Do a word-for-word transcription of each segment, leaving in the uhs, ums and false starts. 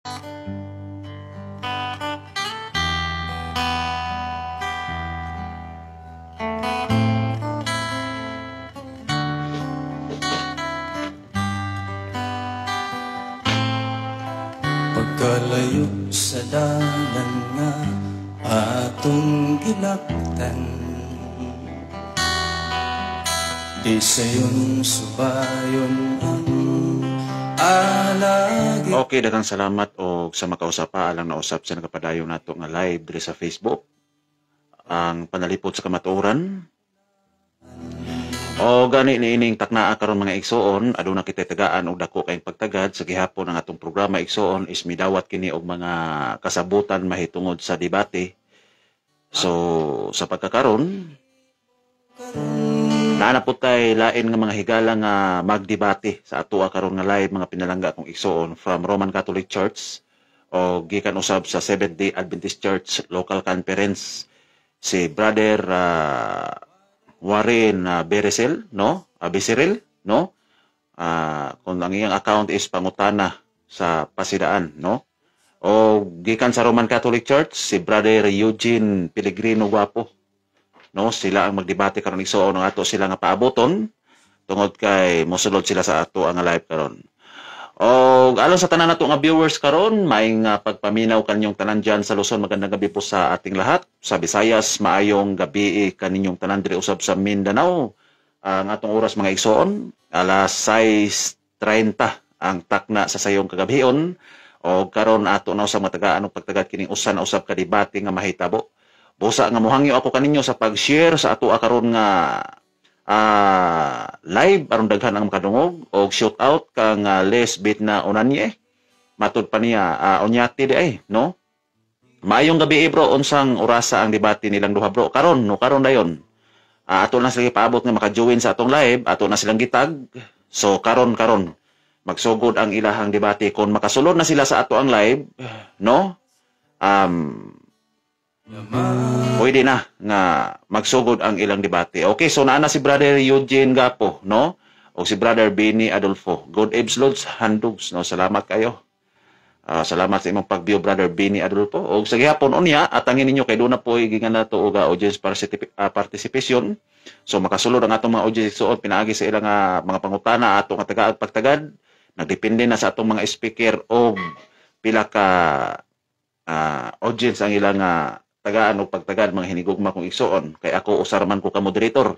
Pagkalayo sa dalan nga atong gilaktan, di sayon subayon ang alagi. Okay, daghang salamat og sa makausapa alang nausap sa nagapadayon nato nga live diri sa Facebook. Ang panalipod sa kamatuoran. O gani niining taknaa karon mga igsoon, aduna kita tagaan og dako kayong pagtagad sa gihapon ang atong programa igsoon is midawat kini og mga kasabutan mahitungod sa debate. So sa pagkakaron, naanapod tay lain nga mga higala nga magdebate sa ato karon nga live mga pinalangga akong igsoon from Roman Catholic Church o gikan usab sa Seventh-day Adventist Church Local Conference si Brother uh, Warren uh, Beresel, no? Uh, Becerril, no? Uh, kung ang iyang account is pangutana sa pasidaan, no? O gikan sa Roman Catholic Church si Brother Eugene Pellegrino Guapo, no? Sila ang magdebate karon igsoon ang ato sila nga paaboton tungod kay mosulod sila sa ato ang live karon. O alon sa tanan nato nga viewers karon, maayong uh, pagpaminaw kaninyong tanan diyan sa Luzon. Magandang gabi po sa ating lahat. Sa Visayas, maayong gabi kaninyong tanan diri usab sa Mindanao. Ang uh, atong oras mga igsoon, alas sais treinta ang takna sa sayong kagabhion. O karon ato na usab matagaan og pagtagad kining usa na usab ka debate nga mahitabo. Busa nga mohangyo ako kaninyo sa pag-share sa ato karon nga Uh, live aron daghan ang makadungog og shout out kang uh, Les Bit na Onanye matud pa niya uh, onyati di ay no. Maayong gabi bro, unsang orasa ang debate nilang duha bro karon no karon dayon. Uh, ato na sila paabot nga maka-join sa atong live, ato na silang gitag. So karon karon magsugod ang ilahang debate kung makasulod na sila sa ato ang live no. Um pwede na nga magsugod ang ilang debate. Okay, so naana si Brother Eugene Gapo, no? O si Brother Benny Adolfo. Good Eves Lods, handugs, no? Salamat kayo. Uh, salamat sa imong pag-view, Brother Benny Adolfo. O sa gihapon unya, atangin ninyo kay doon na po igingan na ito og uh, audience uh, participation. So makasulod ang atong mga audience so pinaagi sa ilang uh, mga pangutana atong tagaag pagtagad. Nagdepende na sa atong mga speaker o pila ka uh, audience ang ilang uh, tagaan o pagtagad mga hinigugma kong igsoon kay ako usarman ko ka moderator.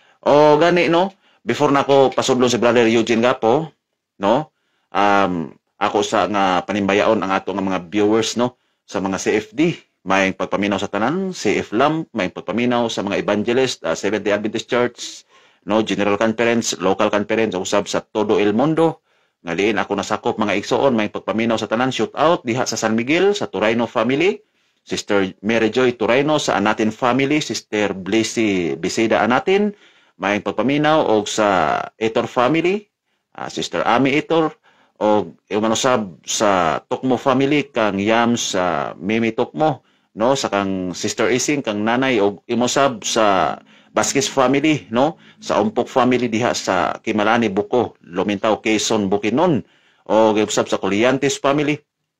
O gani no, before na ako pasudlon si Brother Eugene Gapo, no? Um ako sa nga panimbayaon ang ato nga mga viewers no sa mga C F D, may pagpaminaw sa tanan, C F L A M, may pagpaminaw sa mga evangelist, uh, Seventh-day Adventist Church, no, General Conference, Local Conference usab sa todo el mundo. Ngaliin ako nasakop mga igsoon, may pagpaminaw sa tanan, shout out diha sa San Miguel sa Turayno family. Sister Mary Joy Turayno sa Anatin family, Sister Blessy Biseda Anatin, may pagpaminaw og sa Etor family, uh, Sister Ami Etor, og imanusab sa Tokmo family kang Yam sa Mimi Tokmo, no, sa kang Sister Ising kang nanay og imosab sa Baskis family, no, sa Umpok family diha sa Kimalani Buko, Lumintaw Quezon Bukidnon, og imosab sa Coliantes family.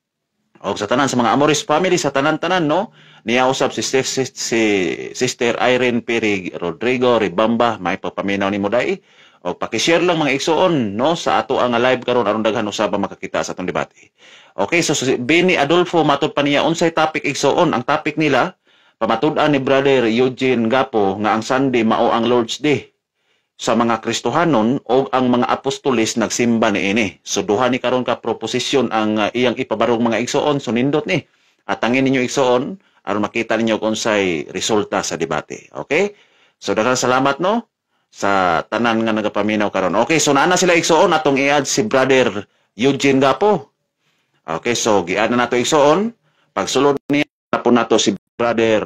O sa tanan sa mga Amores family sa tanan-tanan no, niya usab si, si, si Sister Irene Peri Rodrigo Ribamba, may papaminaw ni mo dai. O paki-share lang mga igsoon no sa ato ang live karon aron daghan usab makakita sa atong debate. Okay, so si Benny Adolfo matud pa niya unsay topic igsoon. Ang topic nila pamatud-an ni Brother Eugene Gapo nga ang Sunday mao ang Lord's Day sa mga Kristohanon o ang mga apostolis nagsimba ni ini. So duha ni karon ka proposition ang uh, iyang ipabarog mga igsoon, so nindot ni. At tangin ninyo igsoon aron makita ninyo kung say resulta sa debate. Okay? So daghang salamat no sa tanan nga nagapaminaw karon. Okay, so naa na sila igsoon atong i-add si Brother Eugene Gapo. Okay, so gi-add na nato igsoon. Pagsulod niya na po nato si Brother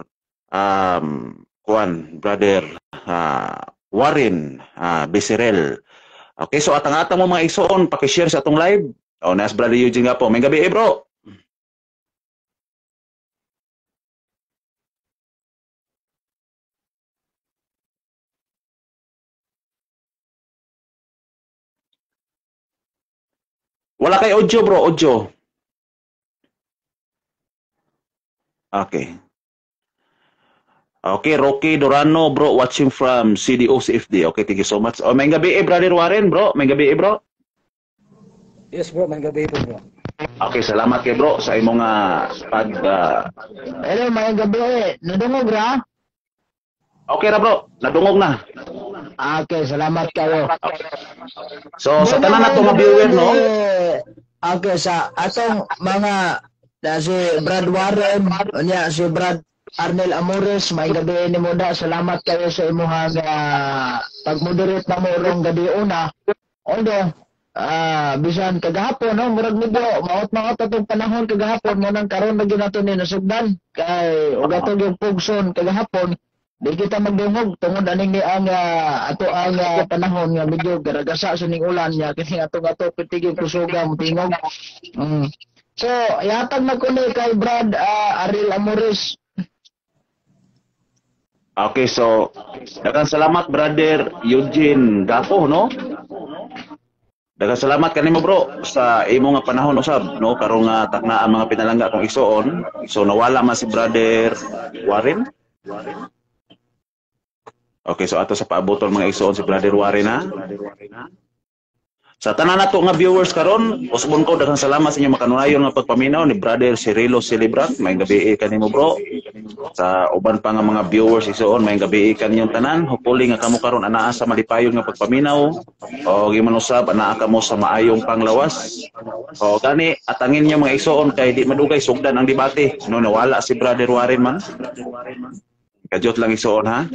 um Juan, Brother uh, Warren uh, Becerril. Okay, so atang-atang mo mga igsoon, paki-share sa atong live. O, nas Brother Eugene Gapo. May gabi eh, bro. Wala kay audio, bro, audio. Okay. Okay, Rocky Dorano, bro, watching from C D O C F D. Okay, thank you so much. Oh, may gabi eh, Brother Warren, bro. May gabi eh, bro. Yes bro, may gabi po bro. Okay, salamat kay bro sa imong uh, pag... Uh... Hello, may gabi. Nadungog ra? Okay ra bro, nadungog na. Okay, salamat kayo. So, sa tanan na itong viewer, no? Okay, sa atong mga na si Brad Warren, niya si Brad Arnel Amores, may gabi ni mo da. Salamat kayo sa imuhang uh, pag-moderate na mo rong gabi una. Although, ah, bisan kagahapon, no, murag medyo maot-maot atong panahon kagahapon mo nang karon lagi nato ni nasugdan kay ug atong yung pugson kagahapon di kita magdungog tungod aning ni ang uh, ato ang uh, panahon nga medyo garagasa sa ning ulan nya kini ato ato pitigig kusuga mo tingog. Mm. So, yatag na ko ni kay Brad uh, Aril Amores. Okay, so, daghang salamat, Brother Eugene Gapo, no? Daghang salamat kanimo bro sa imo nga panahon usab no karong nga takna ang mga pinalangga kong igsoon. So nawala man si Brother Warren. Okay, so ato sa paaboton mga igsoon si Brother Warren ha. Sa tanan nato nga viewers karon, usbon ko daghang salamat sa inyo makanunayon nga pagpaminaw ni Brother Cirilo Celebrat. May gabi kanimo bro. Sa uban pa nga mga viewers igsoon, may gabi kaninyong tanan. Hopefully nga kamo karon anaa sa malipayon nga pagpaminaw o giman usab anaa kamo sa maayong panglawas. O gani atangin niyo mga igsoon kay di madugay sugdan ang debate. No nawala si Brother Warren man. Kajot lang igsoon ha.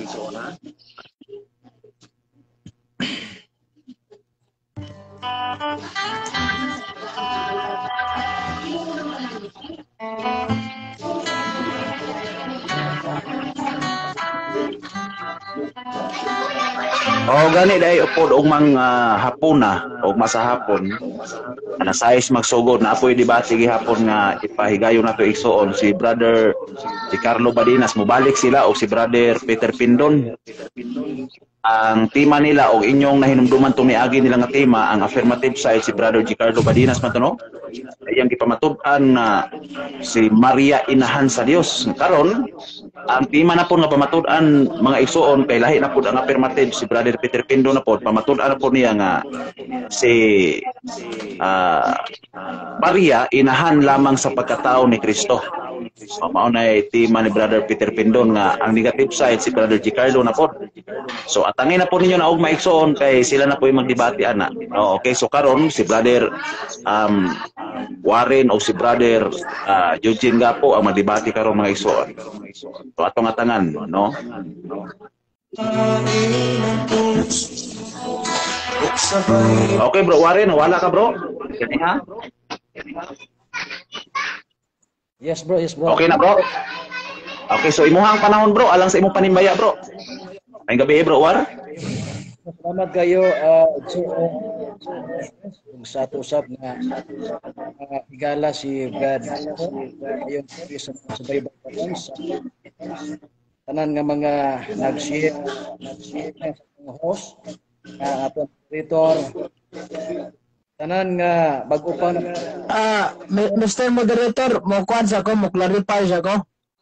O gani dai upod og mga hapon na og masahapon ana sais magsugod na apoy debate gihapon nga ipahigayon nato igsoon si Brother si Carlo Badinas mobalik sila og si Brother Peter Pindon. Ang tema nila o inyong nahinumduman tong niagi nila nga tema ang affirmative side si Brother Gicardo Badinas man to no. Ayang gipamatud-an na si Maria Inahan sa Dios. Karon ang tema na po nga pamatud-an mga igsoon kay lahi na po ang affirmative si Brother Peter Pindo na po pamatud-an na po niya nga si uh, Maria Inahan lamang sa pagkatao ni Kristo. So, mao na tema ni Brother Peter Pindon nga ang negative side si Brother Gicardo na po. So atangin na po ninyo na og maigsoon kay sila na po yung magdebate ana. No, okay, so karon si Brother um, Warren o si Brother uh, Eugene Gapo ang magdebate karon mga igsoon. So atong atangan no. Okay bro Warren, wala ka bro? Kani ha? Yes bro, yes bro. Okay na bro. Okay, so imuhang panahon bro, alang sa imong panimbaya bro. Ay gabi bro, War. Salamat kayo uh, sa usap na uh, igala si Brad yung sa Bible sa tanan nga mga nag-share nag-share sa mga host uh, atong moderator tanan nga bag-o pa Ah, Mister Moderator, mo kuan sa ko, mo clarify sa ko.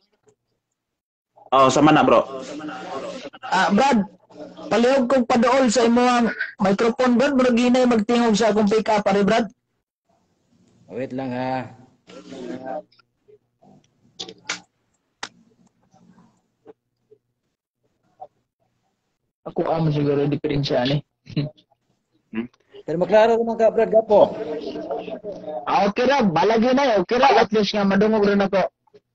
Oh, sama na bro. Ah, Brad, palihog kong padool sa imong microphone, Brad. Murag ginay magtingog sa akong pick up, pare, Brad. wait lang ha. Ako amo siguro diferensya ni. Pero maklaro naman ka Brad Gapo. Ah, okay ra, balagi na, okay ra. At least nga madungog rin ako.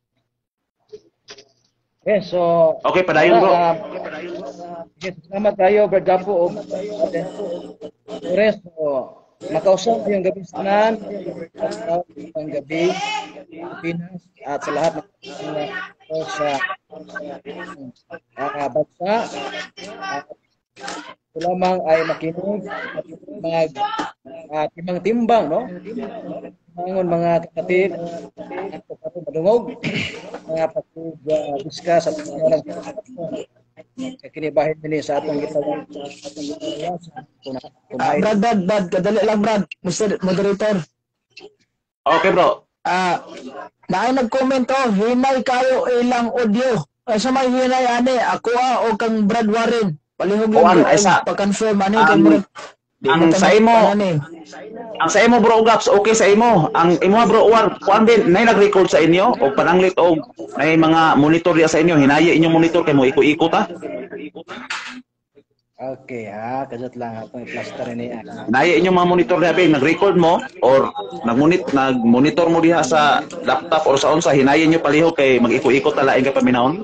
Okay, so Okay, padayon bro. Uh, yes, salamat kayo Brad Gapo o Ores so makausap yung gabi sa tanan ang gabi Pilipinas at sa lahat ng uh, sa uh, bansa uh, ito lamang ay makinig at mag uh, timbang-timbang no mangon mga kapatid at kapatid madungog mga pag-discuss at mga kinibahin nila sa atong gitawang sa atong gitawang Ah, Brad, Brad, Brad, kadali lang, Brad. Mister Moderator. Okay bro. Ah, naay nag-comment oh, hinay kayo ilang audio. Ay sa may hinay ani, ako ah, o kang Brad Warren. Palihog Kuan, lang ay sa- ko pa-confirm ani ang- kay murag di ang ko sa tanong imo- tanan, eh. Ang sa imo bro Gaps, okay sa imo. Ang imo bro War, kuan din nay nag-record sa inyo o pananglit og nay mga monitor diya sa inyo, hinayi inyong monitor kay mo iko-iko ta. Okay, ha, kadot lang ako i-plaster niya. Hinayi inyong mga monitor diya be, nag-record mo or nag-monitor nag-monitor mo diha sa laptop or sa unsa, hinayi niyo palihog kay mag-iko-iko ta laing ka paminahon.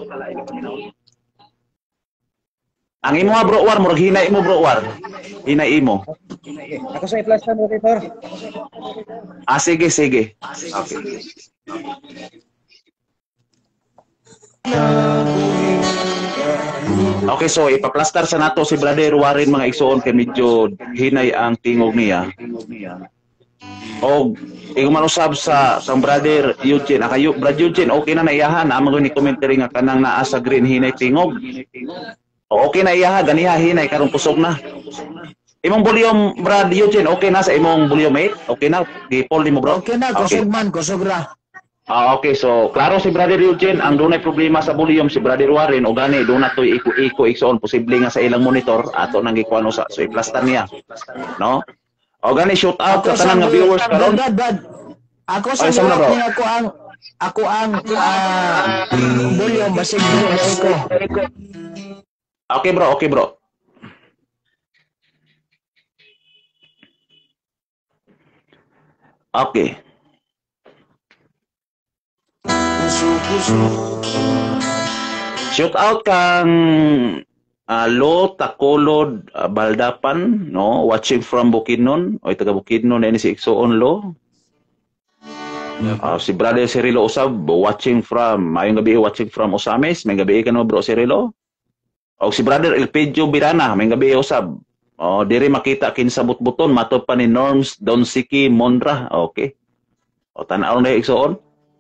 Ang imo nga bro War, murag hinay mo bro War. Hinay imo. Okay. Ako sa i-plaster mo, Victor. Ah, sige, sige. Okay. Okay, so ipaplastar sa nato si Brother Warren mga igsoon kay medyo hinay ang tingog niya. O ingon man usab sa sang Brother Eugene, akayo Brother Eugene, okay na naiyahan na mo ni commentary nga kanang naa sa green hinay tingog. O okay na iyaha ganiha hinay karon kusog na. Imong volume Brad Eugene, okay na sa imong volume eight? Okay na, gi-poll nimo bro. Okay na, kusog man, kusog ra. Ah, okay, so klaro si Brother Eugene, ang dunay problema sa volume si Brother Warren o gani doon na to'y iko-iko iksoon, posible nga sa ilang monitor ato nang gikuano sa so i-plaster niya. No? O gani shout out sa tanan nga viewers karon. Brad, Brad. Ako sa Ay, sa mga bro. niya ako ang ako ang ah, volume basig dili ko. Okay bro, okay bro. Okay. Shout out kang uh, Lo Takolod uh, Baldapan, no, watching from Bukidnon, o taga Bukidnon na ini si Iksoon Lo. Uh, si Brother Cirilo Usab watching from, mayong gabi watching from Osames, may gabi ka no bro Cirilo. O si Brother Elpidio Birana, may gabi usab. O diri makita kinsa butbuton matod pa ni Norms Donsiki Mondra. Okay. O tan-aw na Iksoon.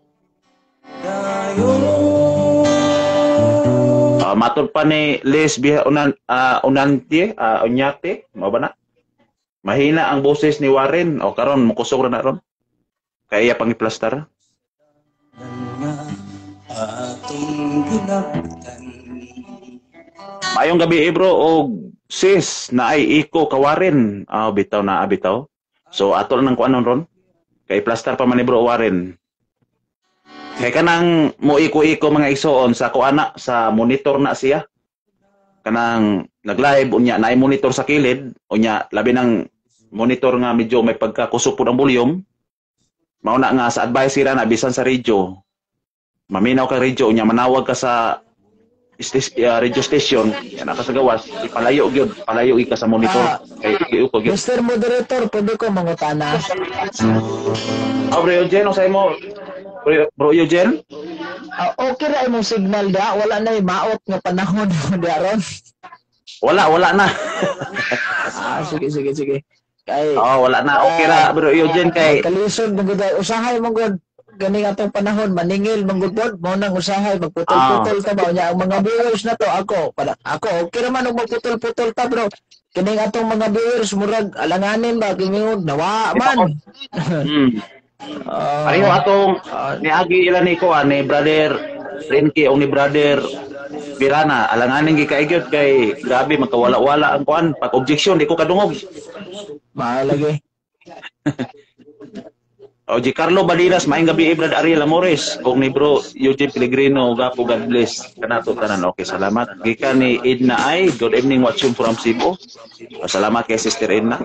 Uh, matod pa ni Les Biha unan uh, Unantie, uh, Unyate, mo ba na? Mahina ang boses ni Warren o karon mukusog ra na ron. Kaya pangiplastar. atong ginabtan. Mayong gabi eh, bro og sis na ay iko kawarin. Ah, bitaw na bitaw. So ato lang nang kuanon ron. Kay plaster pa man ni bro Warren. Kay kanang mo iko-iko mga igsoon sa kuana sa monitor na siya. Kanang nag-live unya na monitor sa kilid unya labi ng monitor nga medyo may pagkakusog pud ang volume. Mao na nga sa advice sila na bisan sa radio. Maminaw ka radio unya manawag ka sa stis, uh, radio station yan ka sa gawas ipalayo gyud palayo ka sa monitor Ah, kay iuko gyud. Mister Moderator, pwede ko mangutana. Oh, bro Eugene, sa imo bro, bro Eugene? Ah, okay ra imong signal da, wala na maot nga panahon di aron. Wala, wala na. Ah, sige sige sige. Kay Oh, wala na. Okay ra bro Eugene kay kalisod mong gud usahay mong gud gani atong panahon maningil mong gud mo nang usahay magputol-putol ta ba nya ang mga viewers na to ako para ako okay ra man og magputol-putol ta bro. Kining atong mga viewers murag alanganin ba kini nawa man. hmm. Ah, Pareho atong niagi ilan ni ko ni brother Renki o ni brother Pirana alanganin gi kaigyod kay grabe magkawala-wala ang kuan pag objection di ko kadungog. Maalagi. O G Carlo Balinas maayong gabi Brad Ariel Amores ug ni bro Eugene Pellegrino gapo God bless kanato tanan. Okay, salamat gikan ni Edna ay good evening watching from Cebu. O, salamat kay Sister Edna.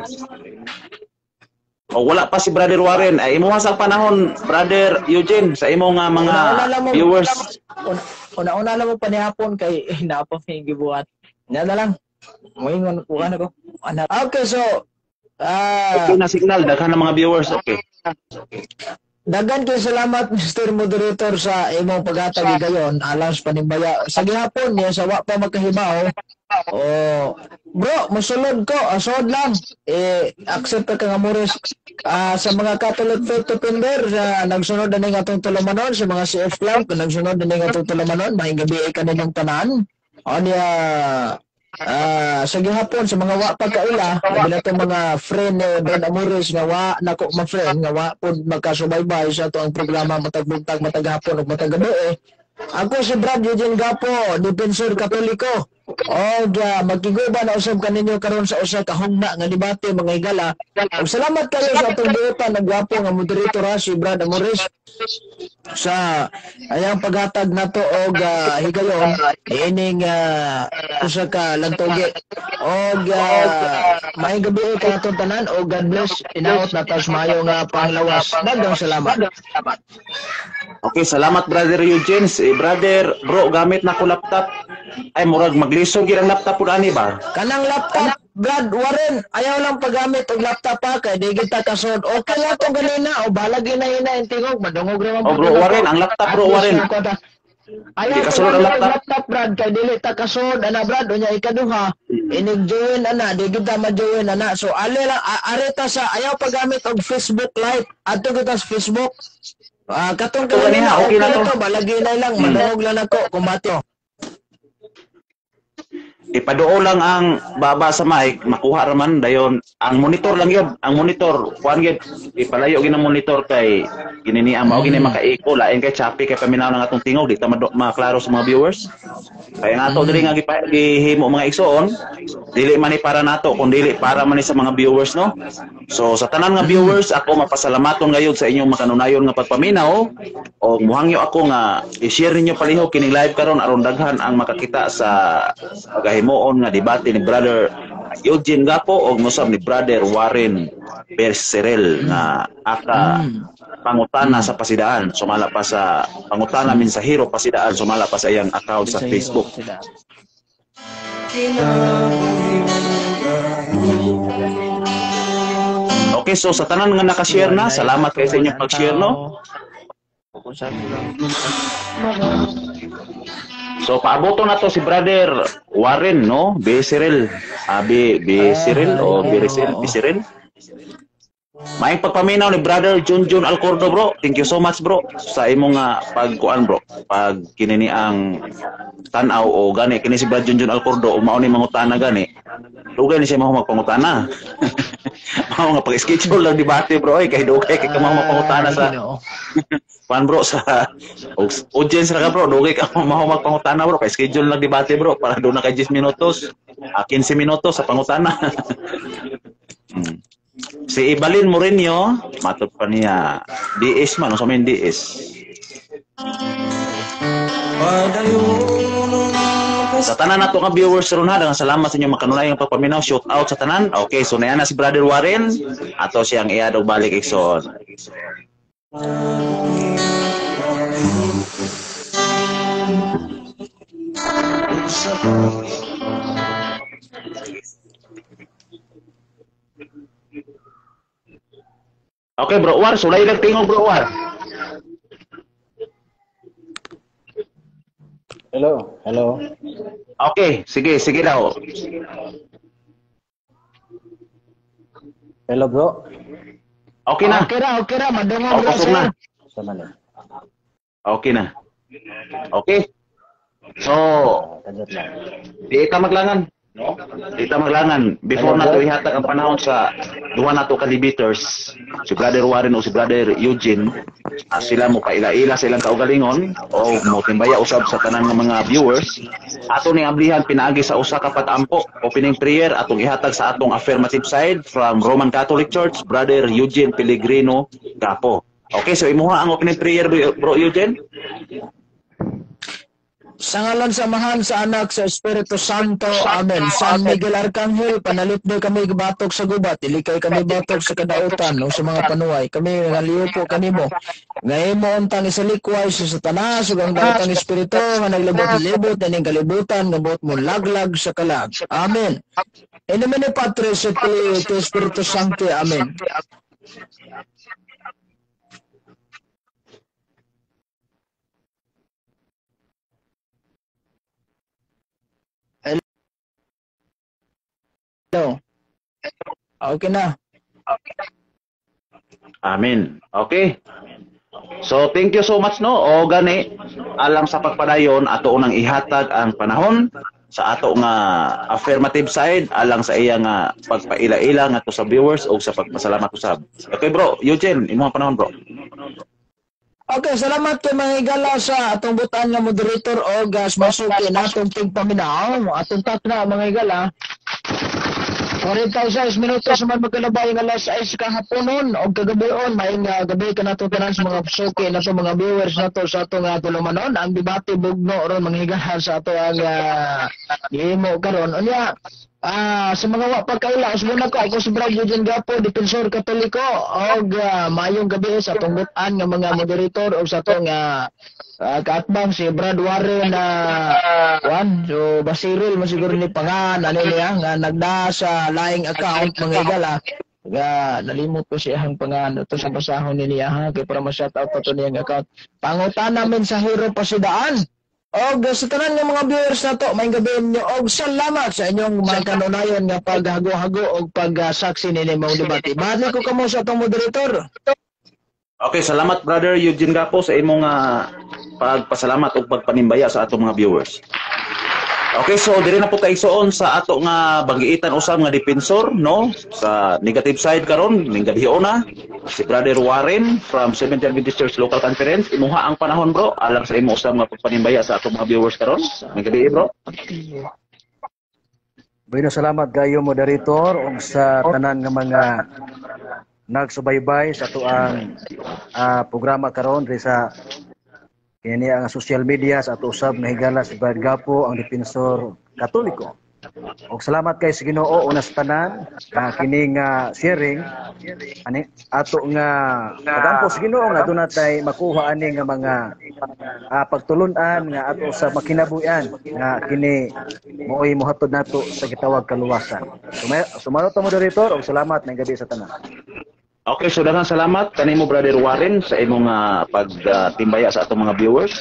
O wala pa si Brother Warren ay imo sa panahon Brother Eugene sa imo nga mga Una-una lang mo- viewers. Una- Una-una lang mo panihapon kay eh, naapa may gibuhat. Nya na lang. Moingon ko ano ko. Ana. Okay, so ah Okay na signal daghan ng mga viewers. Okay. Dagan kay salamat Mister Moderator sa imong paghatag gayon alang sa panimbaya. Sa gihapon niya sa wa pa magkahibaw. Oh, bro, musulod ko, asod lang. Eh accept ka nga Morris ah, sa mga Catholic faith defender sa nagsunod na ning atong tulumanon sa mga C F Club kung nagsunod na ning atong tulumanon maayong gabi kanilang tanan. O niya ah, sa gihapon sa mga wa pagkaila, labi na itong mga friend ni Brad Amores nga wa nako ma-friend nga wa pod magkasubaybay sa ato ang programa matag buntag matag hapon ug matag gabi eh. Ako si Brad Eugene Gapo, Defensor Katoliko. Og uh, magkiguba na usab kaninyo karon sa usa ka hugna nga debate mga higala. Ug salamat kayo sa atong giutan nagwapo nga moderator ha, si Brad Amores sa ayang paghatag nato og uh, higayon ining uh, usa ka lantogi. Og uh, may gabi ka atong tanan og God bless. Inaot na tas mayo nga panglawas. Daghang salamat. Okay, salamat brother Eugene. Eh, brother, bro, gamit na ko laptop. Ay murag maglisod gyud ang laptop pud ani ba? Kanang laptop, Brad Warren, ayaw lang paggamit og laptop pa kay di kita kasod. Okay lang tong ganina o balag hina-hina yung tingog madungog ra man. Oh bro Warren, ang laptop bro Warren. Ayaw Di ko kasulod ang lang laptop. laptop Brad kay dili ta kasod ana Brad unya ikaduha. Inig join ana di kita ma-join ana. So ale lang a- areta sa ayaw paggamit og Facebook Live. Adto kita sa Facebook. Ah, katong Ito kanina, kanina okay okay na na to. to, balagi na lang, madungog lang ako, kumato. Ipaduo lang ang baba sa mic, makuha raman dayon. Ang monitor lang yun, ang monitor, kuan gyud ipalayo gyud ang monitor kay ginini ang mao gini makaiko lain kay choppy kay paminaw ng atong tingog di ta mado- maklaro sa mga viewers. Kaya nato diri nga gipa- gihimo mga igsoon, dili man ni para nato kun dili para man ni sa mga viewers no. So sa tanan nga viewers ako mapasalamaton gayud sa inyong makanunayon nga pagpaminaw o muhangyo ako nga i-share ninyo palihog kining live karon aron daghan ang makakita sa pagahimuon nga debate ni brother Eugene Gapo o musab ni brother Warren Berserel nga aka pangutana sa pasidaan sumala pa sa pangutana mensahero pasidaan sumala pa sa iyang account sa Facebook. Okay, so sa tanan nga naka-share na, salamat kayo sa inyong pag-share no. So paaboto na to si brother Warren no, Berserel, abi Berserel o Berserel, Berserel. May pagpaminaw ni brother Junjun Alcordo bro. Thank you so much bro sa imong nga pagkuan bro. Pag kinini ang tanaw o gani kini si brother Junjun Alcordo o mao ni mangutana gani. Dugay ni siya mao magpangutana. Mao nga pag-schedule lang debate bro ay kay dugay kay ka mao magpangutana sa Pan bro sa audience ra ka bro, dugay ka mao magpangutana bro kay schedule lang debate bro para do na kay ten minutos, ah, fifteen minutos sa pangutana. hmm. Si Ibalin Moreno, matod pa niya, D S man, o sa main D S. Sa tanan nato nga viewers ron ha, salamat sa inyo makanunay ang pagpaminaw, shout out sa tanan. Okay, so na si brother Warren, ato siyang iadog balik ikson. Okay bro War, sulay lang tingog bro War. Hello, hello. Okay, sige, sige daw. Hello bro. Okay na. Okay ra, okay ra, madungog O, ra kusog sir. na. Sama na. Okay na. Okay. So, Kadot lang. di ka maglangan. Di ta maglangan. Before na to ihatag ang panahon sa duha na to ka debaters, si brother Warren o si brother Eugene, ah, sila mo paila-ila sa ilang kaugalingon o mo timbaya usab sa tanan ng mga viewers. Ato ning ablihan pinaagi sa usa ka patampo opening prayer atong ihatag sa atong affirmative side from Roman Catholic Church, brother Eugene Pellegrino Gapo. Okay, so imuha ang opening prayer bro Eugene. Sa ngalan sa Amahan, sa Anak, sa Espiritu Santo. Amen. San Miguel Arcangel, panalipdo kami batok sa gubat. Ilikay kami batok sa kadautan o sa mga panuway. Kami naliw po kanimo. Ngayon mo untang isalikway sa satanas ug ang daotang espiritu nga naglibot-libot na ning kalibutan nga buot mo laglag sa kalag. Amen. In nomine Patris et Filii et Spiritus Sancti. Amen. Hello. Okay na. Amen. Okay. So thank you so much no. O gani alang sa pagpadayon ato unang ihatag ang panahon sa ato nga affirmative side alang sa iya nga pagpaila-ila nga to sa viewers o sa pagpasalamat usab. Okay bro, Eugene, imong panahon bro. Okay, salamat kay mga higala sa atong butan nga moderator o gas masuki na atong tigpaminaw. Atong tatna mga higala. forty-six minutos man magkalabay nga alas sais kahaponon o kagabion maing uh, gabi ka nato tanan sa mga suki na to mga viewers nato sa ato nga tulumanon ang debate bugno ron mga higala sa ato ang uh, gihimo karon. Unya Ah, sa mga wa pagkaila, usbon ako, ako si Brad Eugene Gapo, Depensor Katoliko, o uh, mayong gabi sa atong butan nga mga moderator o sa atong uh, uh, kaatbang si Brad Warren na uh, one, so Basiril mo siguro ni pangan, ano niya, nga nagda sa laing account mga igala. Nga nalimot ko siya ang pangan ito sa basahon ni niya ha, kaya para ma-shout out pa ito niyang account. Pangutan namin sa Hero Pasidaan. Og sa tanan ng mga viewers na to, may gabihin nyo og salamat sa inyong mga kanunayon nga paghago-hago og pagsaksi nini mong debate. Bali ko kamo sa atong moderator. Okay, salamat brother Eugene Gapo sa imong uh, pagpasalamat ug pagpanimbaya sa atong mga viewers. Okay, so diri na po tayo igsoon sa ato nga bagiitan usab nga depensor no sa negative side karon ning gabiho na si Brother Warren from Seventh Adventist Church Local Conference. Imuha ang panahon bro alang sa imo usab nga pagpanimbaya sa atong mga viewers karon. Ning gabi bro. Bueno, salamat kayo moderator ug sa tanan nga mga nagsubaybay sa tuang uh, programa karon diri sa kini ang social media sa ato usab nga higala si Brad Gapo ang Depensor Katoliko. Og salamat kay sa Ginoo una sa tanan nga kini nga sharing ani ato nga pagampo sa Ginoo nga aduna tay makuha ani nga mga uh, pagtulun-an nga ato sa makinabuhi-an nga kini moy mohatod nato sa gitawag kaluwasan. Sumayo ta moderator og salamat ng gabi sa tanan. Okay, so daghang salamat kanimo Brother Warren sa imong uh, pagtimbaya uh, sa atong mga viewers.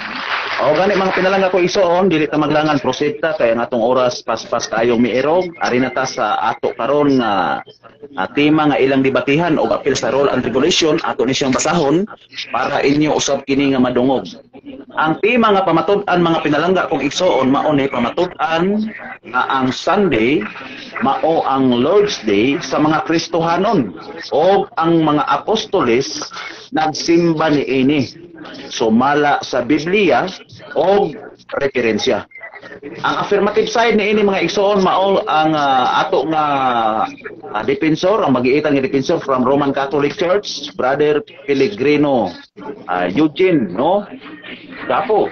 O gani mga pinalangga ko isoon, dili ta maglangan proceed ta kay ang atong oras pas-pas kayong miirog. Ari na ta sa ato karon nga uh, tema nga ilang debatihan og apil sa role and regulation ato ni siyang basahon para inyo usab kini nga madungog. Ang tema nga pamatud-an mga pinalangga kong igsoon mao ni pamatud-an nga ang Sunday mao ang Lord's Day sa mga Kristohanon o ang mga apostoles nagsimba ni ini sumala sa Biblia o referensya. Ang affirmative side ni ini mga igsoon mao ang uh, ato nga uh, depensor ang magiitan nga depensor from Roman Catholic Church Brother Pellegrino uh, Eugene no Gapo.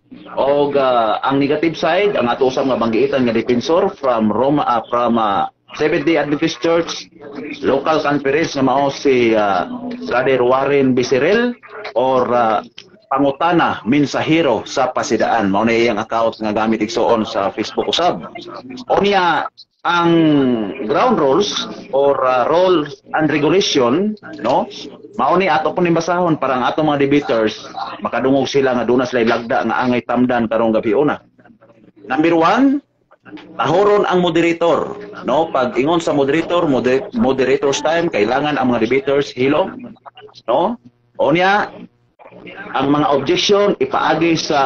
Og uh, ang negative side ang ato usab nga magiitan nga depensor from Roma uh, from uh, Seventh-day Adventist Church Local Conference nga mao si uh, Brother Warren Basiril or uh, pangutana mensahero sa Pasidaan. Mao na iyang account nga gamit igsoon sa Facebook usab. Unya ang ground rules or uh, role and regulation no mao ni ato po nimbasahon para ang ato mga debaters makadungog sila nga duna sila lagda nga angay tamdan karong gabi una. Number one, tahoron ang moderator no pag ingon sa moderator moder moderator's time kailangan ang mga debaters hilo no unya ang mga objection ipaagi sa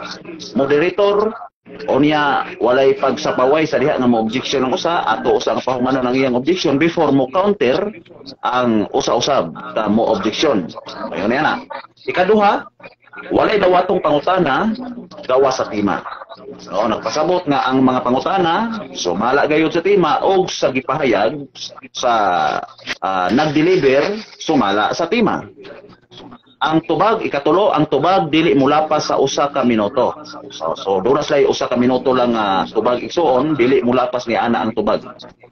moderator unya walay pagsapaway sa diha nga mo objection ng usa ato usa nga pahumanon ang iyang objection before mo counter ang usa-usab ta mo objection ayon na ikaduha walay dawatong pangutana gawa sa tema. No, nagpasabot nga ang mga pangutana sumala gayud sa tema og sa gipahayag sa uh, nag-deliver sumala sa tema. Ang tubag ikatulo ang tubag dili mulapas sa usa ka minuto. So, so duras lay usa ka minuto lang uh, tubag igsuon dili mulapas ni ana ang tubag.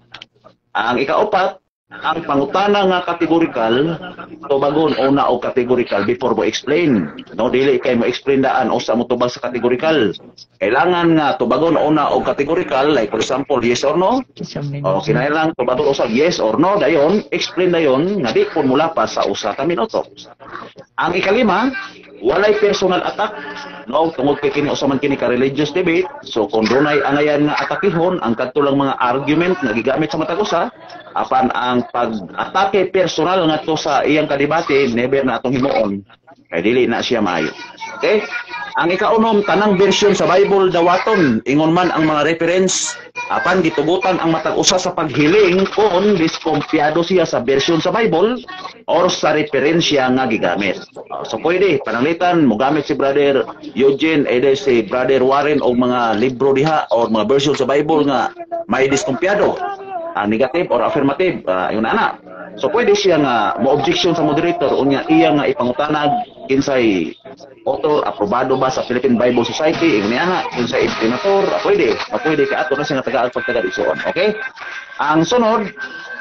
Ang ikaupat ang pangutana nga kategorikal tubagon una o kategorikal before mo explain no dili kay mo explain daan usa mo tubag sa kategorikal kailangan nga tubagon una o kategorikal like for example yes or no o kinahanglan tubagon usa yes or no dayon explain dayon nga di pud mulapas sa usa ka minuto. Ang ikalima walay personal attack no tungod kay kini usa man kini ka religious debate so kung dunay angayan nga atakihon ang kadto lang mga argument nga gigamit sa matag usa apan ang pag-atake personal nga to sa iyang kadebate never na atong himuon kay dili na siya maayo. Okay, Ang ikaunom, tanang version sa Bible dawaton, ingon man ang mga reference, apan gitugutan ang matag usa sa paghiling kung diskumpiyado siya sa version sa Bible or sa referensya nga gigamit. Uh, so pwede, pananglitan, mogamit si Brother Eugene, ede si Brother Warren o mga libro diha o mga version sa Bible nga may diskumpiyado, uh, negative or affirmative, uh, yun na. So pwede siya nga mo-objection sa moderator unya iya nga ipangutanag kinsay author aprobado ba sa Philippine Bible Society ingon niya nga kinsay imprimtor pwede pwede ka ato na siya nga tagaan pag taga-igsoon. Okay, ang sunod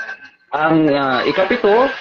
ang uh, ikapito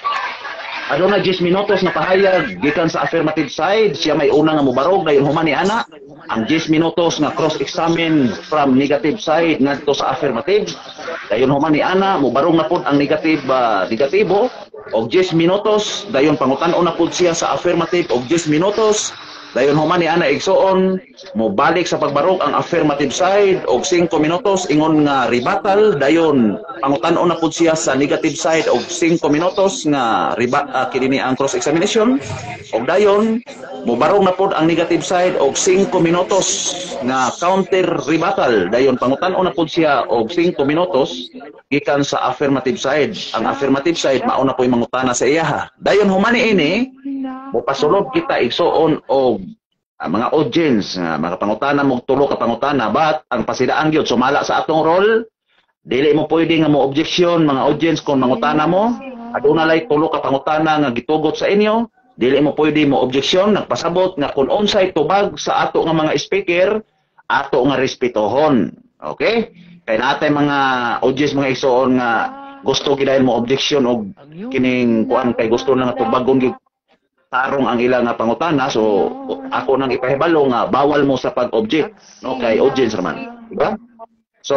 aduna ten minutos na pahayag gikan sa affirmative side, siya may una nga mobarog dayon human ni ana ang ten minutos nga cross-examine from negative side ngadto sa affirmative dayon human ni ana mobarog na pud ang negative uh, negatibo og ten minutos dayon pangutan-on na pud siya sa affirmative og ten minutos dayon human ni ana igsoon mobalik sa pagbarog ang affirmative side og five minutos ingon nga rebuttal dayon pangutan-on na pud siya sa negative side og five minutos nga riba uh, kini ang cross examination og dayon mobarog na pud ang negative side og five minutos nga counter rebuttal dayon pangutan-on na pud siya og five minutos gikan sa affirmative side. Ang affirmative side mao na po'y mangutana sa iya dayon human ni ini mopasulod kita igsoon og uh, mga audience nga uh, mga pangutana mo tulo ka pangutana but ang pasidaan gyud sumala sa atong role dili mo pwede nga mo objection mga audience kung mangutana mo aduna lay tulo ka pangutana nga gitugot sa inyo dili mo pwede mo objection nagpasabot nga kung unsay tubag sa ato nga mga speaker ato nga respetohon. Okay, kay natay mga audience mga igsoon nga gusto gidayon mo objection og kining kuan kay gusto na nga tubagon gyud tarong ang ilang nga pangutana so ako nang ipahibalo nga bawal mo sa pag-object no kay audience raman di ba? So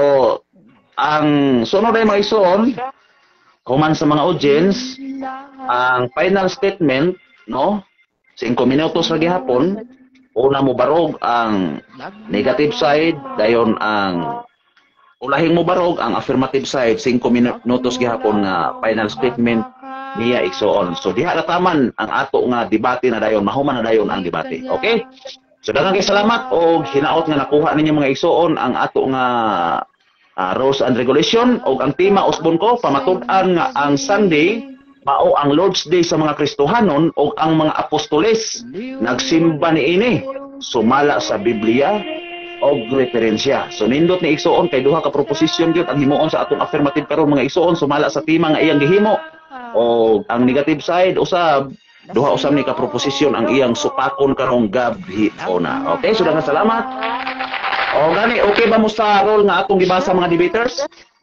ang sunod ay mga igsoon human sa mga audience ang final statement no five minutos ra gihapon una mo barog ang negative side dayon ang ulahing mo barog ang affirmative side five minutos gihapon nga final statement niya igsoon. So diha kataman ang ato nga debate na dayon mahuman na dayon ang debate. Okay? So daghang kay salamat og hinaot nga nakuha ninyo mga igsoon ang ato nga uh, rules and regulation og ang tema usbon ko pamatud-an nga ang Sunday mao ang Lord's Day sa mga Kristohanon og ang mga apostoles nagsimba niini sumala sa Biblia og referensya. So nindot ni igsoon kay duha ka proposition gyud ang himuon sa atong affirmative karon mga igsoon sumala sa tema nga iyang gihimo. O ang negative side usab duha usab ni ka proposition ang iyang supakon karong gabi ona. Okay, so daghang salamat. O gani okay ba mo sa role nga atong gibasa mga debaters?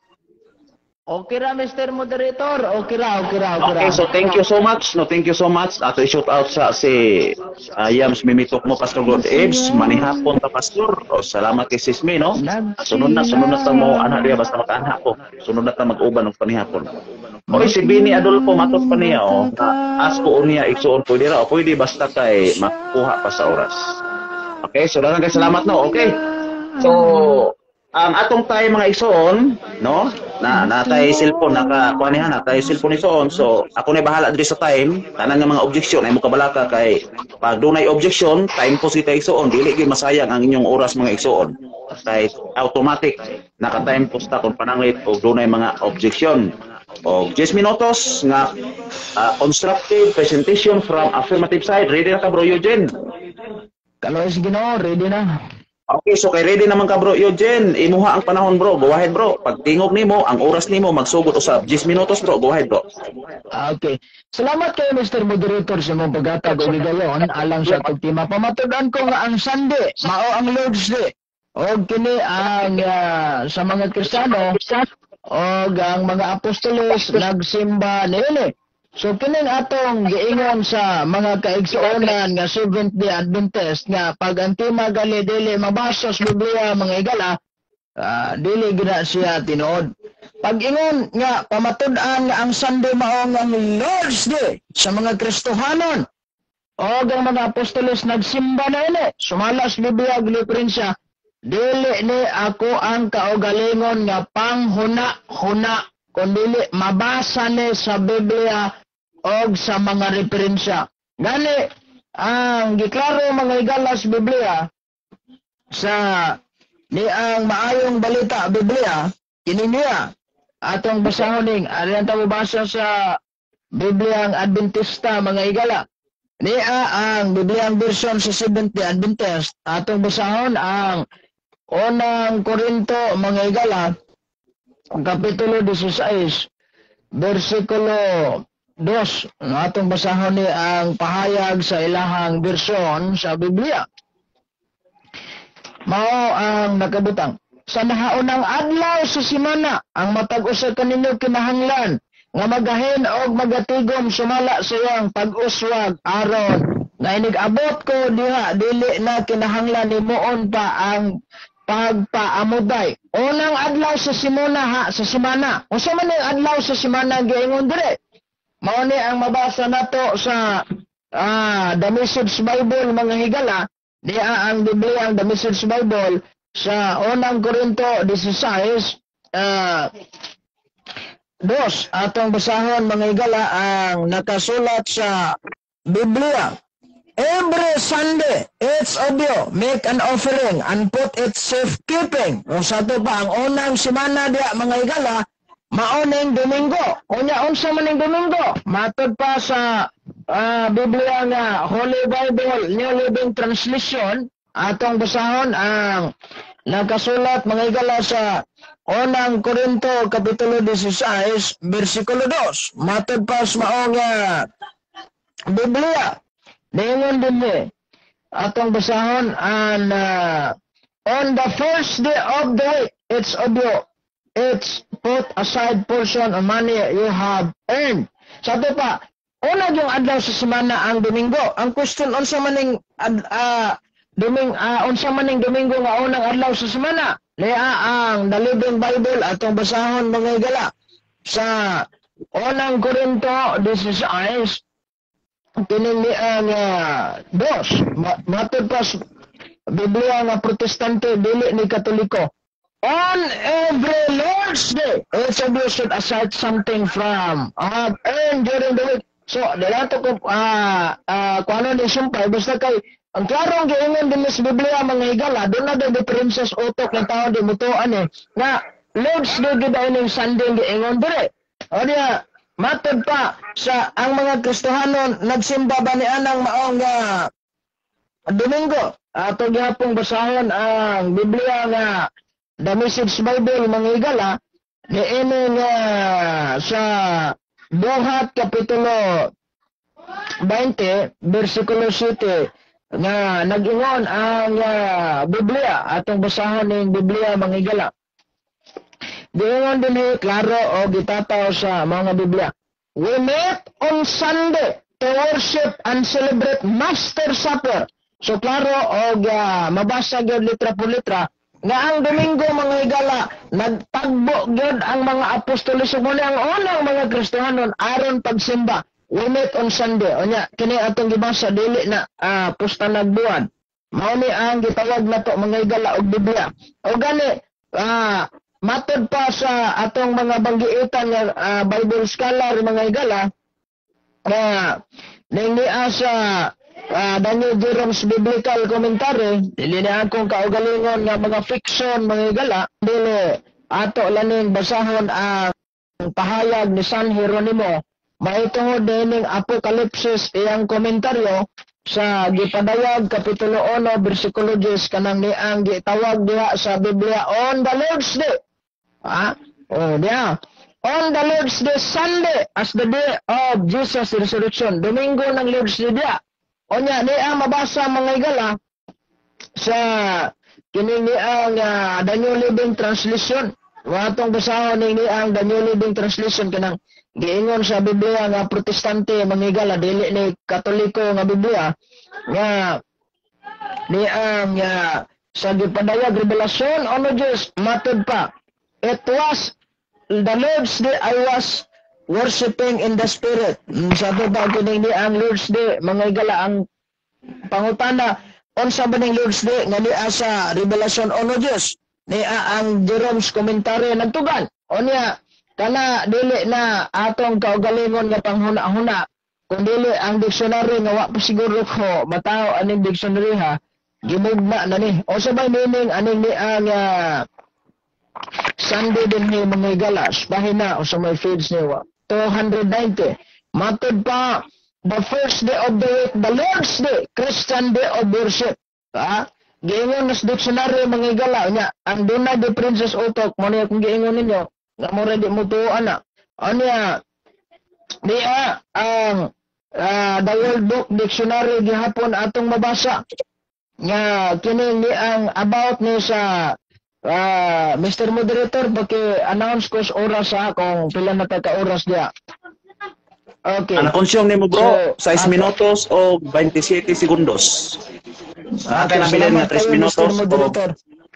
Okay ra Mister Moderator, okay ra, okay ra, okay ra. Okay, so thank you so much. No, thank you so much. Ato i-shout out sa si uh, Yams Mimitok mo Pastor God Ebs, manihapon ta pastor. O salamat kay Sismi no. Sunod na sunod na ta mo ana diya basta makaanha ko. Sunod na ta mag-uban og panihapon. Oy si Bini Adolfo matot pa niya o. Asko niya igsuon pwede ra o pwede basta kay makuha pa sa oras. Okay, so daghang kay salamat no. Okay. So ang atong tay mga igsoon no na natay cellphone naka kuanihan natay cellphone igsoon so ako na bahala diri sa time tanan nga mga objection ay mo kabalaka kay pag dunay objection time po kita igsoon dili gyud masayang ang inyong oras mga igsoon kay automatic naka time po ta kon pananglit og dunay mga objection og ten minutos nga uh, constructive presentation from affirmative side. Ready na ka bro Eugene? Kaloy sige no, ready na. Okay, so kay ready naman ka bro Eugene, imuha ang panahon bro, go ahead bro. Pag tingog nimo, ang oras nimo magsugod usab ten minutos bro, go ahead bro. Okay. Salamat kay Mister Moderator sa mong paghatag og higayon alang sa pagtima. Pamatud-an ko nga ang Sunday mao ang Lord's Day. Og kini ang uh, sa mga Kristiyano og ang mga apostoles nagsimba niini. So kining atong giingon sa mga kaigsuonan nga Seventh-day Adventist nga pag ang tema gali dili mabasa sa Biblia mga igala uh, dili gina siya tinuod. Pag ingon nga pamatud-an nga ang Sunday mao nga Lord's Day sa mga Kristohanon o ang mga apostoles nagsimba na ini sumala sa Biblia gliprensya dili ni ako ang kaugalingon nga panghuna-huna kundi mabasa ni sa Biblia og sa mga referensya. Gani, ang giklaro mga higala sa Biblia sa ni ang maayong balita Biblia kini niya atong basahon ning ayan ta basa sa Bibliang Adventista mga higala niya ang Bibliang version sa Seventh-day Adventist atong basahon ang unang Korinto mga higala kapitulo sixteen versikulo two atong basahon ni ang pahayag sa ilahang version sa Biblia. Mao ang nakabutang sa nahaunang adlaw sa semana ang matag usa kaninyo kinahanglan nga magahin og magatigom sumala sa iyang pag-uswag aron nga inig-abot ko diha dili na kinahanglan nimuon pa ang pagpaamuday. Unang adlaw sa semana ha sa semana. Unsa man ang adlaw sa semana giingon dire? Mao ni ang mabasa nato sa ah, The Message Bible mga higala, diha ang Biblia ang The Message Bible sa unang Korinto sixteen ah dos atong basahon mga higala ang nakasulat sa Biblia. Every Sunday, each of you make an offering and put it safekeeping. O sa ito pa, ang unang semana diya mga higala, mauneng Domingo. Unya, unsa maning Domingo? Matod pa sa uh, Biblia nga Holy Bible, New Living Translation, atong basahon ang nakasulat mga higala sa unang Korinto kapitulo sixteen versikulo two. Matod pa sa maong uh, Biblia. Ningon din ni atong basahon and uh, on the first day of the week, it's of you, it's put aside portion of money you have earned. Sa ito pa, una yung adlaw sa semana ang Domingo. Ang question, unsa maning uh, Doming, uh, unsa maning Domingo nga unang adlaw sa semana? Lea ang The Living Bible atong basahon mga higala sa unang Korinto sixteen kinili ang uh, dos matod pa Biblia nga protestante dili ni katoliko. On every Lord's Day, each of you should aside something from uh, earned during the week. So, dalato ko uh, uh, kung ano ni sumpay, basta kay ang klarong giingon din sa Biblia mga higala, doon na daw differences utok ng tao di mutuan eh, nga Lord's Day gid ning Sunday giingon dire. O diya, matod pa sa ang mga Kristohanon nagsimba ba ni anang maong uh, Domingo. Ato gihapong basahon ang Biblia nga The Message Bible mga higala niini nga sa Buhat kapitulo twenty versikulo seven nga nag-ingon ang uh, Biblia atong basahon ning Biblia mga higala. Diingon din klaro o gitataw sa mga Biblia. We meet on Sunday to worship and celebrate Master Supper. So klaro og uh, mabasa gyud litra por litra nga ang Domingo mga higala nagtagbo gyud ang mga apostoles ug muli ang unang mga Kristohanon aron pagsimba. We meet on Sunday. Onya kini atong gibasa dili na uh, pusta nagbuwan. Mao ni ang gitawag nato mga higala og Biblia. O gani uh, matod pa sa atong mga banggiitan nga uh, Bible scholar mga higala nga uh, ningia sa uh, Daniel Jerome's Biblical Commentary, dili na akong kaugalingon nga mga fiction mga higala, dili ato laning basahon ang pahayag ni San Jeronimo mahitungod dining Apokalipsis iyang komentaryo sa gipadayag kapitulo one bersikulo ten kanang niang gitawag diha sa Biblia on the Lord's Day. Ah, oh diha. On the Lord's Day Sunday as the day of Jesus' resurrection. Domingo ng Lord's Day diha. Onya niya mabasa mga higala sa kining niang uh, The New Living Translation. Watong basahon ni niang The New Living Translation kanang giingon sa Biblia nga protestante mga higala dili ni katoliko nga Biblia nga niang uh, sa gipadayag revelasyon ono Diyos matod pa. It was the Lord's Day I was worshiping in the Spirit. Sabi ba kining niang Lord's Day mga higala ang pangutana unsa ba ning Lord's Day nga niya sa revelasyon ono Diyos niya ang Jerome's commentary nagtugan o niya kana dili na atong kaugalingon nga panghuna-huna kung dili ang dictionary nga wa pa siguro ko mataw aning dictionary ha, gimugna na ni. O sabay meaning aning ni ang uh, Sunday din ni mga galas, pahina o sa may feeds niya two ninety. Matod pa, the first day of the week, the Lord's Day, Christian Day of Worship. Ha? Giingon nas dictionary mga igala nya, ang dunay differences utok mo niya kung giingon ninyo, nga mo ready mo tuwa na. Ano niya, niya ang uh, the World Book Dictionary gihapon atong mabasa. Nga kini ni ang about ni sa uh, Mister Moderator paki-announce ko sa oras ha kung pila na ta ka oras dia. Okay. Ana konsyong nimo bro, So, six ako- minutos o twenty-seven segundos. Okay, Naka nabilin nga salamat tres kayo, minutos Mister o Moderator.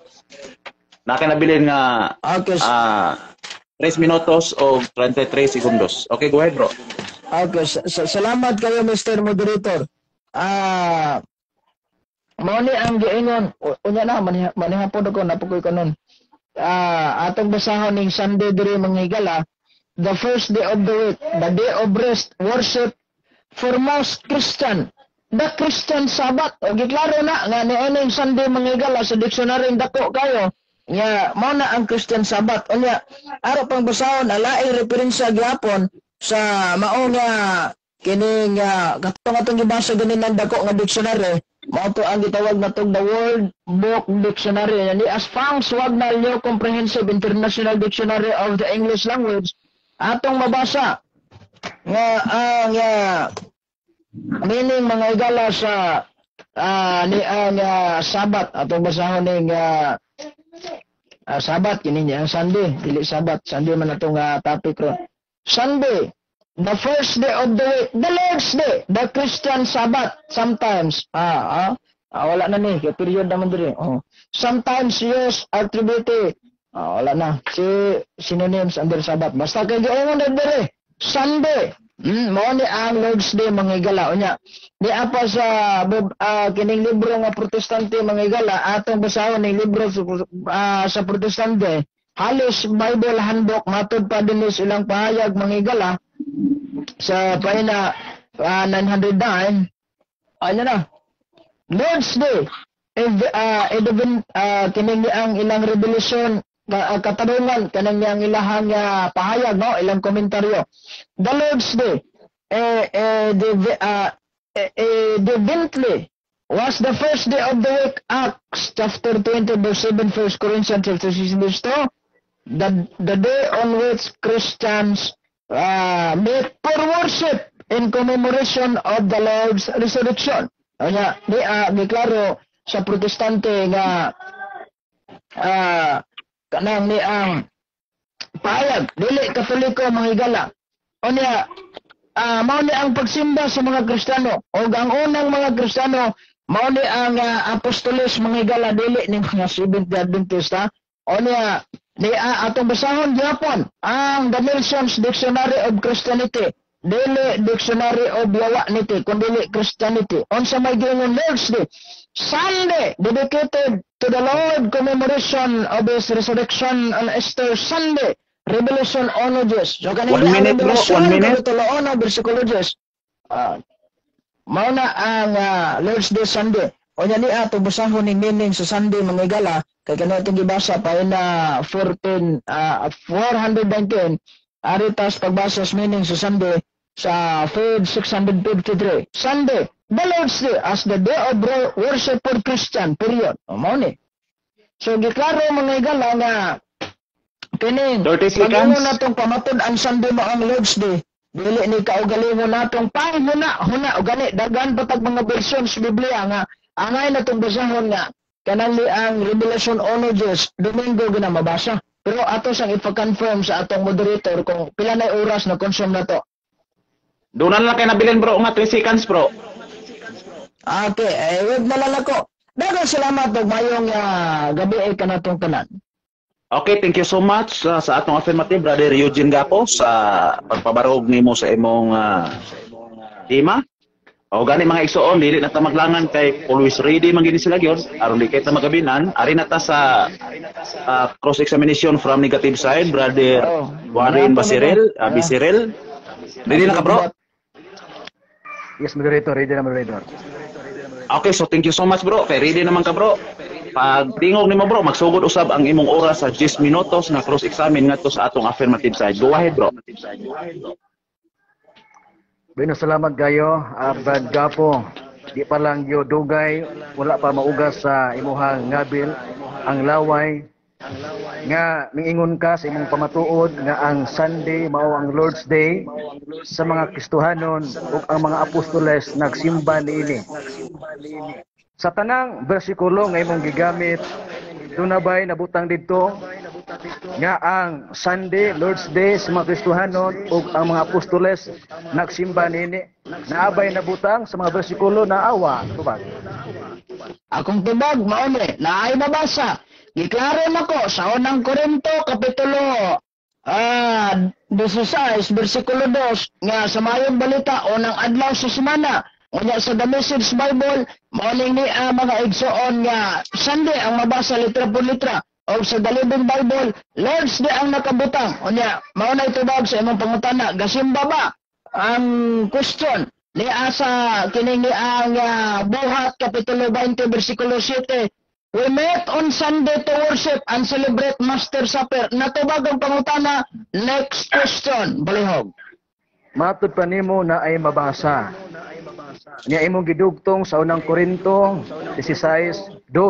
naka nabilin nga Okay, s- ah tres minutos o twenty-three segundos. Okay, go ahead bro. okay. sa- sa- salamat kayo, Mister Moderator. Ah, mao ni ang giingon, U- unya na maniha, maniha po ko napukoy ko nun. Ah, atong basahon ning Sunday diri mga higala, the first day of the week, the day of rest, worship for most Christian. The Christian Sabbath. O giklaro na nga ni aning Sunday mga higala sa dictionary dako kayo. Nga mao na ang Christian Sabbath. Unya, araw pang basahon alaay referensya gyapon sa mao nga kini nga katong atong gibasa ganin ng dako nga dictionary. Mao to ang gitawag natong the World Book Dictionary. Ni as Fang's Wagnall New Comprehensive International Dictionary of the English Language atong mabasa nga ang uh, meaning mga igala sa ah, ni ang uh, Sabat atong basahon ning uh, uh, Sabat kini niya Sunday dili Sabat Sunday man atong uh, topic ron. Sunday, the first day of the week, the Lord's Day, the Christian Sabbath sometimes. Ah, ah, ah wala na ni, kaya period naman diri. Oh. Sometimes used attributed. Ah, wala na. Si synonyms under Sabbath. Basta kay giingon na diri. Sunday. Hmm, mao ni ang Lord's Day mga igala unya. Di apa sa uh, kining libro nga Protestante mga igala atong basahon ning libro uh, sa Protestante. Halos Bible handbook matud pa dinhi silang pahayag mga igala sa pahina uh, nine hundred nine. Ano na? Lord's Day. If uh, even uh, kining ang ilang revelation uh, katarungan kanang yang ilahang uh, pahayag no ilang komentaryo. The Lord's Day eh eh the uh, eh, eh, divinely was the first day of the week. Acts chapter twenty verse seven, First Corinthians chapter six verse two. The the day on which Christians uh, meet for worship in commemoration of the Lord's resurrection. Anya di uh, giklaro sa Protestante nga ah kanang ni ang payag dili Katoliko mga higala. Unya ah mao ni ang pagsimba sa mga Kristiyano o ang unang mga Kristiyano mao ni ang uh, apostoles mga higala dili ning mga Seventh-day Adventist ha. Unya ni uh, atong basahon gyapon ang The Nelson's Dictionary of Christianity. Dili Dictionary of Yawanity, kundi Christianity. Unsa may giingon Lord's Day? Sunday dedicated to the Lord, commemoration of His resurrection on Easter Sunday. Revelation onoges. So kanina One minute, bro. One minute. Kapitulo one, versikulo ten. Uh, mao na ang uh, Lord's Day Sunday. O niya ni ato basahon ning meaning sa Sunday mga igala kay kanina itong gibasa pa na fourteen uh, four nineteen. Aritas pagbasa sa meaning sa Sunday sa Fed six fifty-three. Sunday, the Lord's Day as the day of worship for Christian, period. O mao ni. So giklaro mga igala nga kining thirty seconds. pag-ingon natong pamatud ang Sunday mo ang Lord's Day. Dili ni kaugalingon natong pahuna huna o gani daghan patag mga version sa Biblia nga angay natong basahon nga kanang li ang Revelation onoges Domingo gina mabasa. Pero ato sang ipa-confirm sa atong moderator kung pila na oras na consume na to. Doon na lang kayo nabilin bro, nga three seconds bro. Okay, eh, wag na lang ako. Daghang salamat og mayong uh, gabi ay kanatong tanan. Okay, thank you so much uh, sa atong affirmative, Brother Eugene Gapo, sa pagpabarog nimo sa imong uh, tema. O gani mga igsoon, dili na ta maglangan kay always ready man gini sila gyud aron di kay ta magabinan. Ari na ta sa uh, cross examination from negative side, Brother Oh, Warren wala pa Basirel, ba? uh, Bisirel. Dili na ka bro. Yes, moderator. Ready na, moderator. Okay, so thank you so much bro. Kay ready naman ka bro. Pag tingog nimo bro, magsugod usab ang imong oras sa ten minutos na cross examine ngadto sa atong affirmative side. Go ahead bro. Bueno, salamat kayo, uh, Brad Gapo. Di pa lang yo dugay, wala pa maugas sa imuhang ngabil ang laway nga miingon ka sa imong pamatuod nga ang Sunday mao ang Lord's Day sa mga Kristohanon ug ang mga apostoles nagsimba niini. Sa tanang bersikulo nga imong gigamit, dunabay nabutang didto nga ang Sunday, Lord's Day sa mga Kristohanon ug ang mga apostoles nagsimba niini. Naabay nabutang sa mga bersikulo na awa, tubag. Akong tubag, mauni, naay nabasa. Giklaro nako sa unang Korinto, kapitulo ah, sixteen, versikulo two, nga sa mayong balita, unang adlaw sa semana, unya sa The Message Bible, mauning ni uh, mga igsoon nga Sunday ang mabasa litra por litra, o sa The Living Bible, Lord's Day ang nakabutang. Unya, maunay tubag sa imong pangutana, gasimba ba? Ang question, ni asa kining ni ang uh, buhat, kapitulo twenty, versikulo seven, we met on Sunday to worship and celebrate Master Supper. Natubag ang pangutana. Next question. Balihog. Matud pa nimo na ay mabasa. Niya imong gidugtong sa unang Korinto sixteen two.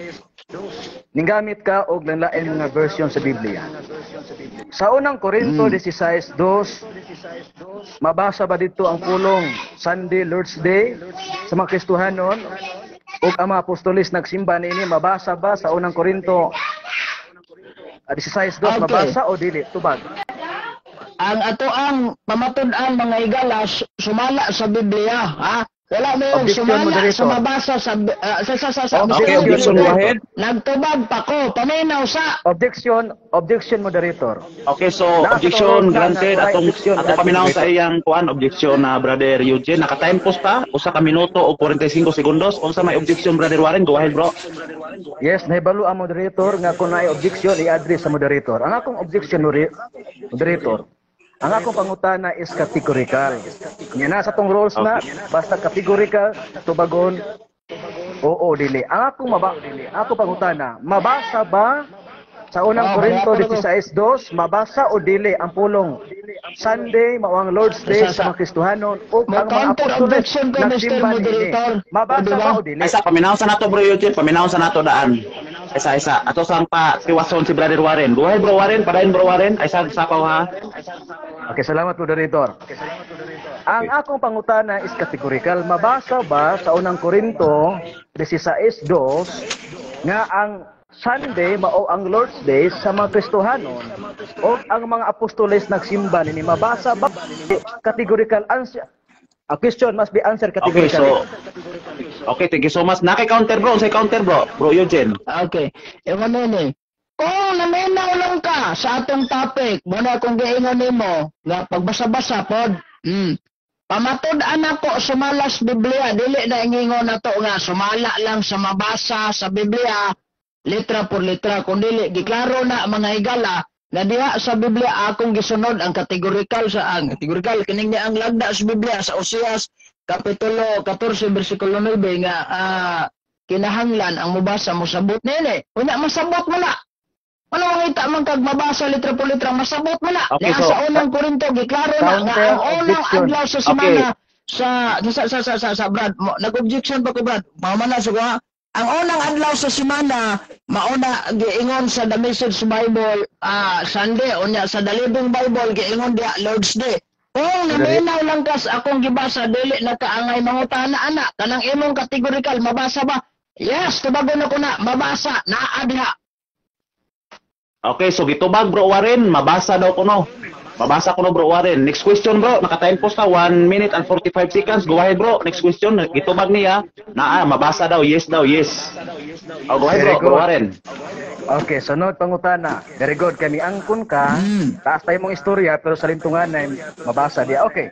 Ninggamit ka og lain-lain mga version sa Biblia. Sa unang Korinto mm. sixteen two, mabasa ba dito ang pulong Sunday, Lord's Day sa mga Kristohanon? Ug ang mga apostoles nagsimba niini, mabasa ba sa unang Korinto sixteen two, okay. Mabasa o dili? Tubag. Ang ato ang pamatud-an mga igalas sumala sa Biblia, ha? Wala mo yung sumala sa mabasa sa uh, sa sa sa sa okay, objection, go ahead. Nagtubag pa ko, paminaw sa objection, objection moderator. Okay, so objection granted atong atong paminaw sa iyang kuan objection na Brother Eugene. Naka-time post ta usa ka minuto o forty-five segundos. Unsa may objection Brother Warren? Go ahead bro. Yes, nahibalo ang moderator nga kung naay objection i-address sa moderator. Ang akong objection moderator, ang akong pangutana is categorical. Nya na sa tong rules na basta categorical tubagon oo dili. Ang akong maba ako pangutana, mabasa ba sa unang Korinto sixteen two, mabasa o dili ang pulong Sunday mao ang Lord's Day sa mga Kristohanon o ang mga apostoles nagsimba niini? Mabasa ba o dili? Isa paminaw sa nato bro Eugene, paminaw sa nato daan. Isa isa ato sang pa tiwason si Brother Warren. Go ahead bro Warren, padayon bro Warren. Ay sa sapaw ha. Okay, salamat moderator. Ang akong pangutana is categorical. Mabasa ba sa unang Korinto sixteen two nga ang Sunday mao ang Lord's Day sa mga Kristohanon o ang mga apostoles nagsimba nini? Mabasa ba? Categorical answer. A question must be answered Okay, categorically. so okay, thank you so much. Naki-counter bro, say counter bro. Bro Eugene. Okay. Ewan na ni. Kung naminaw lang ka sa atong topic, muna kung giingon nimo nga pagbasa-basa pod. Hmm. Pamatud-an ako sumalas Biblia, dili na ingingon nato nga sumala lang sa mabasa sa Biblia litra por litra, kung dili giklaro na mga higala na diha sa Biblia akong gisunod ang categorical sa ang categorical kining niya ang lagda sa Biblia sa Oseas kapitulo fourteen bersikulo nine nga uh, kinahanglan ang mubasa mo sabot nini. Unya masabot mo na. Ano mangita man kag mabasa litra por litra, masabot mo na. Okay, Diha so, sa unang Korinto giklaro na nga ang unang adlaw sa semana sa sa sa sa sa, sa Brad, nag-objection pa ko Brad. Mama na sugo. Ang unang adlaw sa semana mauna giingon sa The Message Bible uh, Sunday, unya sa The Living Bible giingon dia Lord's Day. Kung naminaw lang kas akong gibasa dili na kaangay mangutana ana kanang imong categorical mabasa ba? Yes, tubagon ako na mabasa naa diha. Okay, so gitubag bro Warren, mabasa daw ko no. Mabasa ko no bro Warren. Next question bro, naka-time post ta one minute and forty-five seconds. Go ahead bro, next question. Gitubag niya. Naa, mabasa daw, yes daw, yes. Oh, go ahead bro, bro Warren. Okay, sunod pangutana. Very good. Kami angkon ka. Mm. Taas tayo mong istorya pero sa lintungan na mabasa dia. Okay.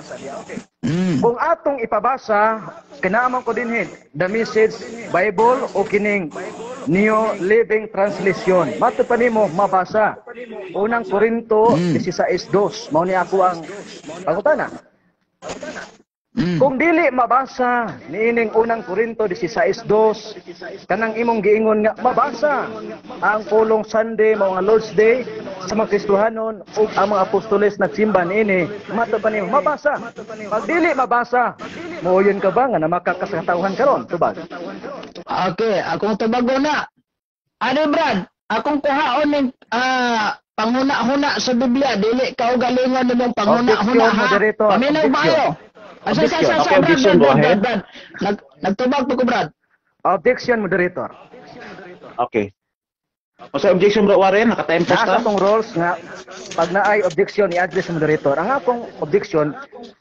Mm. Kung atong ipabasa, kinaaman ko din The Message Bible o kining New Living Translation. Mato pa nimo mabasa. Unang Korinto mm. sixteen two. Mao ni ako ang pangutana. Mm. Kung dili mabasa niining unang Korinto sixteen two, kanang imong giingon nga mabasa ang pulong Sunday mao nga Lord's Day sa mga Kristohanon ug ang mga apostoles nagsimba niini, mato pa nimo mabasa. Pag dili mabasa, moyon ka ba nga na makakasatawhan karon tubag? Okay, akong tubago na. Ano Brad, akong kuhaon ng ah, panghuna-huna sa Biblia, dili ka og galingon nimong panghuna-huna Objection, ha. moderator. Paminaw ba Objection. kayo? Asa sa sa sa Okay, Brad, objection, Brad, go Brad, ahead. Brad. Nag nagtubag po ko Brad. Objection, moderator. Okay. O sa objection bro Warren, naka-time post Nasa ka? tong rules nga pag naay objection i-address sa moderator. Ang akong objection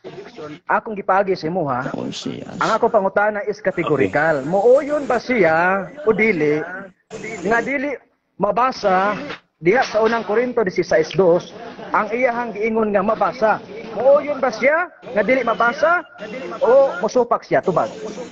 akong gipagi sa imo ha. Ang akong pangutana is categorical. Mooyon ba siya o dili nga dili mabasa diha sa unang Korinto sixteen two ang iyahang giingon nga mabasa. Mooyon ba siya nga dili mabasa o mosupak siya tubag?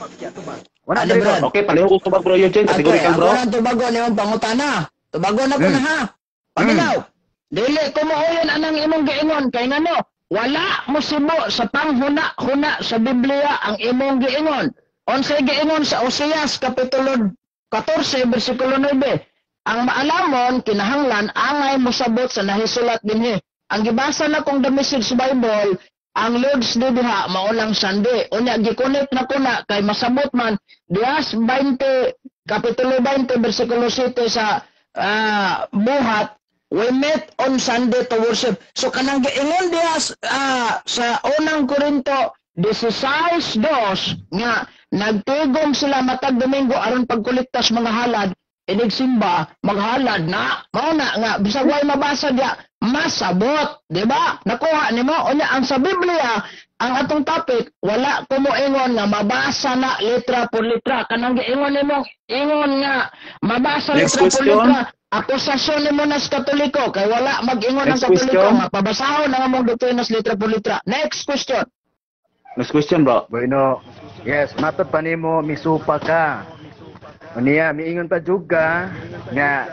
Wala Ano, diri Brad? Okay, pareho ko tubag bro Eugene, categorical Okay, bro. ako na tubago nimong pangutana. Tubago na ko na ha. Paminaw. Dili ko mooyon anang imong giingon kay ngano? Wala mo sibo sa panghuna-huna sa Biblia ang imong giingon. Unsay giingon sa Oseas kapitulo fourteen bersikulo nine. Ang maalamon kinahanglan angay mosabot sa nahisulat dinhi. Ang gibasa na kong the Message Bible, ang Lord's Day diha maulang Sunday. Unya gi-connect na ko na kay masabot man diha sa twenty kapitulo twenty bersikulo seven sa ah, buhat, we met on Sunday to worship. So kanang giingon diha ah, sa unang Korinto sixteen two nga nagtigom sila matag Domingo aron pagkuliktas mga halad, inig simba maghalad na mao na nga bisag way mabasa diya masabot, di ba? Nakuha nimo unya ang sa Biblia ang atong topic wala ko mo ingon nga mabasa na letra por letra kanang giingon nimo ingon nga mabasa Next letra por question. letra akusasyon nimo na sa Katoliko kay wala mag-ingon ng Next Katoliko question. nga pabasahon ang among doktrina sa letra por letra. Next question. Next question bro. Bueno, yes, matod pa nimo misupa ka. Unya miingon pa juga nga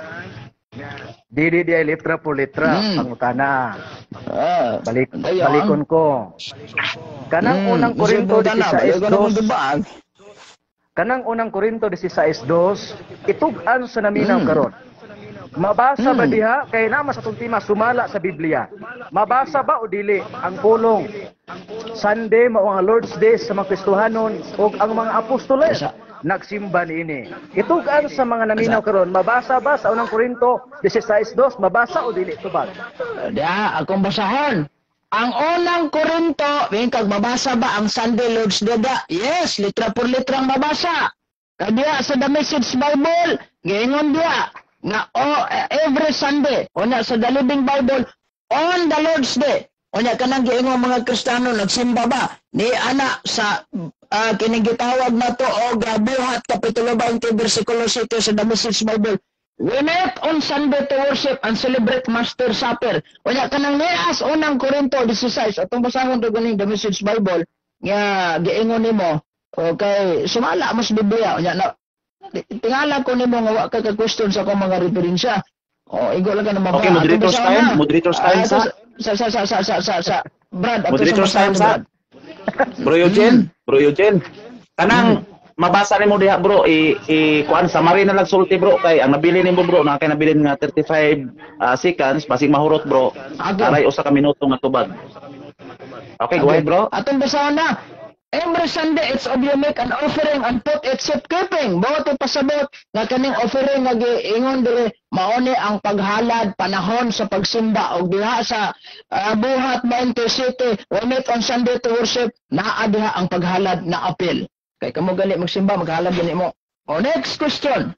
dili di ay letra por letra Mm. pangutana. Ah, Balik Ayun. balikon ko. Kanang Hmm, unang Korinto sixteen two. two. Kanang unang Korinto sixteen two, itug-an sa naminaw Mm. karon. Mabasa ba Mm. diha kay nama sa tuntima sumala sa Biblia. Mabasa ba o dili ang pulong Sunday mao ang Lord's Day sa mga Kristohanon ug ang mga apostoles Asa? nagsimba niini. Itug-an sa mga naminaw karon, mabasa ba sa unang Korinto sixteen two, mabasa o dili tubag? Diya, akong basahon. Ang unang Korinto, may kag mabasa ba ang Sunday Lord's Day da? Yes, litra por litra ang mabasa. Kadiya sa The Message Bible, giingon diya nga oh, every Sunday, o na sa The Living Bible, on the Lord's Day. O na kanang giingon mga Kristiyano nagsimba ba ni ana sa uh, kinigitawag na to o Buhat kapitulo twenty bersikulo seven sa The Message Bible. We met on Sunday to worship and celebrate Master Supper. Wala ka nang nias unang Korinto sixteen. Atong basahon do ganing The Message Bible nga giingon nimo okay sumala mo sa Biblia unya na tingala ko nimo nga wa ka ka question sa akong mga referensya. O igo lang ka na mabasa. Okay, moderator's time, moderator's time sa sa sa sa sa sa sa sa Brad ato moderator's sa time basahon, sa Bro Eugene, Bro Eugene. Kanang mabasa nimo diha bro i, i kuan summary na lang sulti bro kay ang nabili nimo bro na kay nabili nga thirty-five uh, seconds basig mahurot bro. Okay. Aray usa ka minuto nga tubag. Okay, go ahead bro. Atong basahon na. Every Sunday, it's of you make an offering and put it keeping. Bawat ipasabot nga kaning offering nga giingon diri mauni ang paghalad panahon sa pagsimba og diha sa uh, Buhat twenty City, we meet on Sunday to worship, naa diha ang paghalad na appeal. Kay kamo gali magsimba maghalad gani mo. O next question.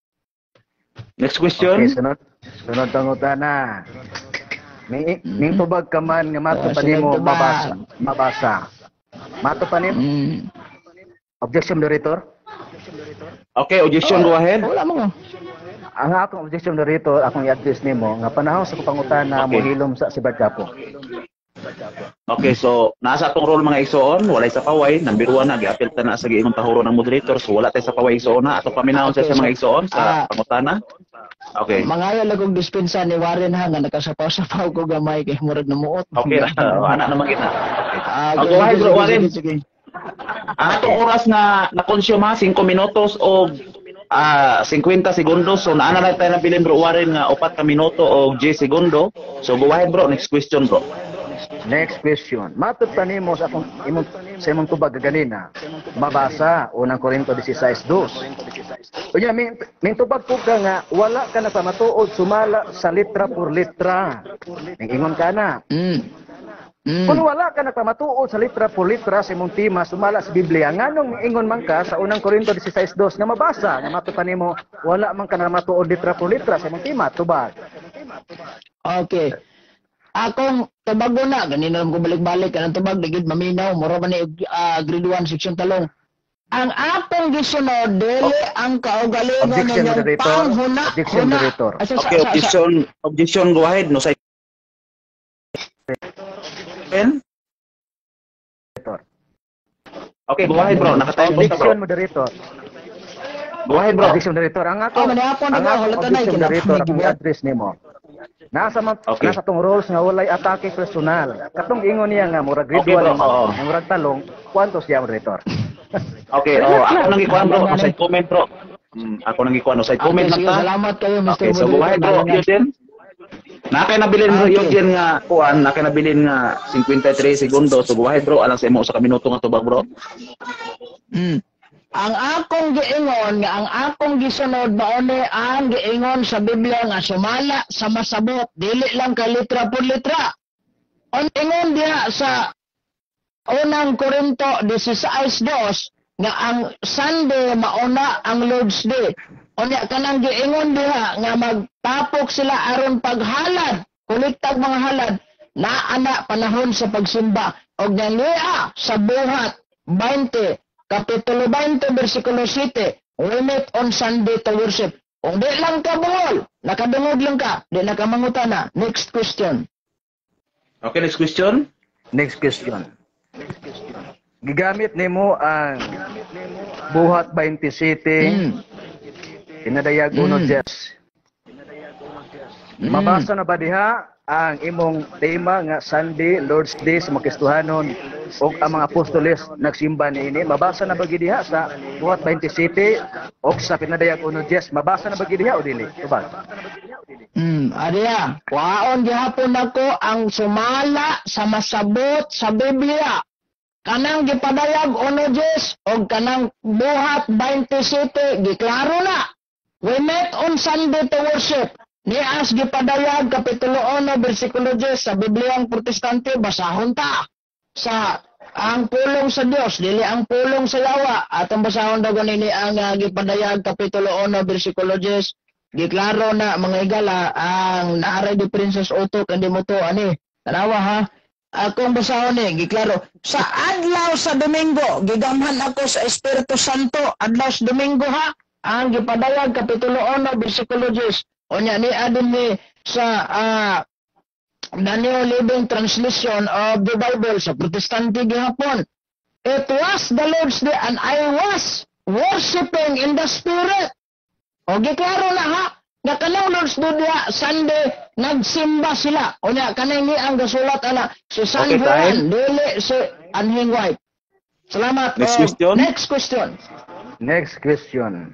Next Okay, question. sunod. Sunod pangutana. Ning ning tubag ka man nga mato Oh, pa nimo sunod tubag. mabasa. Mabasa. Mato pa nimo Mm. objection moderator. Okay, objection go ahead. Wala mo. Ang akong objection moderator akong i-address nimo nga panahon sa pangutana Okay. mohilom sa si Badgapo. Okay, so nasa atong role mga igsoon, walay sa paway, number one na giapil ta na sa giingon tahuro ng moderator, so wala tay sa paway igsoon na atong paminawon sa Okay, sa mga so, igsoon sa ah, pangutana. Okay. Mangaya lang kong dispensa ni Warren ha nga nakasapaw-sapaw ko gamay kay murag namuot. Okay, uh, anak naman kita. Ah, Ang go ahead, bro, Warren. sige, sige. Ang atong oras nga na-consume ha, five minutos o ah fifty segundos. So naana na tayo nabilin bro Warren nga upat ka minuto o ten segundo. So go ahead bro, next question bro. Next question. Matod pa nimo sa akong imong sa imong tubag ganina. Mabasa unang Korinto sixteen two. Unya min min tubag ko ka nga wala ka na pamatuod sumala sa litra por litra. Ingon ka na. Mm. Mm. Kung wala ka na pamatuod sa litra por litra sa imong tema sumala sa Biblia nganong ingon man ka sa unang Korinto sixteen two nga mabasa nga matod pa nimo wala man ka na matuod litra por litra sa imong tema tubag. Okay. Akong tubago na, ganina lang ko balik-balik, kanang tubag, digid maminaw, mura man ni uh, grade one, section talong. Ang akong gisunod, dili ang kaugalingon Objection, ninyong moderator. panghuna. Objection, huna. moderator. Asa- sa- Okay, sa- sa- objection, objection, go ahead. No, say. Okay, go ahead bro. Nakatayo ko Objection, bro. moderator. Go ahead bro. Objection, moderator. Ang ato, Oh, manihapon ang ikaw, ato halata na, objection, ikinap- moderator, akong ikinap- address nimo. Nasa man, Okay. nasa tong rules nga walay atake personal. Katong ingon niya nga murag grade Okay, bro. one, Oo. nga murag talong, kwantos siya moderator? Okay, oh, ako nang ikuan bro. No, side comment bro. Hmm, ako nang ikuan. No, side Okay, comment lang sige, ta. salamat kayo, Mister Okay, so go ahead bro. Moderator. Yun Nakay nabilin bro Okay. yun din nga kuan, nakay nabilin nga fifty-three segundos. So go ahead bro, alang sa imo sa kaminuto nga tubag bro. Mm. Ang akong giingon nga ang akong gisunod mauni ang giingon sa Biblia nga sumala sa masabot dili lang ka litra por litra. On ingon diha sa unang Korinto sixteen two nga ang Sunday mauna ang Lord's Day. Unya kanang giingon diha nga magtapok sila aron paghalad, kuliktag mga halad na ana panahon sa pagsimba og niya sa buhat twenty Kapitulo twenty, versikulo seven, we meet on Sunday to worship. Kung di lang ka buhol, nakadungog lang ka, di na ka mangutana. Next question. Okay, next question. Next question. Gigamit nimo ang buhat twenty-seven, Mm. pinadayag uno Mm. Jess. Mm. Mabasa na ba diha ang imong tema nga Sunday, Lord's Day sa mga Kristohanon o ang mga apostoles nagsimba niini? Mabasa na ba gid diha sa buhat twenty-seven o sa pinadayag uno Jess? Mabasa na ba gid diha o dili? Tubag. Hmm, adiya. Waon gihapon ako ang sumala sa masabot sa Biblia. Kanang gipadayag uno Diyos o kanang buhat twenty-seven, giklaro na. We met on Sunday to worship. Nias gipadayag kapitulo one, versikulo ten sa Bibliang Protestante, basahon ta. Sa ang pulong sa Dios, dili ang pulong sa yawa. Atong basahon daw ganini ang uh, gipadayag kapitulo one, versikulo ten. Giklaro na mga igala ang naaray di Princess Otto kandi mo to ani. Tanawa ha. Akong basahon ni giklaro sa adlaw sa Domingo gigamhan ako sa Espiritu Santo adlaw sa Domingo ha. Ang gipadayag kapitulo one bersikulo ten. Onya ni adin ni sa uh, Daniel Living Translation of the Bible sa Protestante gihapon. It was the Lord's Day and I was worshiping in the Spirit. O giklaro na ha, nga kanang Lord's Day diha, Sunday, nagsimba sila. O niya, kanang ni ang gasulat ana, si San Okay, Juan, dili si Anhing White. Salamat. Next O, question. Next question. Next question.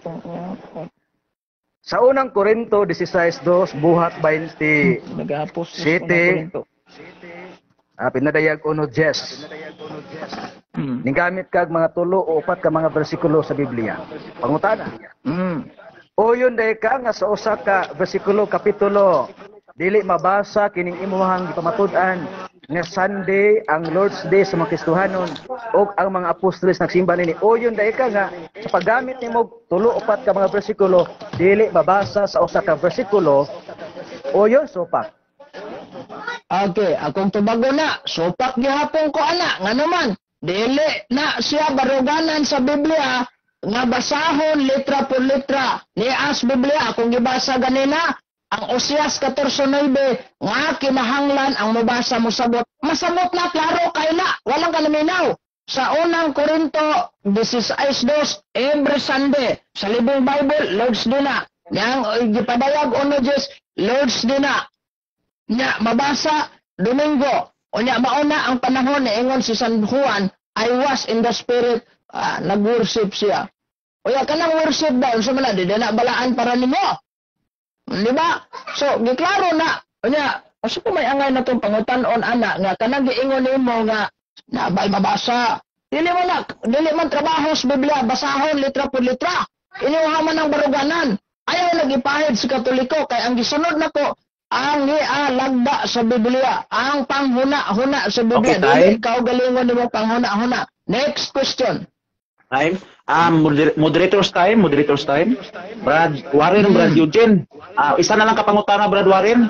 Sa unang Korinto sixteen two, buhat twenty, Nagapos. City. ah, pinadayag uno Jess. Mm. Ning gamit kag mga tulo o upat ka mga bersikulo sa Biblia. Pangutana. Mm. O yun day ka nga sa usa ka bersikulo kapitulo dili mabasa kining imuhang gipamatud-an nga Sunday ang Lord's Day sa mga Kristohanon o ang mga apostoles nagsimba nini. O yun day ka nga sa paggamit nimo tulo upat ka mga bersikulo dili mabasa sa usa ka bersikulo. O yun sopak. Okay, akong tubago na. Sopak gihapon ko ana. Nga naman, dili na siya baruganan sa Biblia nga basahon litra por litra. Nias Biblia, akong gibasa ganina, ang Oseas fourteen nine nga kinahanglan ang mabasa mo sabot. Masabot na, klaro kay na. Walang kanaminaw. Sa unang Korinto sixteen two, every Sunday, sa Libong Bible, Lord's Day na. Yang gipadayag uno Diyos, Lord's Day na. Nya mabasa Domingo. O nya mauna ang panahon ni ingon si San Juan I was in the spirit, ah, nag-worship siya. O ya kanang worship daw sa man di na balaan para nimo. Di ba? So giklaro na unya, asa ko may angay na tong pangutan-on ana nga kanang giingon nimo nga nabay mabasa. Dili mo na, dili man trabaho sa Biblia, basahon litra por litra. Inuha man ang baruganan. Ayaw nagipahid sa Katoliko kay ang gisunod nako ang gialagda sa Biblia, ang panghuna-huna sa Biblia. Okay, tayo. Dili ikaw galingon nimo panghuna-huna. Next question. Time. Um, moder- moderators time, moderators time. Brad Warren, Brad Eugene. Ah, isa na lang kapangutana, Brad Warren.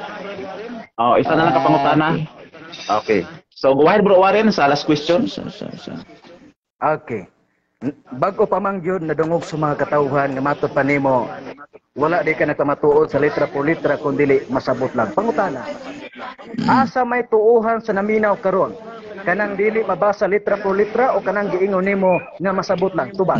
Oh, isa na lang kapangutana. Okay. So, go ahead, Bro Warren, sa last question. So, so, so. Okay. N- Bago pa mang yun, nadungog sa mga katauhan, nga matod pa nimo, wala di ka nagpamatuod sa litra po litra, kundi masabot lang. Pangutana, asa may tuuhan sa naminaw karon? Kanang dili mabasa litra po litra o kanang giingon nimo nga masabot lang? Tubag.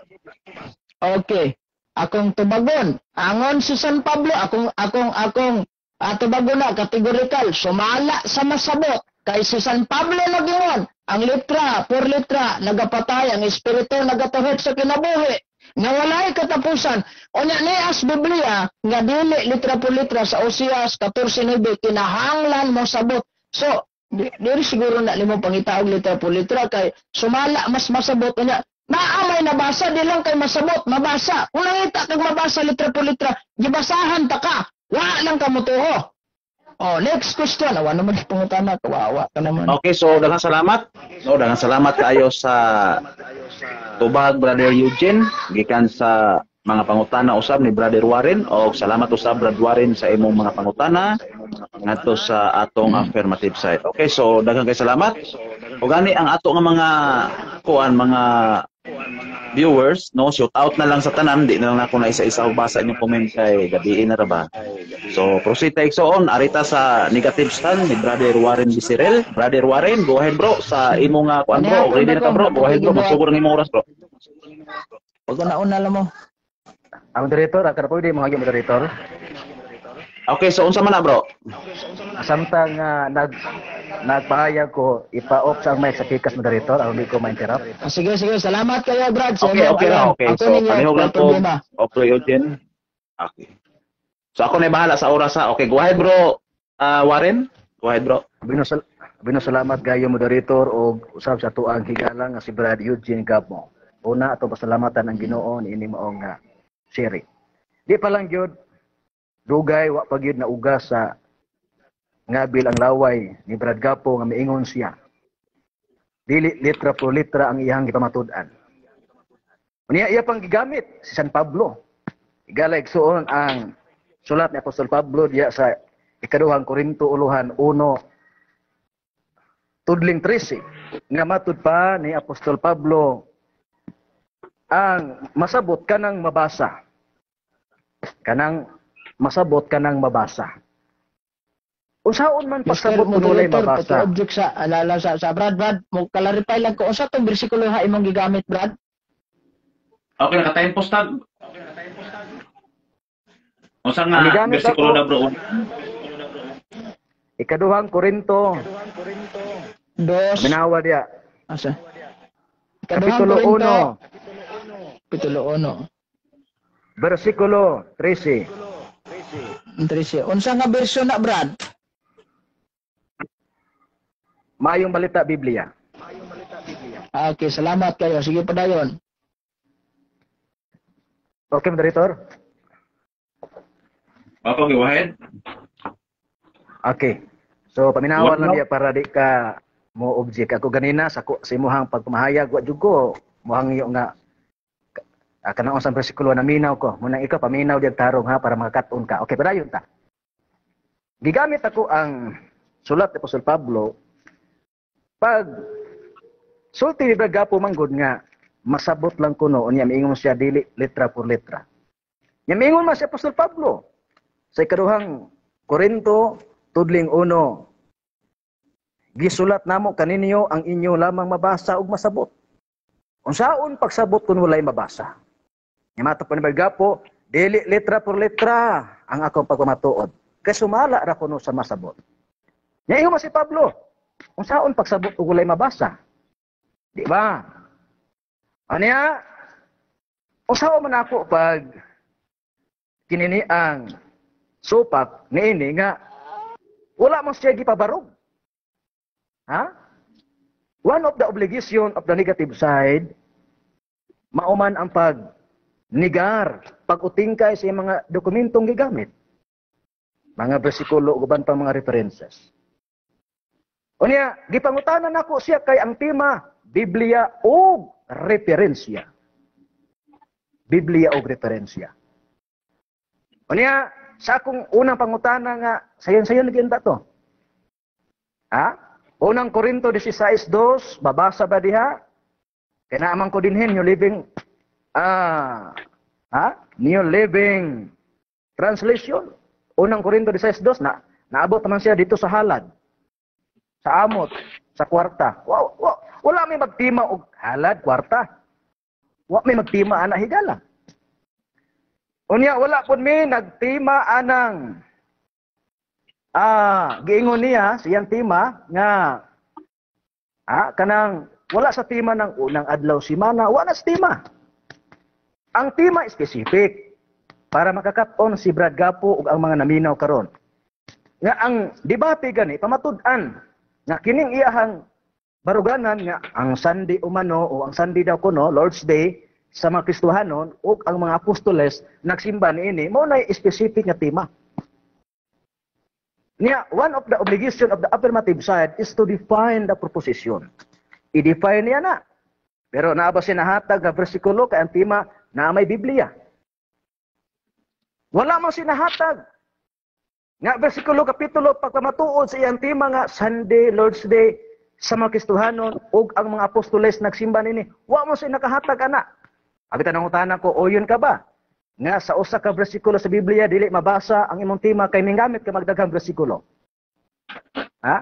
Okay. Akong tubagon. Angon si San Pablo, akong akong akong uh, tubagon na kategorikal, sumala sa masabot. Kay si San Pablo nagingon, ang litra, por litra, nagapatay, ang espiritu nagatahot sa kinabuhi. Nga walay katapusan. O nya ni as Biblia, nga dili litra por litra sa Oseas fourteen nine, kinahanglan mo sabot. So, di, diri siguro na limo pangitaog litra por litra kay sumala mas masabot niya. Naamay nabasa di lang kay masabot, mabasa. Kung nangita kag mabasa litra por litra, gibasahan ta ka. Wa lang ka motuho. Oh, next question. Awa naman pangutana, kawawa ka naman. Okay, so daghang salamat. So daghang salamat kaayo sa tubag Brother Eugene gikan sa mga pangutana usab ni Brother Warren o salamat usab Brother Warren sa imong mga pangutana ngadto sa atong affirmative side. Okay, so daghang kay salamat. O gani ang ato nga mga kuan mga viewers, no, shout out na lang sa tanan, di na lang ako na isa-isa og basa inyong comment kay gabiin na ra ba. So proceed tayo so on arita sa negative stand ni Brother Warren Bisirel. Brother Warren, go ahead bro sa imong uh, kuan bro, ready na ka bro, go ahead bro, magsugod ang imong oras bro. Pag una-una lang mo. Ang moderator, akar po di mga moderator. Okay, so unsa man na bro? Samtang uh, nag nagpahayag ko ipa-off sa mic sa kikas moderator, aron di ko ma-interrupt. Ah, sige, sige. Salamat kayo, Brad. Sa Okay, inyong okay lang, alam. okay. Ako So ninyo, panihog lang walang po, problema. okay Eugene. Okay. So ako na bahala sa oras ha. Okay, go ahead bro. Uh, Warren, go ahead bro. Binusal binusalamat kayo moderator o usab sa tuang higala nga si Brad Eugene Gabmo. Una ato pasalamatan ang Ginoo ni ini maong nga siri. Di pa lang gyud dugay wa pa gyud na ugas sa ngabil ang laway ni Brad Gapo nga miingon siya. Dili litra por litra ang iyang gipamatud-an. Unya iya pang gigamit si San Pablo. Igala igsuon ang sulat ni Apostol Pablo diya sa ikaduhang Korinto uluhan uno tudling trese nga matud pa ni Apostol Pablo ang masabot kanang mabasa. Kanang masabot kanang mabasa. Unsaon man pasabot Mister kuno lay Moderator, mabasa. pati-object sa, alala sa, sa Brad, Brad, mo clarify lang ko, unsa tong bersikulo ha imong gigamit, Brad? Okay, naka-time post tag. Unsa nga Ang gigamit bersikulo ako- na bro? Ikaduhang Korinto, Dos. minawa diya. Asa? Kapitulo Korinto, uno, Kapitulo uno. versikulo trese. Trece. Unsa nga bersyon na, Brad? Mayong balita Biblia. Ah, okay, salamat kayo. Sige pa dayon. Okay, moderator? Okay, go ahead. Okay. So paminawan What lang now? diya para di ka mo object. Ako ganina sa ko sa imuhang pagpamahayag wa jud ko mohang iyo nga uh, kanang usang bersikulo na minaw ko. Munang ikaw paminaw diyan tarong ha para makakat-on ka. Okay, padayon ta. Gigamit ako ang sulat ni Apostol Pablo pag sulti ni Bragapo manggod nga masabot lang kuno unya miingon siya dili letra por letra. Nya miingon man si Apostol Pablo sa ikaduhang Korinto tudling uno. Gisulat namo kaninyo ang inyo lamang mabasa ug masabot. Unsaon pagsabot kun walay mabasa? Nya mato pa ni Bragapo dili letra por letra ang akong pagmamatuod. Kay sumala ra kuno sa masabot. Nya ingon man si Pablo, unsaon pagsabot ug walay mabasa? Di ba? Ano ya? Usawa man ako pag kinini ang supak niini nga wala man siya gipabarog. Ha? One of the obligation of the negative side, mauman ang pag-nigar, pag-utingkay sa mga dokumentong gigamit. Mga bersikulo, uban pa mga references. O niya, gipangutanan ako siya kay ang tema, Biblia o referensya. Biblia o referensya. O niya, sa akong unang pangutana nga, sayon-sayon naginta to. Ha? Unang Korinto sixteen two, babasa ba diha? Kaya naaman ko dinhin, New Living, ah, ha? New Living Translation. Unang Korinto sixteen two, na, naabot naman siya dito sa halad. Sa amot, sa kwarta. Wow, wow. Wala may magtima og halad, kwarta. Wala may magtima ana higala. Unya, wala po may nagtima anang ah, giingon niya, siyang tima, nga, ah, kanang, wala sa tima ng unang adlaw simana, wala sa tima. Ang tima specific, para makakap-on si Brad Gapo ug ang mga naminaw karon. Nga ang debate gani, pamatud-an, nga kining iyahang baruganan nga ang Sunday umano o ang Sunday daw kuno, Lord's Day, sa mga Kristohanon o ang mga apostoles nagsimba niini, mo na specific nga tema. Niya, one of the obligation of the affirmative side is to define the proposition. I-define niya na. Pero naaba sinahatag nga bersikulo kay ang tema na may Biblia. Wala man sinahatag nga bersikulo kapitulo pagpamatuod sa iyang tema nga Sunday, Lord's Day sa mga Kristohanon ug ang mga apostoles nagsimba nini. Wa mo siya nakahatag ana. Abi tanong-tanan ko, o yun ka ba? Nga sa usa ka bersikulo sa Biblia dili mabasa ang imong tema kay minggamit ka magdaghang bersikulo. Ha?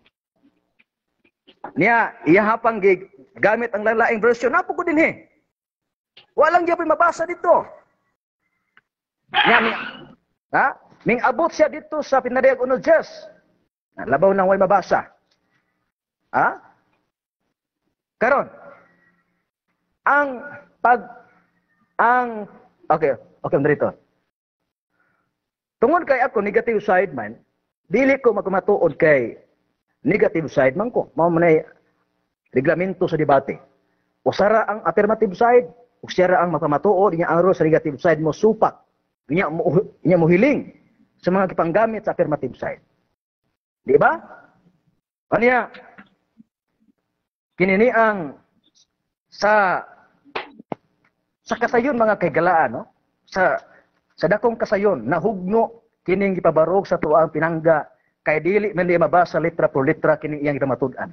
Niya, iya hapang gig gamit ang lalaing version napo ko dinhi. Walang gyapon mabasa dito. Niya, niya. Ha? Ming abot siya dito sa pinadayag uno Diyos. Labaw nang way mabasa. Ha? Karon, ang pag ang okay, okay dito. Tungod kay ako negative side man, dili ko magmatuod kay negative side man ko. Mao man reglamento sa debate. Usara ang affirmative side, usara ang magmatuod niya ang sa negative side mo supak. Niya mo niya mo hiling sa mga gipanggamit sa affirmative side. Di ba? Aniya kinini ang sa sa kasayon mga kaygalaan, no? Sa sa dakong kasayon nahugno kining gipabarog sa tuang pinangga kay dili man di mabasa letra por letra kining iyang gitamatud-an.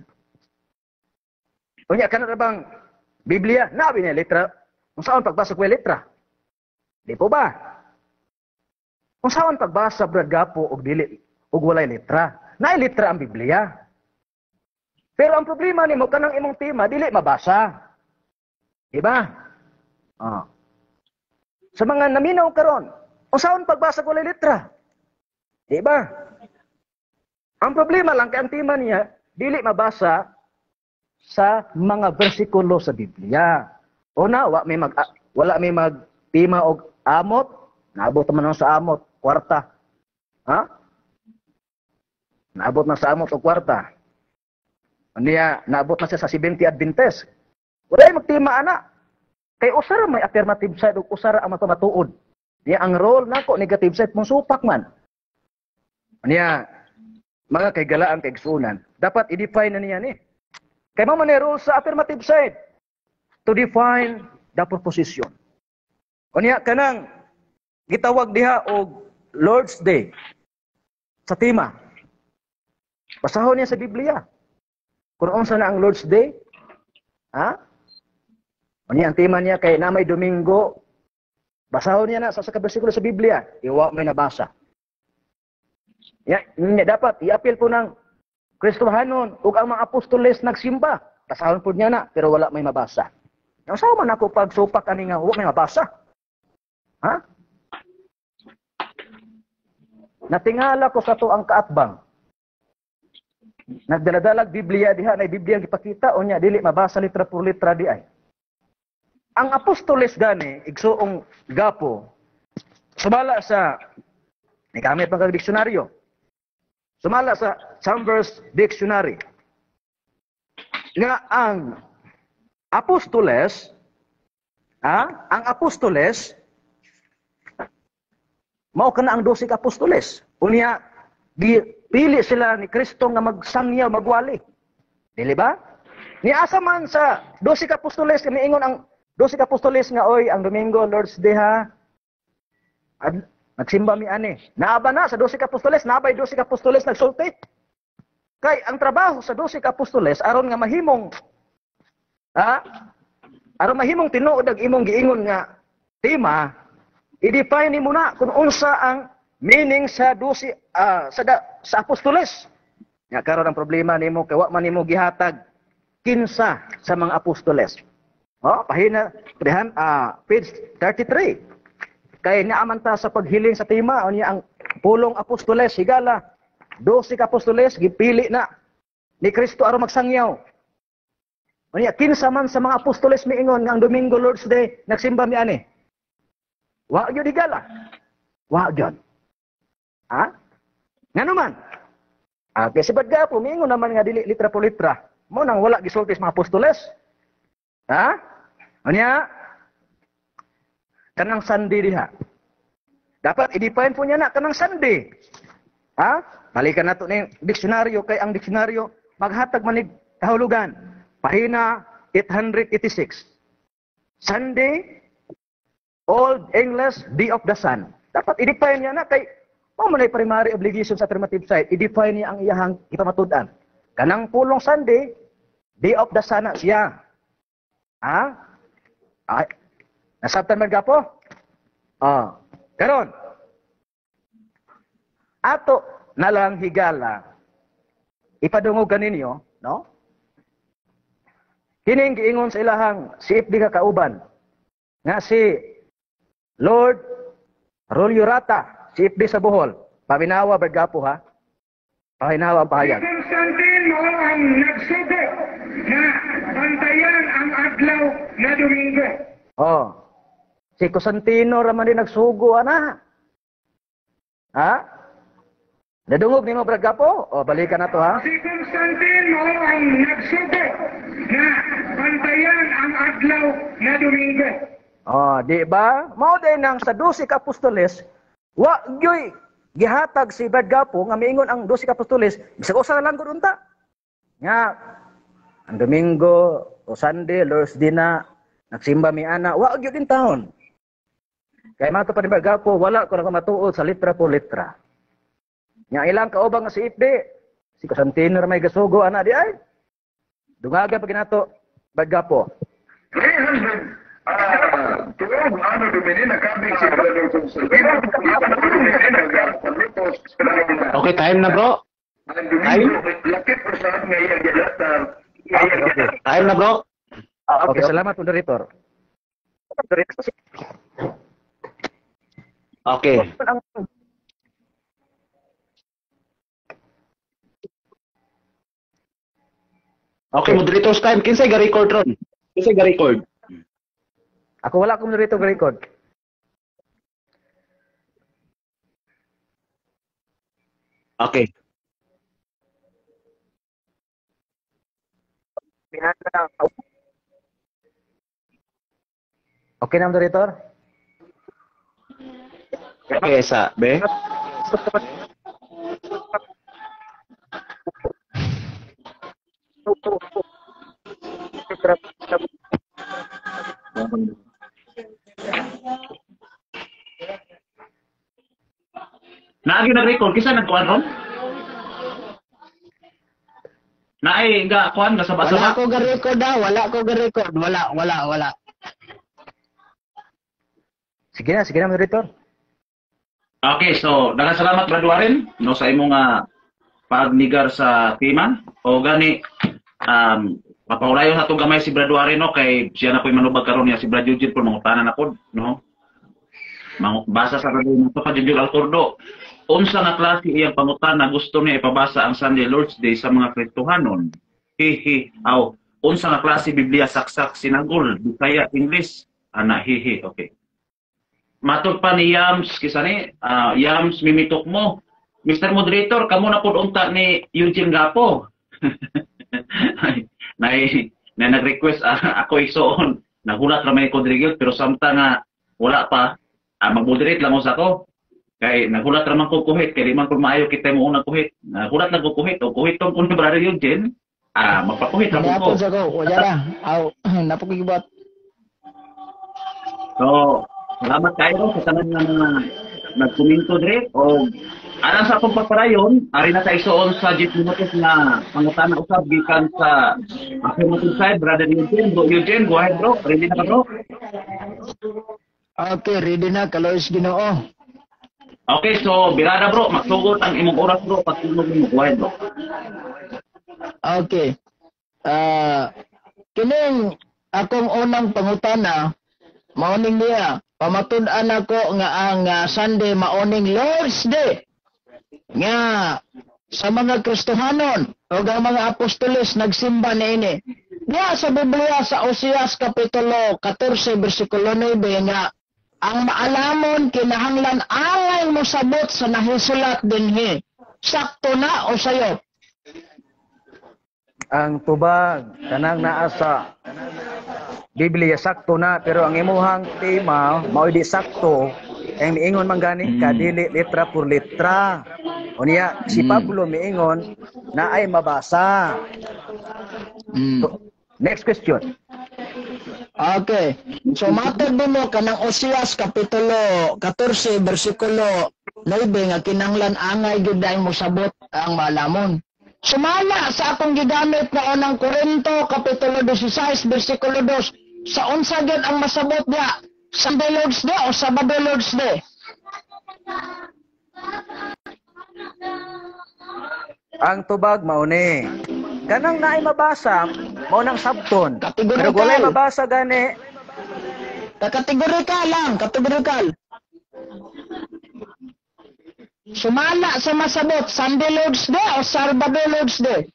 Unya kana bang Biblia nabi ni letra unsaon pagbasa ko letra? Di po ba? Unsaon pagbasa Brad Gapo og dili og walay letra? Naay letra ang Biblia. Pero ang problema nimo kanang imong tema dili mabasa. Di ba? Ah. Sa mga naminaw karon, unsaon pagbasa ko walay letra? Di ba? Ang problema lang kay ang tema niya dili mabasa sa mga bersikulo sa Biblia. Una, wa may mag wala may magtima og amot, naabot man sa amot, kwarta. Ha? Naabot na sa amot og kwarta. Niya, naabot na siya sa seventy Adventist. Wala magtima ana. Kay usara may affirmative side ug usara ang magpamatuod. Niya ang role nako negative side mong supak man. Niya mga kaygalaan kay gisunan, dapat i-define na niya ni. Kay mao man ni role sa affirmative side to define the proposition. O niya kanang gitawag diha og Lord's Day sa tema. Basahon niya sa Biblia. Kung unsa na ang Lord's Day, ha? Ano ang tema niya kay namay Domingo, basahon niya na sa sa bersikulo sa Biblia, iwa may nabasa. Ya, niya dapat i-appeal po ng Kristohanon ug ang mga apostoles nagsimba. Basahon po niya na pero wala may mabasa. Ang sao man ako pag supak ani nga wa may mabasa? Ha? Natingala ko sa to ang kaatbang. Nagdaladalag Biblia diha na Biblia ang ipakita o niya dili mabasa litra por litra di ay. Ang apostoles gani igsuong gapo sumala sa gamit pang diksyonaryo. Sumala sa Chambers Dictionary nga ang apostoles ah, ang apostoles mao kana ang dosig apostoles. Unya gipili sila ni Kristo nga magsangyaw magwali. Dili ba? Ni asa man sa dosig apostoles kami ingon ang dosig apostoles nga oy ang Domingo Lord's Day ha. Ad, nagsimba mi ani. Naaba na sa dosig apostoles, naabay dosig apostoles nagsulti. Kay ang trabaho sa dosig apostoles aron nga mahimong ha? Aron mahimong tinuod ang imong giingon nga tema, i-define nimo na kung unsa ang meaning sa dosi uh, sa da, sa apostoles. Nga karon ang problema nimo kay wa man nimo gihatag kinsa sa mga apostoles. Oh, pahina prehan uh, page thirty-three. Kay naaman ta sa paghiling sa tema o niya ang pulong apostoles higala dosig apostoles gipili na ni Kristo aron magsangyaw. O niya kinsa man sa mga apostoles miingon nga ang Domingo Lord's Day nagsimba mi ani. Wa gyud higala. Wa gyud. Ha? Ngano man? Ah, kay sibad gapo miingon naman nga dili litra por litra. Mo nang wala gisulti sa mga apostoles. Ha? Unya kanang Sunday diha. Dapat i-define po niya na kanang Sunday. Ha? Balikan nato ning diksyonaryo kay ang diksyonaryo maghatag manig kahulugan. Pahina eight eighty-six. Sunday, Old English, Day of the Sun. Dapat i-define niya na kay mao man ay primary obligation sa affirmative side. I-define niya ang iyahang ipamatud-an. Kanang pulong Sunday, Day of the Sun na siya. Ha? Ay, nasabtan man gapo? Ah, karon. Ato na lang higala. Ipadungog kaninyo, no? Kining giingon sa ilahang si F D ka kauban nga si Lord Rolio Rata, si F D sa Bohol. Paminawa bergapo ha. Paminawa ang pahayag. Si Constantine mo ang nagsugo na bantayan ang adlaw na Domingo. Oh. Si Constantino raman din nagsugo ana. Ha? Nadungog nimo bergapo? O balikan na to ha. Si Constantine mo ang nagsugo na bantayan ang adlaw na Domingo. Oh, di ba? Mao din nang sa dosig apostoles, wa gyoy gihatag si Bergapo nga miingon ang dosig apostoles, bisag usa lang gud unta. Nga ang Domingo o Sunday, Lord's Day na nagsimba mi ana, wa gyud din taon. Kay mato pa ni Bergapo, wala ko na matuod sa litra por litra. Nga ilang kaubang nga si F D, si Constantino ra may gasugo ana di ay. Dungaga pa ginato Bergapo. three hundred Ah, tuwag ano dumini na kabing si Brother Constantino. Okay, time na bro. Ang Domingo, lakit po sa nga iyang gilatar. Time na bro. Ah, okay, salamat moderator. Okay. Okay, moderator's time. Kinsay ga record ron? Kinsay ga record? Ako wala akong moderator ga record. Okay. Okay na moderator? Okay, sa be. Naagi nag-record kisa nagkuan ron? Naay nga kuan nga Wala saba-saba. ko ga-record ah, wala ko ga-record, wala, wala, wala. Sige na, sige na moderator. Okay, so daghang salamat Brad Warren no sa imong nga pagnigar sa tema o gani um papahulayon sa itong gamay si Brad Warren no kay siya na po'y manubag karon niya si Brad Eugene po mangutanan ako no. Mang basa sa radio mo pa Jujur Alcordo. unsa nga klase iyang pangutana gusto niya ipabasa ang Sunday Lord's Day sa mga Kristohanon? Hihi. Aw, unsa nga klase Biblia saksak sinagol Bisaya English? Ana hihi. Okay. Matod pa ni Yams kisa ni uh, Yams mimitok mo. mister Moderator, kamo na pud unta ni Eugene Gapo. na na nag-request uh, ako isuon. Nagulat ra may Rodriguez pero samtang nga wala pa, uh, mag-moderate lang mo sa ko. Kay nagulat ra man ko kuhit kay di man ko maayo kita mo unang kuhit. Nagulat lang ko kuhit o kuhit tong kun brother Eugene. Ah, magpakuhit ra Ano ko. po sa ko? Wala na. Aw, napakigibot. So, salamat kayo sa tanan nga mga nagkomento dire o alang sa akong pagparayon, ari na tayo soon sa Jeep Minutos na pangutana usab gikan sa affirmative side, brother Eugene. Bro Eugene, go ahead bro. Ready na ka bro? Okay, ready na. Kalois Ginoo. Okay, so birada bro, magsugot ang imong oras bro pag tulog mo. Go ahead bro. Okay. Ah, kining akong unang pangutana, maoning niya, pamatud-an ako nga ang uh, Sunday maoning Lord's Day. Nga sa mga Kristohanon o ang mga apostoles nagsimba na ini. Nga sa Biblia sa Oseas Kapitulo fourteen versikulo nine nga ang maalamon kinahanglan angay mo sabot sa nahisulat dinhi. Sakto na o sayop? Ang tubag kanang naa sa Biblia sakto na pero ang imuhang tema mao di sakto ang miingon man gani kadili letra por letra. Unya si Pablo miingon na ay mabasa. Mm. So, next question. Okay. So matod mo kanang Oseas Kapitulo fourteen versikulo nine nga kinanglan angay gyud mo sabot ang malamon. Sumala sa akong gigamit na unang Korinto Kapitulo sixteen versikulo two sa unsa gyud ang masabot niya? Sunday Lord's Day o Sabado Lord's Day? Ang tubag mao ni kanang naay mabasa mao nang sabton. Kategorikal. Pero walay mabasa gani. Kategorikal lang, kategorikal. Sumala sa masabot, Sunday Lord's Day o Sabado Lord's Day?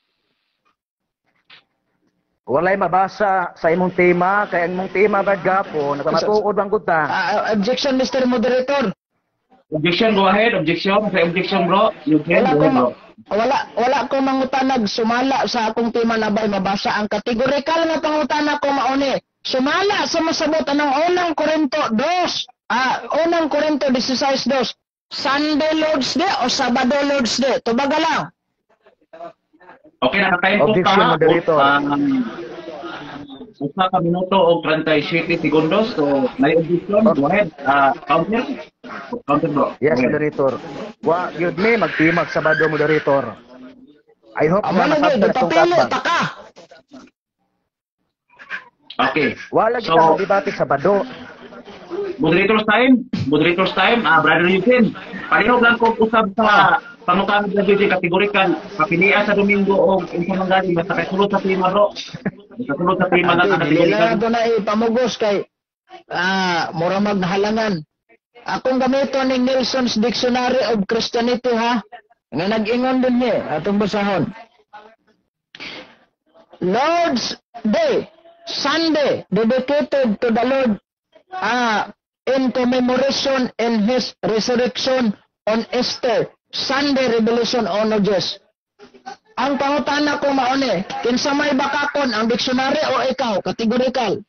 Walay mabasa sa imong tema kay ang imong tema bad gapo nakamatuod ang guta. Uh, objection, Mister Moderator. Objection, go ahead. Objection. Sa objection bro. Eugene, Wala go ko ahead bro. ma- wala wala ko mangutanag sumala sa akong tema na bay mabasa ang kategorikal nga pangutana ko mauni. Sumala sa masabot anong unang Korinto two, ah unang Korinto sixteen two. Sunday Lord's Day o Sabado Lord's Day? Tubaga lang. Okay, nakakain po Objection, ka. moderator. Um, usa ka minuto o thirty-seven segundos. So, may objection. Go ahead. Uh, counter. Counter bro. Yes, Go ahead. moderator. Wa gyud mi magtimag Sabado, moderator. I hope Amo na na gyud masabtan itong papili katbang. ta ka. Okay. Wala gyud So, ang debate Sabado. moderator's time. Moderator's time. Ah, brother Eugene. Palihog lang ko usab sa pangutana sa video kategorikal. Papilian sa Domingo o unsa man gani basta kay sulod sa tema bro. Basta sulod sa tema lang ang Okay, dili kategorikal. lang ito na ipamugos kay ah, mura maghalangan. Akong gamito ni Nelson's Dictionary of Christianity ha. Nga nag-ingon din niya, atong basahon. Lord's Day, Sunday, dedicated to the Lord ah, in commemoration in His resurrection on Easter, Sunday Revelation Onoges. Ang pangutana ko mauni, kinsa may bakakon ang dictionary o ikaw, kategorikal?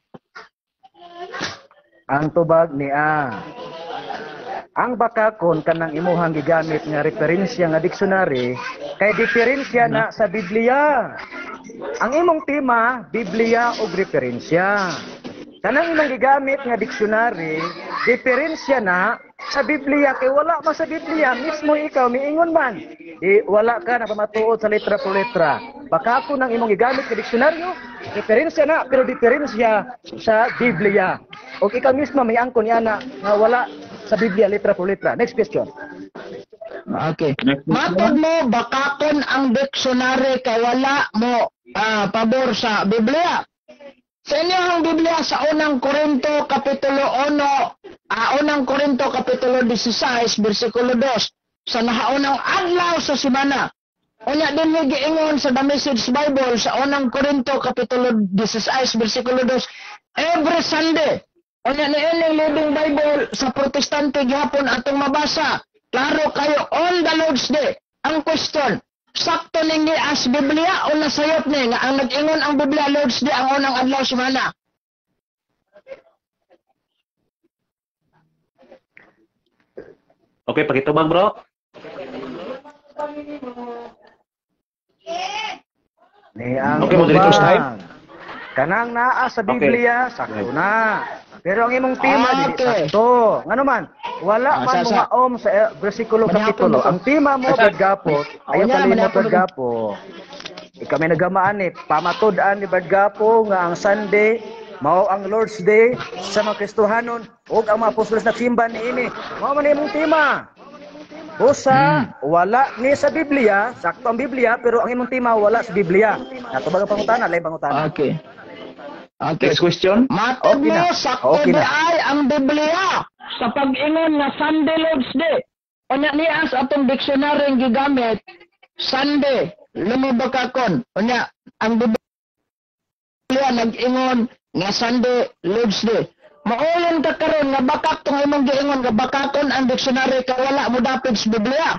Ang tubag ni A. Ang bakakon kanang imuhang gigamit nga referensya nga dictionary kay diferensya na sa Biblia. Ang imong tema, Biblia ug referensya. Kanang imong gigamit nga dictionary, diferensya na sa Biblia kay wala man sa Biblia mismo ikaw miingon man. Di wala ka na pamatuod sa letra po letra. Bakakon ang imong gigamit nga diksyonaryo, referensya na pero diferensya sa Biblia. O ikaw mismo may angkon niya na nga wala sa Biblia letra por letra. Next question. Okay. Matod mo, bakakon ang dictionary kay wala mo ah, pabor sa Biblia. Sa inyong Biblia sa unang Korinto Kapitulo one, ah, unang Korinto Kapitulo sixteen, versikulo two, sa nahaunang adlaw sa semana. Unya din nga giingon sa The Message Bible sa unang Korinto kapitulo sixteen bersikulo two, every Sunday. Unya ni ining Living Bible sa Protestante gihapon atong mabasa. Klaro kayo on the Lord's Day. Ang question, sakto ningi as Biblia o nasayop ni nga ang nag-ingon ang Biblia Lord's Day ang unang adlaw semana. Okay, pakitubag bro. Ni ang Okay, moderators ubang. time. Kanang naa sa Biblia, sakto na. Pero ang imong tema Ah, dili okay. sakto. Ngano man, wala Ah, man sa- mo sa- maom sa eh, bersikulo Manihapon kapitulo. ba? Ang tema mo Sa- badgapot, Oh, ayo nya, kalimot manihapon ba? badgapot. Ikaw may nagamaan ni pamatud-an ni badgapo nga ang Sunday mao ang Lord's Day sa mga Kristohanon ug ang mga apostoles na simban niini. Mao man imong tema. Usa, wala ni sa Biblia, sakto ang Biblia, pero ang imong tema wala sa Biblia. Natubag ang pangutana, lain pangutana. Okay. Okay. Next question. Matod Okay mo, na. sakto Okay di na. ay ang Biblia sa pag-ingon nga Sunday Lord's Day. Unya niya sa atong dictionary ang gigamit, Sunday, lumibakakon. Unya, ang Biblia nag-ingon nga Sunday Lord's Day. Mauyon ka karon nga bakak tong imong giingon nga bakakon ang dictionary ka wala mo dapit sa Biblia.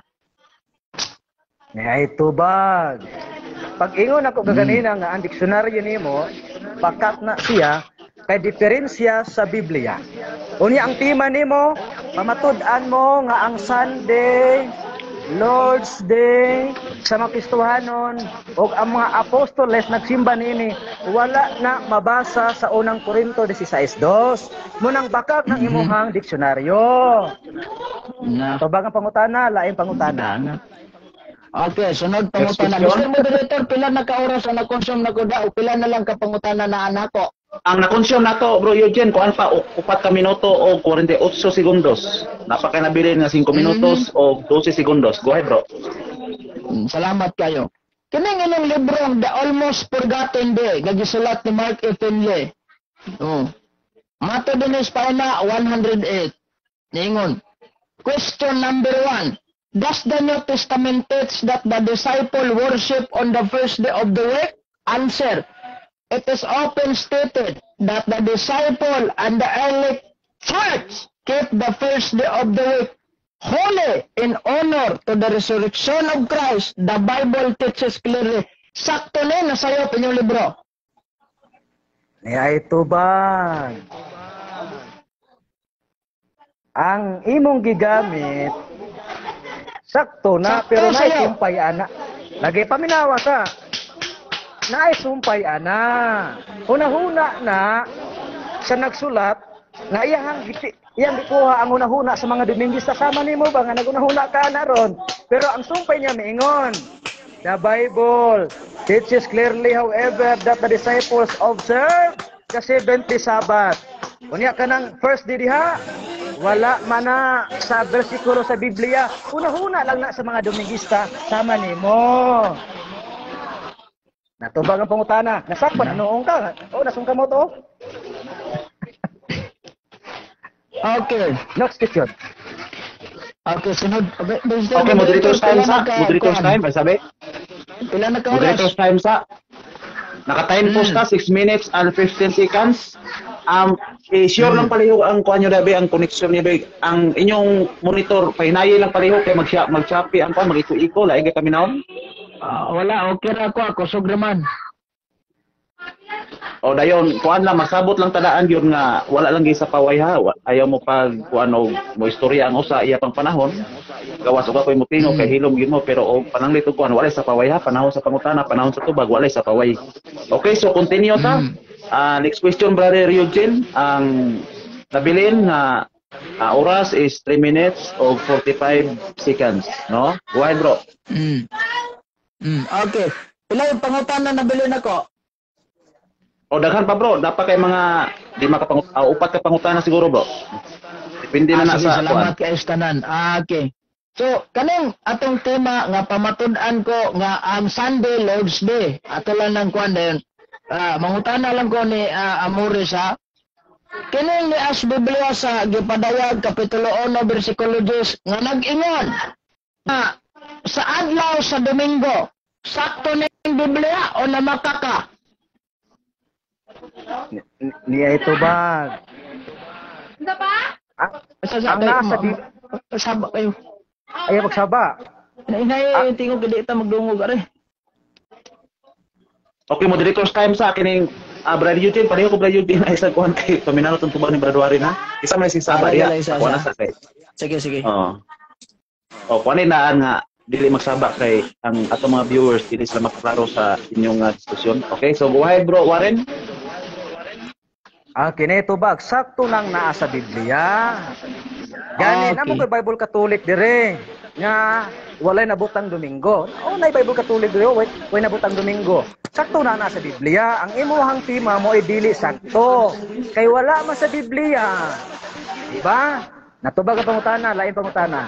Ay tubag. Pag ingon ako kaganina nga ang diksyonaryo nimo, bakat na siya kay diferensya sa Biblia. Unya ang tema nimo, pamatud-an mo nga ang Sunday, Lord's Day sa mga Kristohanon ug ang mga apostoles nagsimba nini wala na mabasa sa unang Korinto sixteen two. Munang bakak ng imuhang diksyonaryo. Na. Tubag ang pangutana, lain pangutana. Okay, sunod Next pangutana. question. mister Moderator, pila na ka oras ang na-consume na ko daw? Pila na lang ka pangutana na anak ko? Ang na-consume nato bro Eugene kuan pa u- upat ka minuto o forty-eight segundos. Napaka nabilin nga five minutos o twelve segundos. Go ahead bro. Hmm, salamat kayo. Kining inyong librong The Almost Forgotten Day, gagisulat ni Mark E. Finley. Oh. Mato din is pa na one oh eight. Ningon. Question number one. Does the New Testament teach that the disciple worship on the first day of the week? Answer. It is often stated that the disciple and the early church keep the first day of the week holy in honor to the resurrection of Christ. The Bible teaches clearly. Sakto na nasayo inyong libro. Niya ito ba? Ang imong gigamit sakto na Sakto pero sa'yo. naisumpay ana. Lagi paminawa ka. Naisumpay ana. Hunahuna na sa nagsulat na iyang giti iyang gikuha ang hunahuna sa mga Dominguista sama nimo ba nga nagunahuna ka na ron. Pero ang sumpay niya miingon. The Bible teaches clearly, however, that the disciples observe the seventy Sabbath. Unya ka ng first day diha, wala man na sa bersikulo sa Biblia. Una-una lang na sa mga Dominguista, sama nimo. Natubag ang pangutana. Nasakpan, anoong ka? O, nasungka mo to? Okay. Next question. Okay, sunod. Okay, moderators time sa. Moderators time ay sabi. Pila na ka oras? Moderators time sa. Naka-time post ka six minutes and fifteen seconds. Um, eh, sure lang paliho ang kuha nyo dabi, ang connection niya dabi. Ang inyong monitor, pahinayi lang paliho kay mag-choppy ang kuha, mag-iko-iko, laing kay kami naon. Ah, wala, okay ra ako. Ako sugraman. O dayon, kuan lang, masabot lang tadaan yun nga, wala lang gisa paway ha. Wa- Ayaw mo pag, kuan o, mo istorya ang usa, iya pang panahon. Gawas o kapoy mo tino, kay hilom yun mo, pero o, pananglit o kuan, walay sa paway ha. Panahon sa pangutana, panahon sa tubag, walay sa paway. Okay, so continue ta. Ah, next question, Brother Eugene. Ang nabilin na ah, oras is three minutes of forty-five seconds, no? Go ahead, bro. Mm. Mm, okay. Pila yung pangutana na bilin ako? O daghan pa, bro. Dapat kay mga lima ka pangut ah, upat ka pangutana siguro, bro. Depende na Ah, na sige, sa salamat kuan. kay Estanan. Ah, okay. So, kanang atong tema nga pamatud-an ko nga ang Sunday Lord's Day. Ato lang ng kuan din. Ah, mangutana lang ko ni ah, Amores ha. Kining ni as Biblia sa gipadayag kapitulo one bersikulo ten nga nag-ingon na sa adlaw sa Domingo, sakto na yung Biblia o namaka ka? Ni- ni- Niya ito ba? Sa Ang nasa di Saba kayo. ayaw magsaba. Inay, tingog hindi ta magdungog are. Okay, moderators time sa kining ah Brother Eugene, pareho ko Brother Eugene ay sa kuan kay paminaw tong tubag ni Brother Warren ha. Isa may si Saba Ah, diya. wala, isa, Kuan na isa. sa kay. Sige, sige. Oo. Oh, kuanin na nga dili magsaba kay ang ato mga viewers dili sila makaklaro sa inyong uh, diskusyon. Okay, so go ahead bro Warren. Ang kinito ba sakto nang naa sa Biblia. Gani Okay. namo kay Bible Catholic dire nga walay nabutang Domingo. Oh, nay Bible Catholic dire way, way nabutang Domingo. Sakto na na sa Biblia. Ang imuhang tema mo ay dili sakto. Kay wala man sa Biblia. Diba? Natubag ang pangutana, lain pangutana.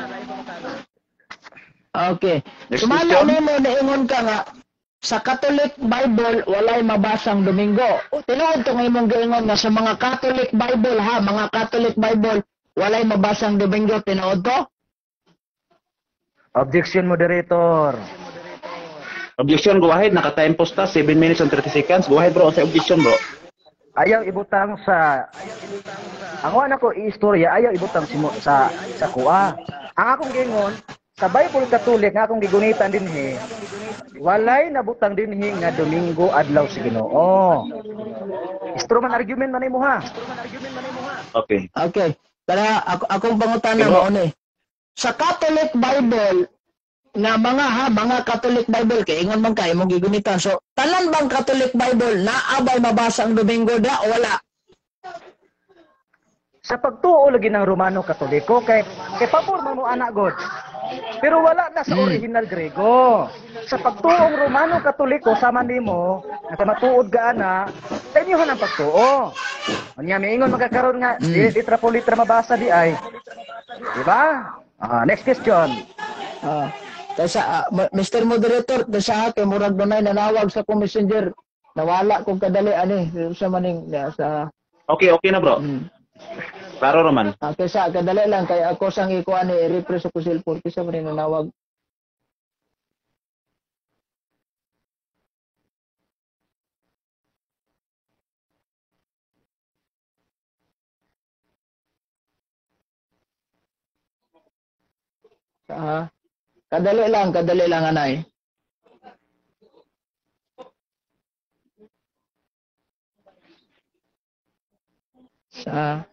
Okay. Next Sumala question. nimo naingon ka nga sa Catholic Bible walay mabasang Domingo. O tinuod to nga imong giingon nga sa mga Catholic Bible ha, mga Catholic Bible walay mabasang Domingo tinuod to? Objection, moderator. Objection, go ahead. Naka-time post ta, seven minutes and thirty seconds. Go ahead bro, sa objection bro. Ayaw ibutang sa ang wala ko istorya, ayaw ibutang simo sa sa kuha. Ang akong gingon sa Bible Catholic nga akong gigunitan dinhi, walay nabutang dinhi nga Domingo adlaw sa Ginoo. Istro man argument man imo ha. Okay. Okay. Kaya ako akong pangutana Pero- mo ni. Sa Catholic Bible nga mga ha, mga Catholic Bible kay ingon man kay imong gigunitan. So, tanan bang Catholic Bible naabay mabasa ang Domingo da o wala? Sa pagtuo lagi ng Romano Katoliko kay kay pabor man mo anak god. Pero wala na sa original Grego. Sa pagtuong Romano Katoliko sama nimo, nga matuod ka ana, sa inyo ang pagtuo. Unya miingon magkakaroon nga Mm. di litra po litra mabasa di ay. Di ba? Ah, next question. Ah, sa ah, Ma- Mister Moderator, sa akin murag dunay nanawag sa kong messenger. Nawala kong kadali ani sa maning ya, sa Okay, okay na bro. hmm. Klaro naman. Ah, kaysa kadali lang kay ako sang ikuan ni refresh ko cellphone kaysa maning nanawag. Ah, kadali lang, kadali lang anay. Sa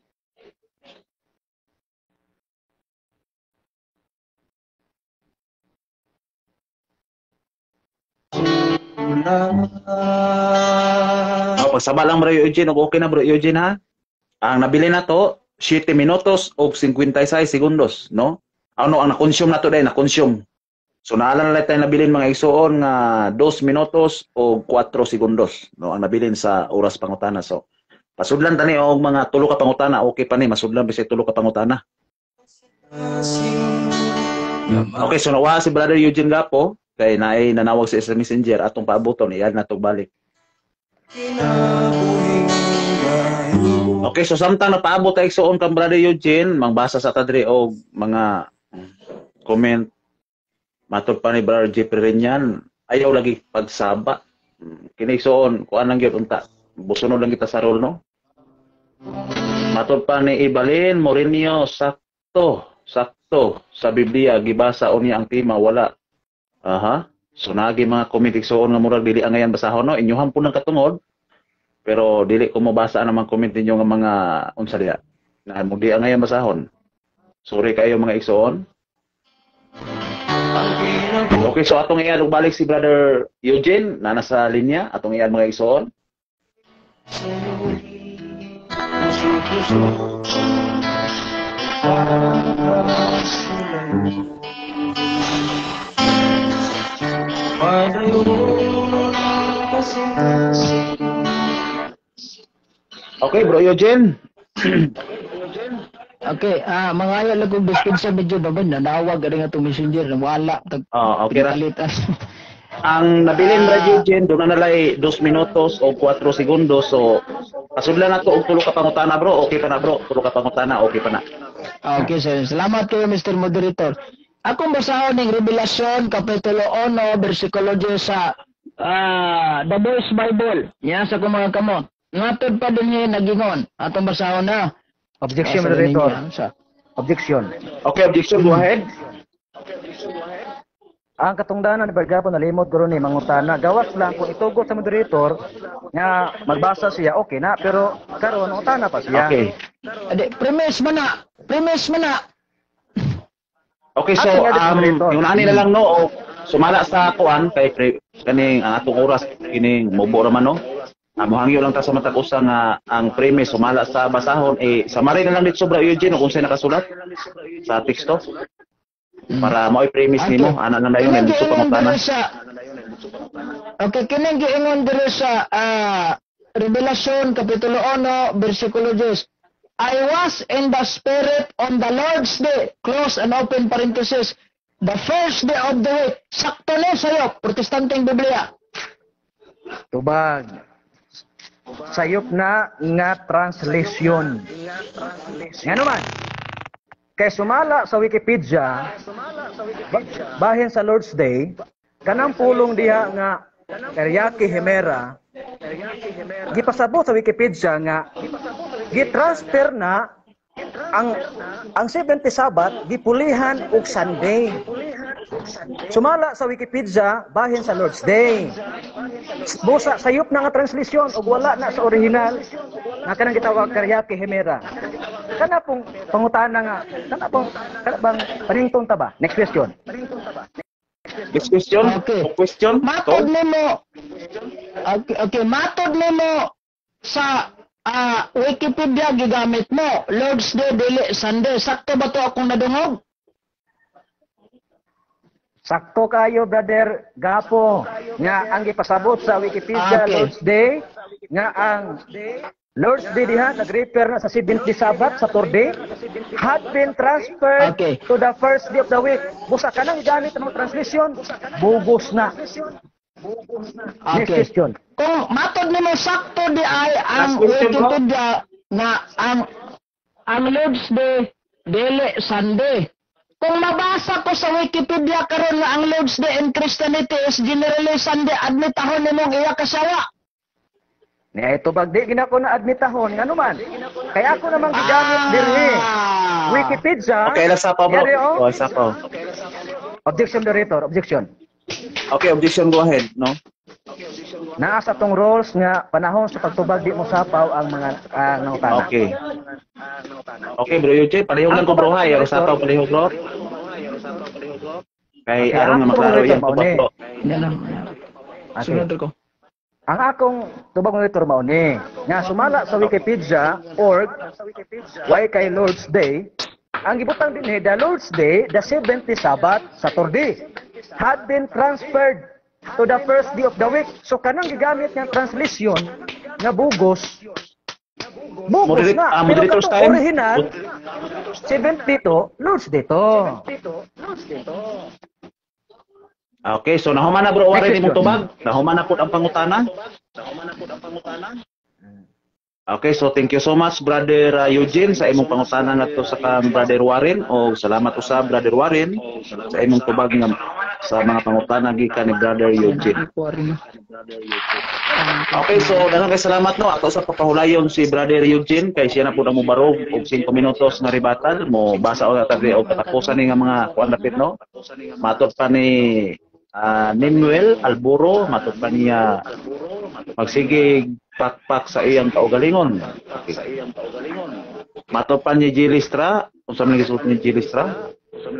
Oh, pagsaba lang bro Eugene, okay na bro Eugene ha. Ang nabili na to seven minutos o fifty-six segundos, no? Ano ang na-consume na to dai, na-consume. So naalala na tayo nabilin mga igsoon nga two minutos o four segundos, no? Ang nabilin sa oras pangutana. So pasudlan tani og mga tulo ka pangutana, okay pa ni masudlan bisay tulo ka pangutana. Okay, so nawa si Brother Eugene Gapo kay naay nanawag sa isa messenger atong paaboton iyan na to balik. Okay, so samtang napaabot ay igsoon kang Brother Eugene, mangbasa sa tadri og mga comment matod pa ni Brother Jeffrey Renyan, ayaw lagi pagsaba. Kini igsoon kuan lang gyud unta. Busunod lang kita sa role no. Matod pa ni Ibalin Morinio, sakto, sakto sa Biblia gibasa unya ang tema wala. Aha. So nagi mga comment igsoon nga murag dili angayan basahon no, inyuhan po ng katungod. Pero dili ko mabasa naman comment ninyo nga mga unsa diha. Na mo di angayan basahon. Sorry kayo mga igsoon. Okay, so atong iyan og balik si Brother Eugene na nasa linya, atong iyan mga igsoon. Okay, Bro Eugene. Okay, ah mga ayo lang kong biskin sa medyo babay nanawag ari nga to messenger wala tag Ah, okay ra. pinalitan. Ang nabilin Brother Eugene doon na nalay two minutos o four segundos. So pasudlan nato og tulo ka pangutana bro. Okay pa na bro. Tulo ka pangutana, okay pa na. Ah, okay sir. Salamat kayo Mister Moderator. akong basahon ning Revelasyon kapitulo one bersikulo ten sa ah The Voice Bible. Yan sa akong mga kamot. Ngatod pa din nagingon. Atong basahon na. Objection, Asa moderator. ninyo, sa Objection. Okay, objection, go ahead. Ang katungdanan ni Bergapon nalimot guro ni mangutana gawas lang kung itugot sa moderator nga magbasa siya okay na pero karon utana pa siya. Okay. Ade, premise man na. Premise man na. Okay, so Ato nga, um, moderator. yung nani na lang no, o, sumala sa kuan kay pre, kaning ang atong oras kining mubo ra man no. Amo hangyo lang ta sa matag usa nga ang premise sumala sa basahon eh samari na lang dito sobra Eugene kung say nakasulat sa teksto. Para mo i-premise nimo ana na dayon Kinang dito giingon pangutana. diri sa Okay, kinang giingon diri sa ah, Revelasyon kapitulo one bersikulo ten. I was in the spirit on the Lord's day, close and open parenthesis, the first day of the week. Sakto na sayo, protestanteng Biblia. Tubag. Sayop na nga translation. Nga naman. Kay sumala sa Wikipedia, ba- bahin sa Lord's Day, kanang pulong diha nga Eriaki Hemera, gipasabot sa Wikipedia nga gitransfer na ang ang seventy Sabat gipulihan og Sunday. Sumala sa Wikipedia bahin sa Lord's Day. Busa sayop na nga translisyon ug wala na sa original nga kanang gitawag Eriaki Hemera. Kana pong pangutana nga, kana pong kana bang parington ta ba? Next question. Next question. Okay. O question. Matod To? nimo. Okay, okay, matod nimo sa ah, Wikipedia gigamit mo. Lord's Day dili Sunday. Sakto ba to akong nadungog? Sakto kayo, brother Gapo, nga ang gipasabot sa Wikipedia Okay. Lord's Day, nga ang Lord's Day diha nag-refer na sa seventy Sabat, Saturday, had been transferred Okay. to the first day of the week. Busa ka nang gamit ng translation, bugos na. Next Okay. question. Kung matod nimo sakto di ay ang Last question, bro. Wikipedia na ang ang Lord's Day dili Sunday. Kung mabasa ko sa Wikipedia karon nga ang Lord's Day in Christianity is generally Sunday, admitahon nimong iya kasawa. Niya ito bag di gina ko na admitahon nga naman. Kaya ako namang gigamit diri. Ah. Wikipedia. Okay, last pa bro. Yari, oh. O, isa pa. Objection, moderator. Objection. Okay, objection, go ahead, no? Naa sa tong rules nga panahon sa pagtubag di mo sapaw ang mga uh, nangutana. Okay. Okay, bro Eugene, palihog lang ko bro ha. Yung sa tao palihog bro. Kay Okay, aron nga ako, maklaro Roberto yung tubag Maune. bro. Yan lang. Okay. Sunod ko. Ang akong tubag monitor mao ni nga sumala sa Wikipedia org why kay Lord's Day ang gibutang dinhi the Lord's Day the seventy Sabat Saturday had been transferred to the first day of the week. So kanang gigamit nga translation nga bugos bugos Moderate- na. ah, Pero moderator's katong time. original seventy to Lord's Day to. Okay, so nahuman na bro, warin Next imong question. tubag. Nahuman na po ang pangutana. Okay, so thank you so much brother uh, Eugene sa imong pangutana ngadto sa kang brother Warren o salamat usab brother Warren sa imong tubag nga sa mga pangutana gikan ni brother Eugene. Okay, so daghang kay salamat no ato sa papahulayon si brother Eugene kay siya na pud ang mubarog og five minutos nga rebuttal mo basa og tadi og katapusan ni nga mga kuan dapit no. Matod pa ni uh, Nimuel Alburo, matod pa niya magsigig pakpak sa iyang kaugalingon. Okay. Matod pa ni Gilistra, unsa man gisuot ni Gilistra?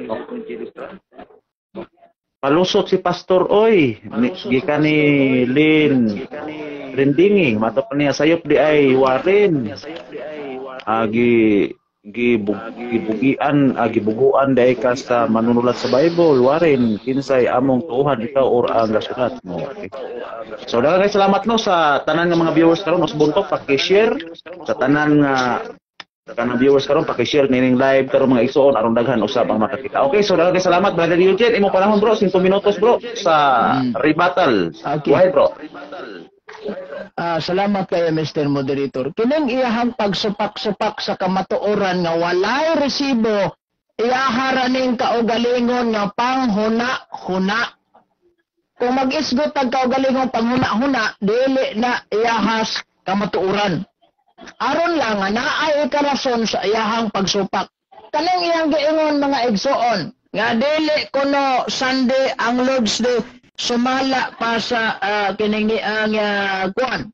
Palusot si Pastor Oy, ni- gikan ni Lin Rindingi, matod pa niya sayop di ay Warren. Agi gibugian gibuguan dai ka sa manunulat sa Bible Warren kinsay among tuhan ikaw or ang gasulat mo. Okay. So daghang kay salamat no sa tanan nga mga viewers karon mas buntok paki-share sa tanan nga kanang viewers karon paki-share nining live karon mga igsoon aron daghan usab ang makakita. Okay, so daghang kay salamat brother Eugene imo panahon bro five minutos bro sa rebuttal. Okay. Go ahead bro. Ah, salamat kayo Mister Moderator. Kining iyahang pagsupak-supak sa kamatuoran nga walay resibo iyahara ning kaugalingon nga panghuna-huna. Kung mag-isgot ang kaugalingon panghuna-huna, dili na iyahas kamatuuran. Aron lang nga naay karason sa iyahang pagsupak. Kanang iyang giingon mga igsoon, nga dili kuno Sunday ang Lord's Day sumala pa sa uh, kining ni ang uh, kuan.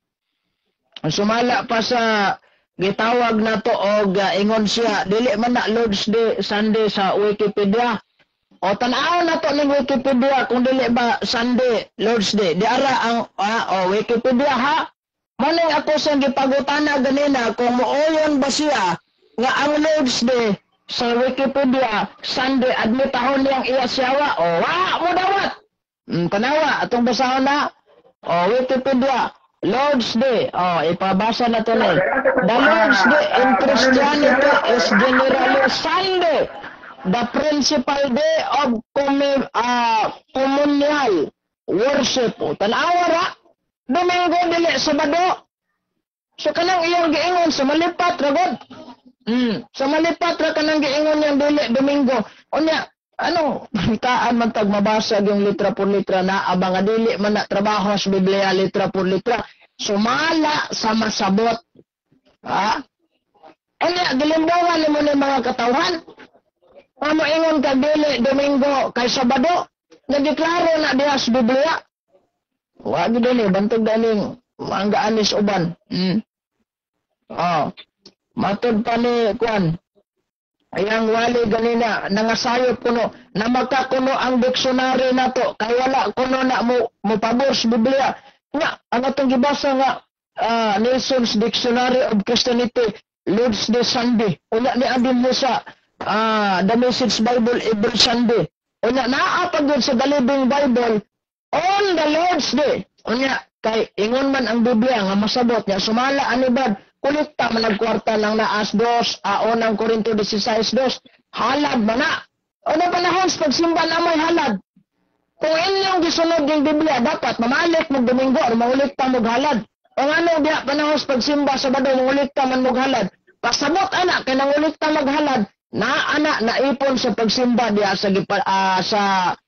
Sumala pa sa gitawag na to og uh, ingon siya dili man na Lord's Day Sunday sa Wikipedia. O tan-aw na to ning Wikipedia kung dili ba Sunday Lord's Day. Di ara ang uh, oh, Wikipedia ha. Maning ako sa gipagutana ganina kung mooyon ba siya nga ang Lord's Day sa Wikipedia Sunday admitahon niyang iya siyawa. O wa mo dawat. Mm, tanawa atong basahon na. O Wikipedia Lord's Day. Oh, ipabasa na to na. The Lord's Day in Christianity is generally Sunday, the principal day of commun uh, communal worship. O tanawa ra. Domingo dili Sabado. So kanang iyang giingon sa malipat ra gud. Hmm, sa malipat ra kanang giingon yang dili Domingo. Unya, ano, taan man tag mabasag yung litra por litra na abang nga dili man na trabaho sa Biblia litra por litra. Sumala sa masabot. Ha? Unya, gilimbawan nimo ni mga katawhan. Amo ingon ka dili Domingo kay Sabado. Nagdeklaro na diha sa Biblia. Wa gid ni bantog daning mangga anis uban. Hmm. Oh. Matod pa ni kuan. Ayang wali ganina nangasayop kuno na magkakuno ang dictionary nato kay wala kuno na mo mo pabor sa Biblia. Nga ang atong gibasa nga uh, Nelson's Dictionary of Christianity Lord's Day Sunday. Unya ni adin mo sa uh, The Message Bible every Sunday. Unya naa pa gyud sa The Living Bible on the Lord's Day. Unya kay ingon man ang Biblia nga masabot niya sumala anibad kulikta man nagkwarta lang na as dos aon ang Korinto sixteen dos halad man na. O na panahon sa pagsimba na may halad. Kung inyong gisunod yung Biblia dapat mamalik mo Domingo o mangulikta mo halad. O ano diha panahon sa pagsimba Sabado mangulikta man mo halad. Pasabot ana kay nangulikta maghalad na ana naipon sa pagsimba diha sa uh, sa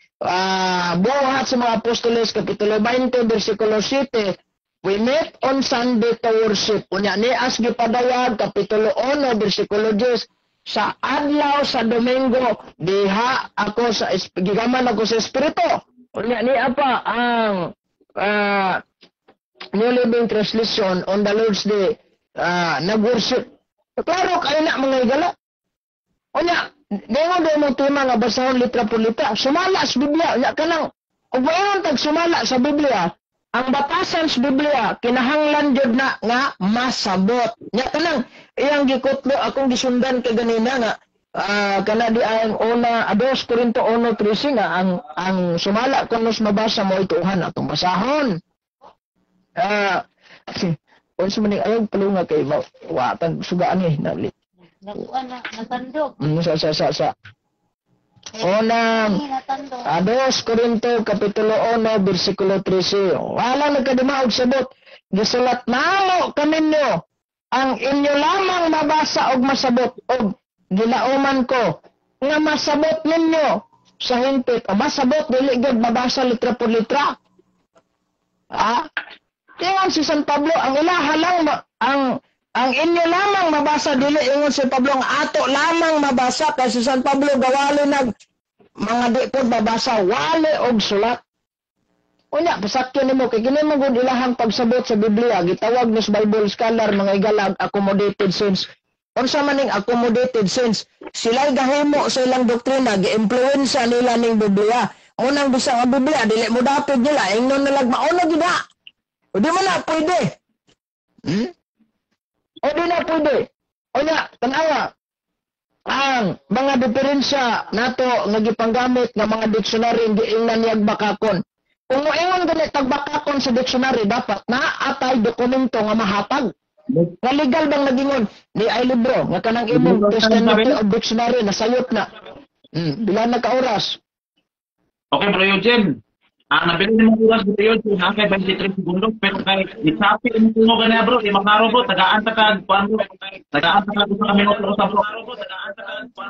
Uh, buhat sa mga apostoles kapitulo twenty versikulo seven we meet on Sunday to worship. Unya ni as gipadayag kapitulo one versikulo ten sa adlaw sa Domingo diha ako sa gigaman ako sa espiritu. Unya ni apa ang uh, New Living Translation on the Lord's Day uh, nag-worship. Klaro kayo na mga igala. Unya Dengo do mo tema nga basahon litra por litra. Sumala sa Biblia. Nya kanang ug mayon tag sumala sa Biblia. Ang batasan sa Biblia kinahanglan jud na nga masabot. Nya kanang iyang gikutlo akong gisundan kay ganina nga uh, kana di ang una dos Korinto one thirteen nga ang ang sumala kunos mabasa mo ituhan atong basahon. Ah uh, unsa man ni ayaw palunga kay wa tang sugaan ni na Nakuha na, natandog. Mm, sa, sa, sa, sa. Unang, dos Korinto, Kapitulo one, versikulo thirteen. Wala nagkadimaog sabot. Gisulat namo kaninyo, ang inyo lamang mabasa og masabot, og ginauman ko, nga masabot ninyo sa hingpit. O masabot, dili gud mabasa litra por litra. Ha? Tingnan si San Pablo, ang ilaha lang, ang Ang inyo lamang mabasa dili ingon si Pablo nga ato lamang mabasa kay si San Pablo gawali nag mga di pod mabasa wali og sulat. Unya pasakyan nimo kay kini mo gud ilahang pagsabot sa Biblia gitawag ni Bible scholar mga igalag accommodated sense. Unsa man ning accommodated sense? Sila gahimo sa ilang doktrina gi-impluwensya nila ning Biblia. Unang bisa nga Biblia dili mo dapit nila ingnon nalag mauna gid na. O di man na pwede. Hmm? O di na pwede. O na, tanawa, ang mga diferensya nato nga gipanggamit nga mga dictionary hindi ingnan niyag bakakon. Kung moingon ganit tagbakakon sa dictionary, dapat na atay dokumento nga mahatag. Nga legal bang nagingon? Ni ay libro, nga kanang imong testimony of dictionary, nasayot na. Hmm, bila na ka oras. Okay, Bro Eugene. Ang nabili mo oras Bro Eugene, ang kay twenty-three segundos, pero kay isapi mo kuno ganya bro, di makaro bro, tagaan ta kag kuan bro, tagaan ta kag sa minuto sa bro.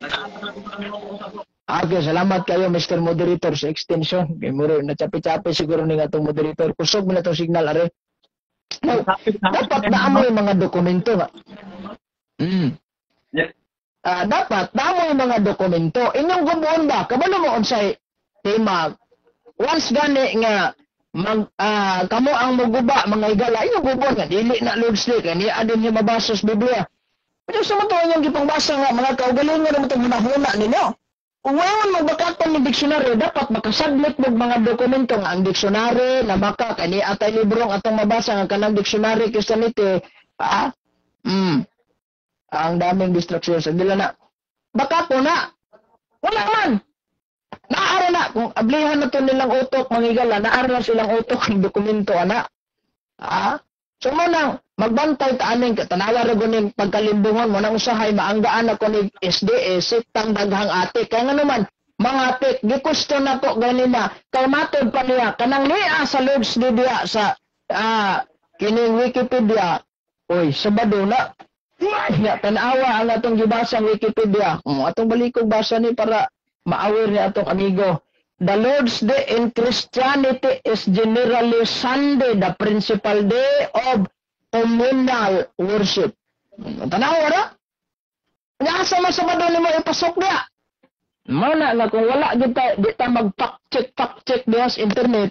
Okay, salamat kayo Mister Moderator sa extension. Kay muro na chapi-chapi siguro ni atong moderator. Kusog mo na tong signal are. Now, dapat naamoy mga dokumento nga. Mm. Ah, dapat naamoy mga dokumento. Inyong gumuon ba? Kabalo mo unsay tema. Once gani nga mag ah, kamo ang muguba mga igala, inyong gumuon nga dili na Lord Stick ani adin ni mabasa sa Biblia. Pero sa mga inyong gipangbasa nga mga kaugalingon mo itong hunahuna ninyo. Kung ngayon magbakaton ng diksyonaryo, dapat makasablit mo mga dokumento nga ang diksyonaryo na baka kani atay librong atong mabasa nga kanang diksyonaryo Christianity, ah, mm, ang daming distraction sa dila na. Baka po na, wala man. Naara na, kung ablihan na to nilang utok, mangigala, naara na silang utok ng dokumento, ana. Ah, so mo nang magbantay ta aning tanawa ra guning pagkalimbungon mo nang usahay maanggaan ako ni S D S sitang daghang atik kaya nga naman mga atik gikusto na to ganina kay matod pa niya kanang niya sa Lord's Day diya sa ah kining Wikipedia oy sabado na ya tanawa ang atong gibasa sa Wikipedia um, atong balikog basa ni para ma-aware ni atong amigo. The Lord's Day in Christianity is generally Sunday, the principal day of communal worship. Tanaw na? Nasa mo Sabado ni mo ipasok niya. Mana na kung wala kita, di ta mag-fact check, fact check diya sa internet.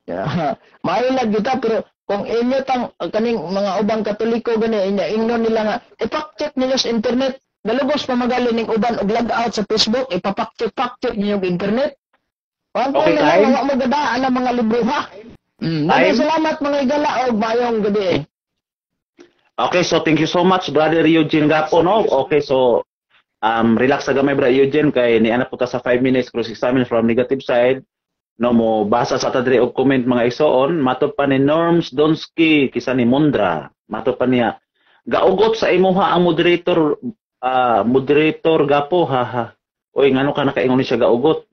Mailag kita, pero kung inyo tang kaning mga ubang Katoliko gani, inya ingnon nila nga, i-fact check ninyo sa internet. Dalugos pamagali ning uban og log out sa Facebook, ipa-fact check, fact check ninyo sa internet. Wag Okay, na time. lang magadaan ang mga libro ha. Mm, Time. salamat mga igala o mayong gabi. Okay, so thank you so much, Brother Eugene Gapo, no? Okay, so um, relax sa gamay, Brother Eugene, kay ni anak po ta sa five minutes cross-examine from negative side. No, mo basa sa tadri og comment mga isoon, matod pa ni Norms Donsky, kisa ni Mundra, matod pa niya, gaugot sa imuha ang moderator, ah, moderator Gapo, haha. Oy, ngano ka nakaingon ni siya gaugot?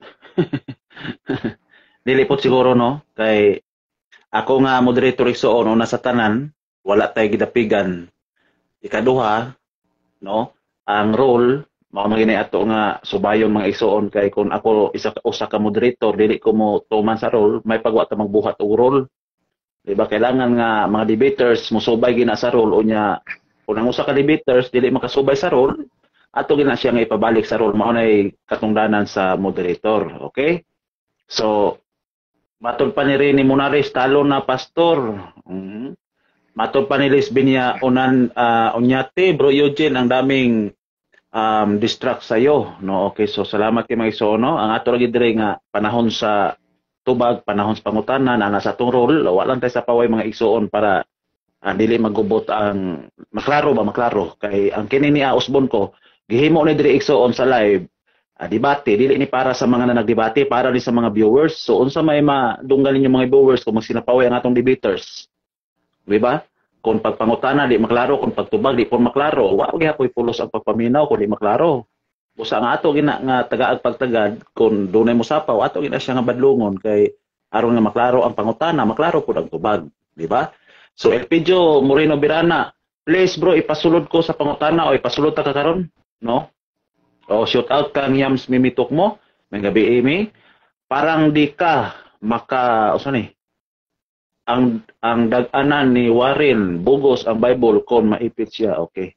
Dilipot siguro, no? Kay ako nga moderator isoon, no, nasa tanan, wala tay gidapigan. Ikaduha, no, ang role mao magini ato nga subayon mga isuon kay kung ako isa usa ka moderator dili ko mo tuman sa role, may pagwa ta magbuhat og role. Diba kailangan nga mga debaters musubay gina sa role unya kung ang usa ka debaters dili makasubay sa role, ato gina siya nga ipabalik sa role mao nay katungdanan sa moderator, okay? So matod pa ni Rene Monares talo na pastor. Mm-hmm. Matod pa ni Lisbinia unan uh, unyate bro Eugene ang daming um, distract sayo, no? Okay, so salamat kay mga iso, no? Ang ato lagi dire nga panahon sa tubag, panahon sa pangutanan, ana sa atong role, wala lang tayo sa paway mga igsoon para uh, dili magubot ang maklaro ba maklaro kay ang kini ni Osbon ko gihimo ni dire igsoon sa live uh, debate dili ni para sa mga na nagdebate, para ni sa mga viewers. So unsa may madunggan ninyo mga viewers kung magsinapaway ang atong debaters, di ba? Kung pagpangutana di maklaro, kung pagtubag di pun maklaro, wa gyapon pulos ang pagpaminaw kung di maklaro. Busa nga ato gina nga tagaag pagtagad kung dunay mosapaw, ato gina siya nga badlongon kay aron nga maklaro ang pangutana, maklaro pud ang tubag, di ba? So Elpidio Moreno Birana, please bro ipasulod ko sa pangutana o ipasulod ta ka karon, no? O shout out kang Yams Mimitok mo, may gabi Amy. Parang di ka maka usa ni ang ang dag-anan ni Warren bugos ang Bible kon maipit siya, okay.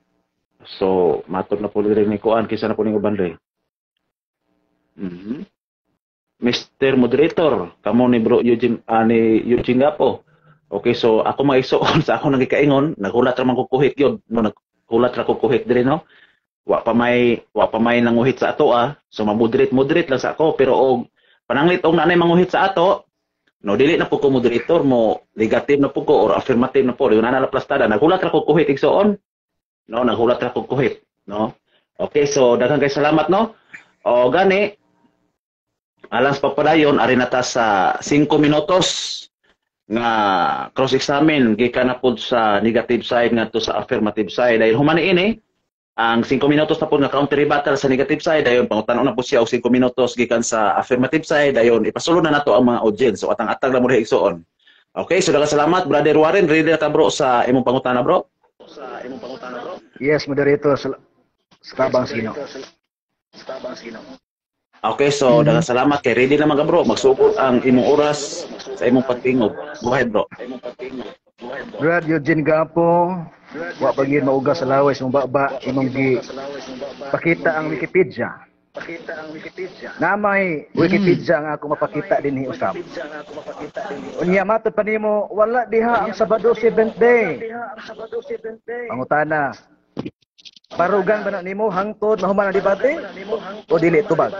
So matod na po rin ni kuan kisa na po ning uban re. Mhm. Mister Moderator, kamo ni Bro Eugene uh, ni Eugene Gapo. Okay, so ako maigsoon sa ako nagikaingon, nagulat ra man ko kuhit gyud, no nagulat ra ko kuhit dire, no. Wa pa may wa pa may nanguhit sa ato ah. So mamoderate moderate lang sa ako pero og pananglit og nanay manguhit sa ato. No, dili na po ko moderator mo, negative na po ko or affirmative na po, yung nanalaplastada, nagulat ra ko kuhit igsoon. No, nagulat ra ko kuhit, no. Okay, so daghang kay salamat, no. O gani alas papadayon ari na ta sa five minutos nga cross examine gikan na pud sa negative side ngadto sa affirmative side. Dahil humani ini ang five minutos na po nga counter rebuttal sa negative side, ayon pangutanon na po siya og five minutos gikan sa affirmative side, ayon ipasulod na nato ang mga audience. So atang atag na mo igsoon. Okay, so daghang salamat Brother Warren, ready na ta bro sa imong pangutana bro? Sa imong pangutana bro? Yes, moderator. Sal- Sabang sino. Okay, so daghang salamat kay ready naman ka bro. Magsugod ang imong oras sa imong pagtingog. Go ahead bro. Brad Eugene Gapo, wa pagin mauga sa laway sa baba imong gi pakita ang Wikipedia. Pakita ang Wikipedia. Na may Wikipedia nga ako mapakita dinhi usab. Unya matod pa nimo wala diha ang Sabado seventh day. Pangutana. Barugan ba na nimo hangtod mahuman ang debate o dili tubag?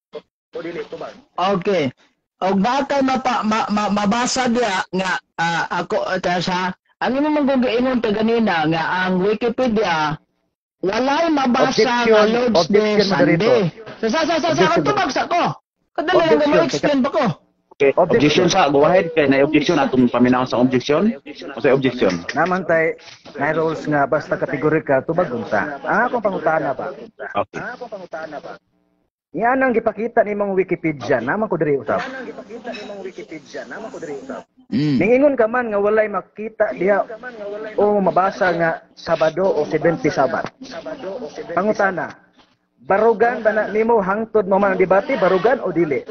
Okay. Og bakay mapa, ma, ma, mabasa dia nga ah, ako uh, sa ang imong manggugiingon ta ganina nga ang Wikipedia walay mabasa nga Lord's Day Sunday. Sa sa sa sa sa tubag sa ko. Kadali nga mo explain ba ko? Okay, objection sa go ahead kay na objection atong paminaw sa objection. O sa objection. Naman tay may rules nga basta kategori ka tubag unta. Ang akong pangutana ba? Okay. Ang akong pangutana ba? Yan ang gipakita ni mong Wikipedia naman ko diri usab. Yan ang gipakita ni mong Wikipedia naman ko diri usab. Mm. Ningingon ka man nga walay makita diha o mabasa nga Sabado o seventy Sabat. Pangutana, barugan ba na nimo hangtod mo man ang debate barugan o dili?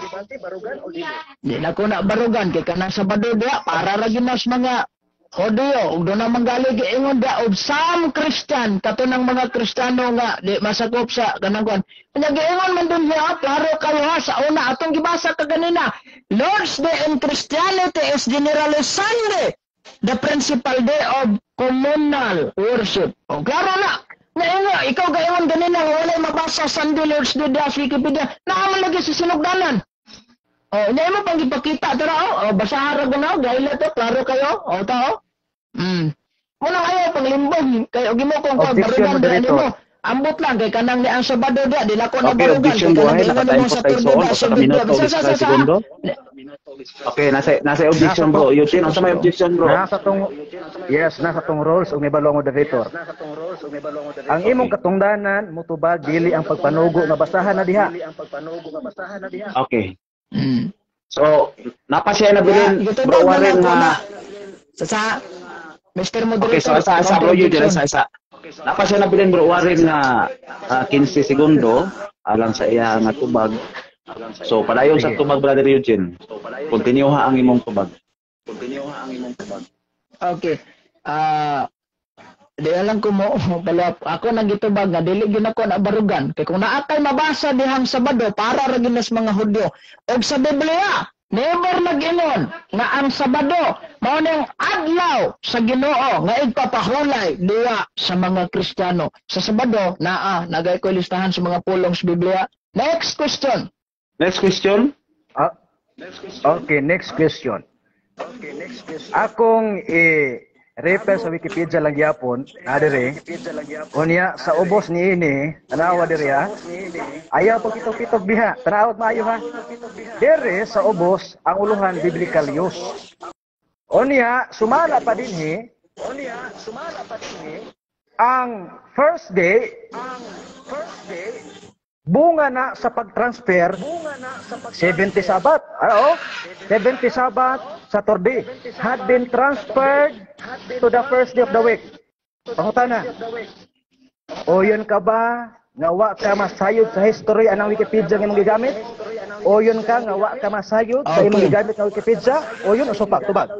Di na ko na barugan kay kanang Sabado dia para ra ginas mga Hodyo, ug do na manggali giingon da of some Christian katunang mga Kristiyano nga di masakop sa kanang kuan. Kanya giingon man dun niya klaro kayo ha sa una atong gibasa ka ganina. Lord's Day in Christianity is generally Sunday, the principal day of communal worship. O klaro na. Nga ikaw gaingon ganina wala mabasa Sunday Lord's Day da sa Wikipedia. Naaman lagi sa sinugdanan. Oh, hindi mo pang ipakita tara oh, basahan ra ganaw gayla to klaro kayo. Oh, tao. Mm. Muna kayo paglimbong kayo gimo kung ka barugan dali mo. Ambot lang kay kanang ni ang Sabado dia dila ko na Okay, barugan. objection go ahead. Nakatayin po tayo sa oras sa minuto o segundo. Okay, nasa nasa objection bro. Eugene, ang sa may objection bro. Nasa tong yes, nasa tong rules ug may balong moderator. Ang imong katungdanan motubag dili ang pagpanugo nga basahan na diha. Okay. Mm. So, napasya na bilin bro Warren nga sa sa Mister Moderator. okay, so sa sa bro Eugene sa sa napasya na bilin bro Warren nga uh, fifteen segundo alang sa iya nga tubag. So, padayon sa tubag brother Eugene. Continue ha ang imong tubag. Continue ha ang imong tubag. Okay. Ah, uh, di alam ko mo pala ako nang gitubag nga dili gyud ako na barugan kay kung naatay mabasa dihang Sabado para ra gyud sa mga Hudyo og sa Biblia never nag-ingon nga ang Sabado mao ning adlaw sa Ginoo nga igpapahulay diha sa mga Kristiyano. Sa Sabado naa nagay ko listahan sa mga pulong sa Biblia. Next question. Next question. Ah, okay, next question. Okay, next question. Akong eh refer sa Wikipedia lang gyapon, adere. Unya sa ubos ni ini, tanawa diri ha. Ayaw pag pitok-pitok biha. Tanawat maayo ha. Dere sa ubos ang uluhan biblical use. Unya sumala pa dinhi. Unya sumala pa dinhi. Ang first day, ang first day bunga na sa pag-transfer seventy Sabat. Ano? seventy Sabat, Saturday had been transferred to the first day of the week. Pangutana. O yun ka ba nga wa ka masayod sa history anang Wikipedia nga imong gigamit? O yun ka nga wa ka masayod sa imong gigamit nga Wikipedia? O yun usupak tubag.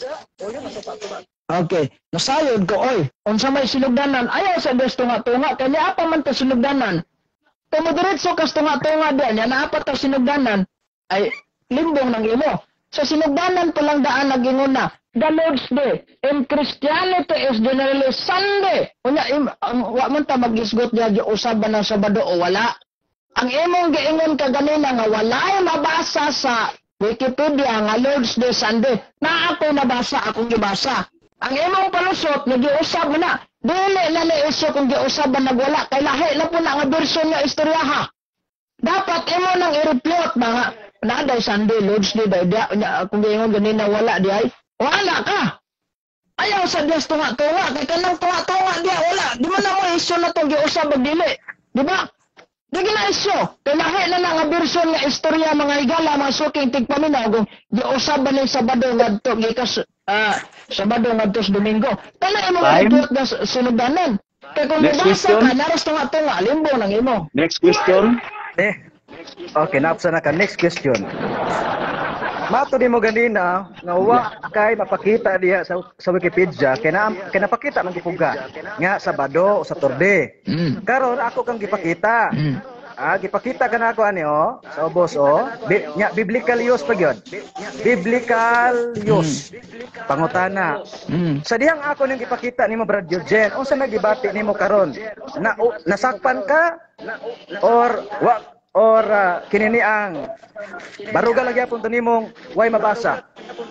Okay, nasayod ko oy. Unsa may sinugdanan? Ayaw sa des tunga-tunga kay apa man ta sinugdanan? Tumudiretso kas tunga-tunga diyan, yan apat ang sinugdanan ay limbong ng imo. Sa sinugdanan pa lang daan nagingon na, the Lord's Day in Christianity is generally Sunday. Unya, wa man ta mag-isgot diya usaban ng Sabado o wala. Ang imong giingon ka ganina nga walay mabasa sa Wikipedia nga Lord's Day Sunday. Na ako nabasa, akong gibasa. Ang imong palusot, nagiusab mo na. Dili na na-isyo kung giusaban nagwala. Kay lahi na po na nga version nga istoryaha. Dapat imo nang i-reflect na nga. Naaday Sunday, Lord's Day, day, kung giingon ganina wala di ay. Wala ka. Ayaw sa Diyos tunga-tunga. Kay kanang tunga-tunga di wala. Di mo na mo isyo na itong giusab dili. Di ba? Di gina-isyo. Kay lahi na na nga version nga istorya mga higala, mga suking tigpaminaw kung giusab ba ng Sabado nga ito, gikas, ah, Sabado nga ito sa Domingo. Tala imo nga ito na sinugdanan. Kaya kung Next mabasa question. ka, naras tunga-tunga, limbo ng imo. Next question. Eh, okay, napsa na ka. Next question. Mato di mo ganina, nga wa kay mapakita diya sa, sa Wikipedia, kay na, kay napakita man gipuga nga Sabado o Saturday. Mm. Karon ako kang gipakita. Mm. Ah, gipakita ka na ako ani oh, sa ubos oh. Bi, nya biblical use pa gyud. Biblical use. Pangutana. Mm. Sa dihang ako nang gipakita nimo Brad Eugene, unsa nagibati nimo karon? Na o, nasakpan ka or wa or uh, kinini ang baruga lagi apon to nimong way mabasa.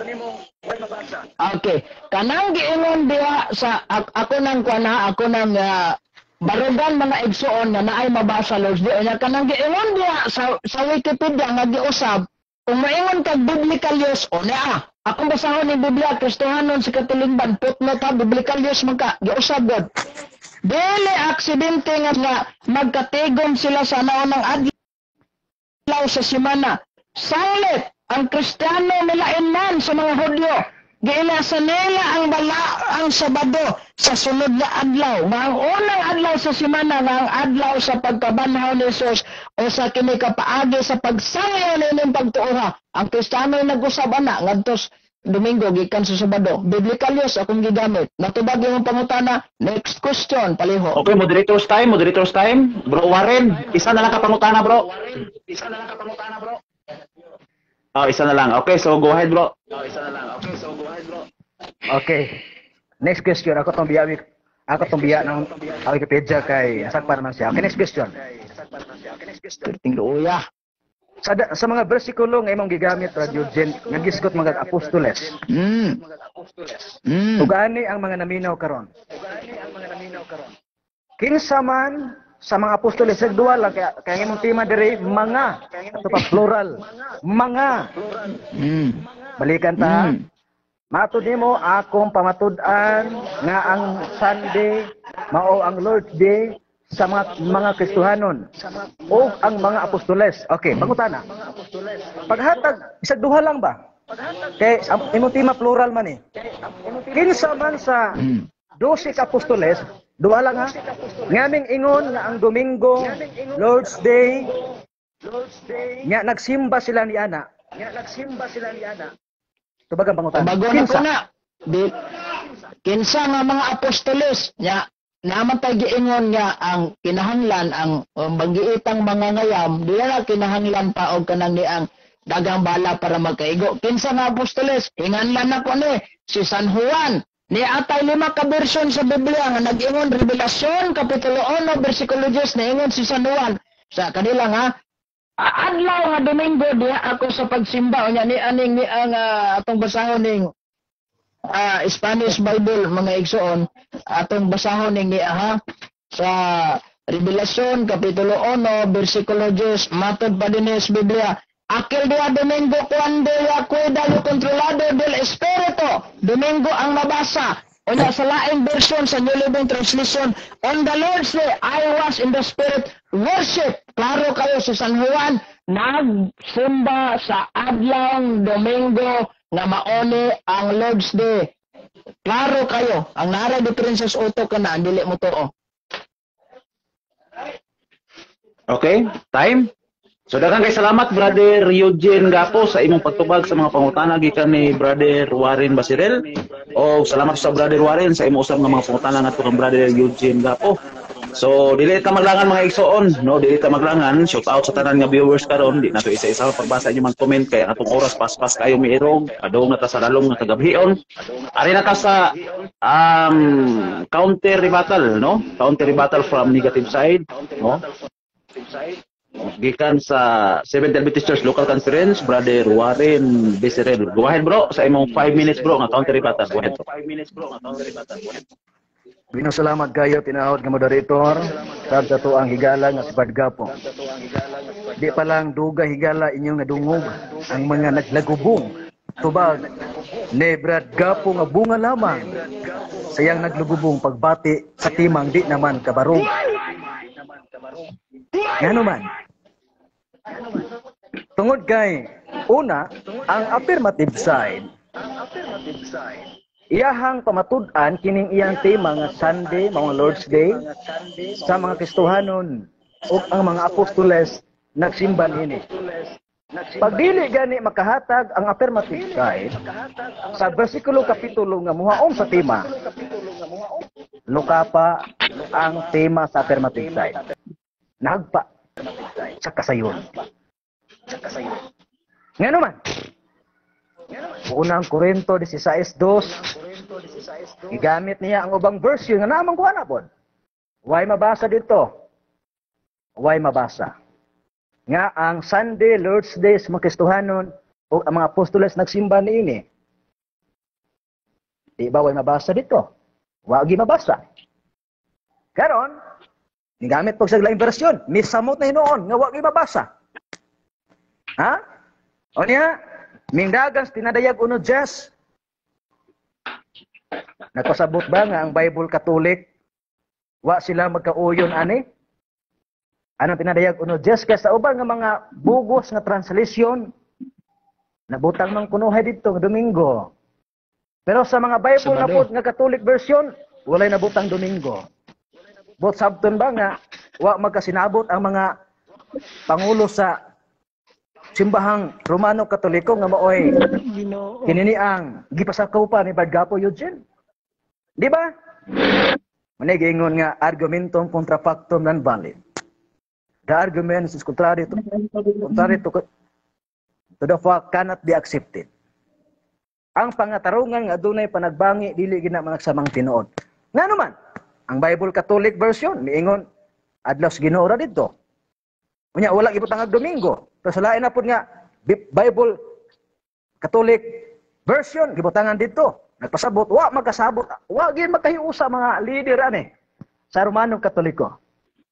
Okay. Kanang giingon diha sa ak- ako nang kuana, ako nang uh, barugan mga igsuon nga naay mabasa Lord di nya kanang giingon diha sa sa Wikipedia nga giusab kung maingon kag biblical use o na akong basahon ni Biblia Kristohanon sa Katilingban footnote ha biblical use man ka giusab god. Dili aksidente nga, nga magkatigom sila sa naunang adlaw sa semana. Sanglit ang Kristiyano nilain man sa mga Hudyo. Giilasa nila ang bala ang Sabado sa sunod na adlaw. Nga ang unang adlaw sa semana nga ang adlaw sa pagkabanhaw ni Jesus o sa kini kapaagi sa pagsangyo nining pagtuoha. Ang Kristiyano ay nag-usab ana ngadtos Domingo gikan sa Sabado. Biblical use akong gigamit. Natubag yung pangutana. Next question, paliho. Okay, moderators time, moderators time. Bro Warren, isa na lang ka pangutana, bro. Isa na lang ka pangutana, bro. Oh, isa na lang. Okay, so go ahead, bro. Oh, isa na lang. Okay, so go ahead, bro. Okay. Next question. Ako tong biya ako tong biya ng Wikipedia kay sakpan man siya. Okay, next question. Perting luya. Sa, da- sa mga bersikulo nga imong gigamit Radio Gen nga gisgot mga apostoles. Mm. Mm. Ug ani ang mga naminaw karon. Kinsa man sa mga apostoles duwa lang kaya kaya imong tema diri mga ato pa plural. Mga Mm. balikan ta. Mm. Matud nimo akong pamatud-an nga ang Sunday mao ang Lord's Day sa mga mga Kristohanon o ang mga apostoles. Okay, pangutana. Paghatag isag duha lang ba? Kay ang imong tema plural man eh. Kinsa man sa Mm. dose ka apostoles, duha lang ha. Ngaming ingon nga ang Domingo, Lord's Day, nya nagsimba sila ni ana. Nya nagsimba sila ni ana. Tubag ang pangutana. Bago na ko na. Di, kinsa nga mga apostoles nya naman tayo giingon nga ang kinahanglan ang um, magiitang mga ngayam dili na kinahanglan pa og kanang ni ang dagang bala para magkaigo. Kinsa nga apostoles hinganlan na ko ni si San Juan. Ni atay lima ka bersyon sa Biblia nga nag-ingon Revelasyon kapitulo one bersikulo ten naingon si San Juan sa kanila nga a- adlaw nga Domingo diha ako sa pagsimba unya ni aning ni ang uh, atong basahon ning uh, Spanish Bible mga igsoon atong basahon ning ni aha sa Revelasyon kapitulo one bersikulo ten matod pa dinhi sa Biblia. Aquel día domingo cuando ya cuida lo controlado del espíritu. Domingo ang mabasa. O na sa laing version sa New Living Translation, on the Lord's Day, I was in the spirit worship. Klaro kayo si San Juan, nagsimba sa adlawng Domingo nga maone ang Lord's Day. Klaro kayo, ang nara differences auto ka na, dili mo to. Oh. Okay, time. So daghang kay salamat Brother Eugene Gapo sa imong pagtubag sa mga pangutana gikan ni Brother Warren Basirel. O salamat sa Brother Warren sa imong usab nga mga pangutana ngadto kang Brother Eugene Gapo. So dili ta maglangan mga igsoon, no, dili ta maglangan. Shout out sa tanan nga viewers karon. Di nato isa-isa pagbasa inyo man comment kay atong oras pas-pas kayo miirong. Adong na ta sa lalong nga kagabhion. Ari na ta sa um counter rebuttal, no? Counter rebuttal from negative side, no? Gikan sa Seventh Adventist Church Local Conference, Brother Warren Becerril. Go ahead bro, sa imong five minutes bro nga counter rebuttal. Go ahead. five minutes bro nga counter rebuttal. Go ahead. Bino salamat kayo tinawag nga moderator sa ato ang higala nga si Brad Gapo. Di pa lang duga higala inyong nadungog ang mga naglagubong tubag ni Brad Gapo nga bunga lamang sayang naglugubong pagbati sa timang di naman kabarog. Ngano man? Tungod kay una ang affirmative side iyahang pamatud-an kining iyang tema nga Sunday, mga Lord's Day sa mga Kristohanon ug ang mga apostoles nagsimba niini. Pag dili gani makahatag ang affirmative side sa bersikulo kapitulo nga muhaom sa tema, luka pa ang tema sa affirmative side. Nagpa sa kasayon. Sa kasayon. Ngano man? Unang Korinto sixteen two, igamit niya ang ubang version nga namang kuha na po. Why mabasa dito? Why mabasa? Nga ang Sunday, Lord's Day sa mga Kristohanon o ang mga apostoles nagsimba niini. Di ba why mabasa dito? Wagi mabasa. Karon, nigamit po sa laing version, misamot na hinoon nga wagi mabasa. Ha? O niya, mingdagan tinadayag uno Diyos. Nagpasabot ba nga ang Bible Catholic wa sila magkauyon ani? Anong tinadayag uno Diyos kaya sa uban nga mga bugos nga translation nabutang mang kunuhay dito ng Domingo. Pero sa mga Bible na po nga Catholic version, walay nabutang Domingo. Bot sabton ba nga wa magkasinabot ang mga pangulo sa simbahang Romano Katoliko nga maoy kinini ang gipasakaw pa ni Badgapo Eugene. Di ba? Manigingon nga argumentum contra factum non valid. The argument is contrary to, contrary to, to the fact cannot be accepted. Ang pangatarungan nga dunay panagbangi dili gina managsamang tinuod. Nga naman, ang Bible Catholic version miingon adlaw sa Ginoo ra didto. Unya wala gibutang ag Domingo. Pero sa lain na pud nga Bible Catholic version gibutangan dito. Nagpasabot wa magkasabot, wa gid magkahiusa mga leader ani sa Romano Katoliko.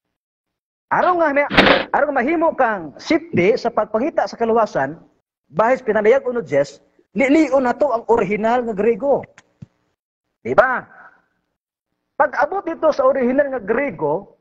Araw nga, araw nga mahimo kang safety sa pagpangita sa kaluwasan, bahis pinadayag uno Diyos, lilion na to ang original nga Grego. Diba? Pag abot dito sa original nga Grego,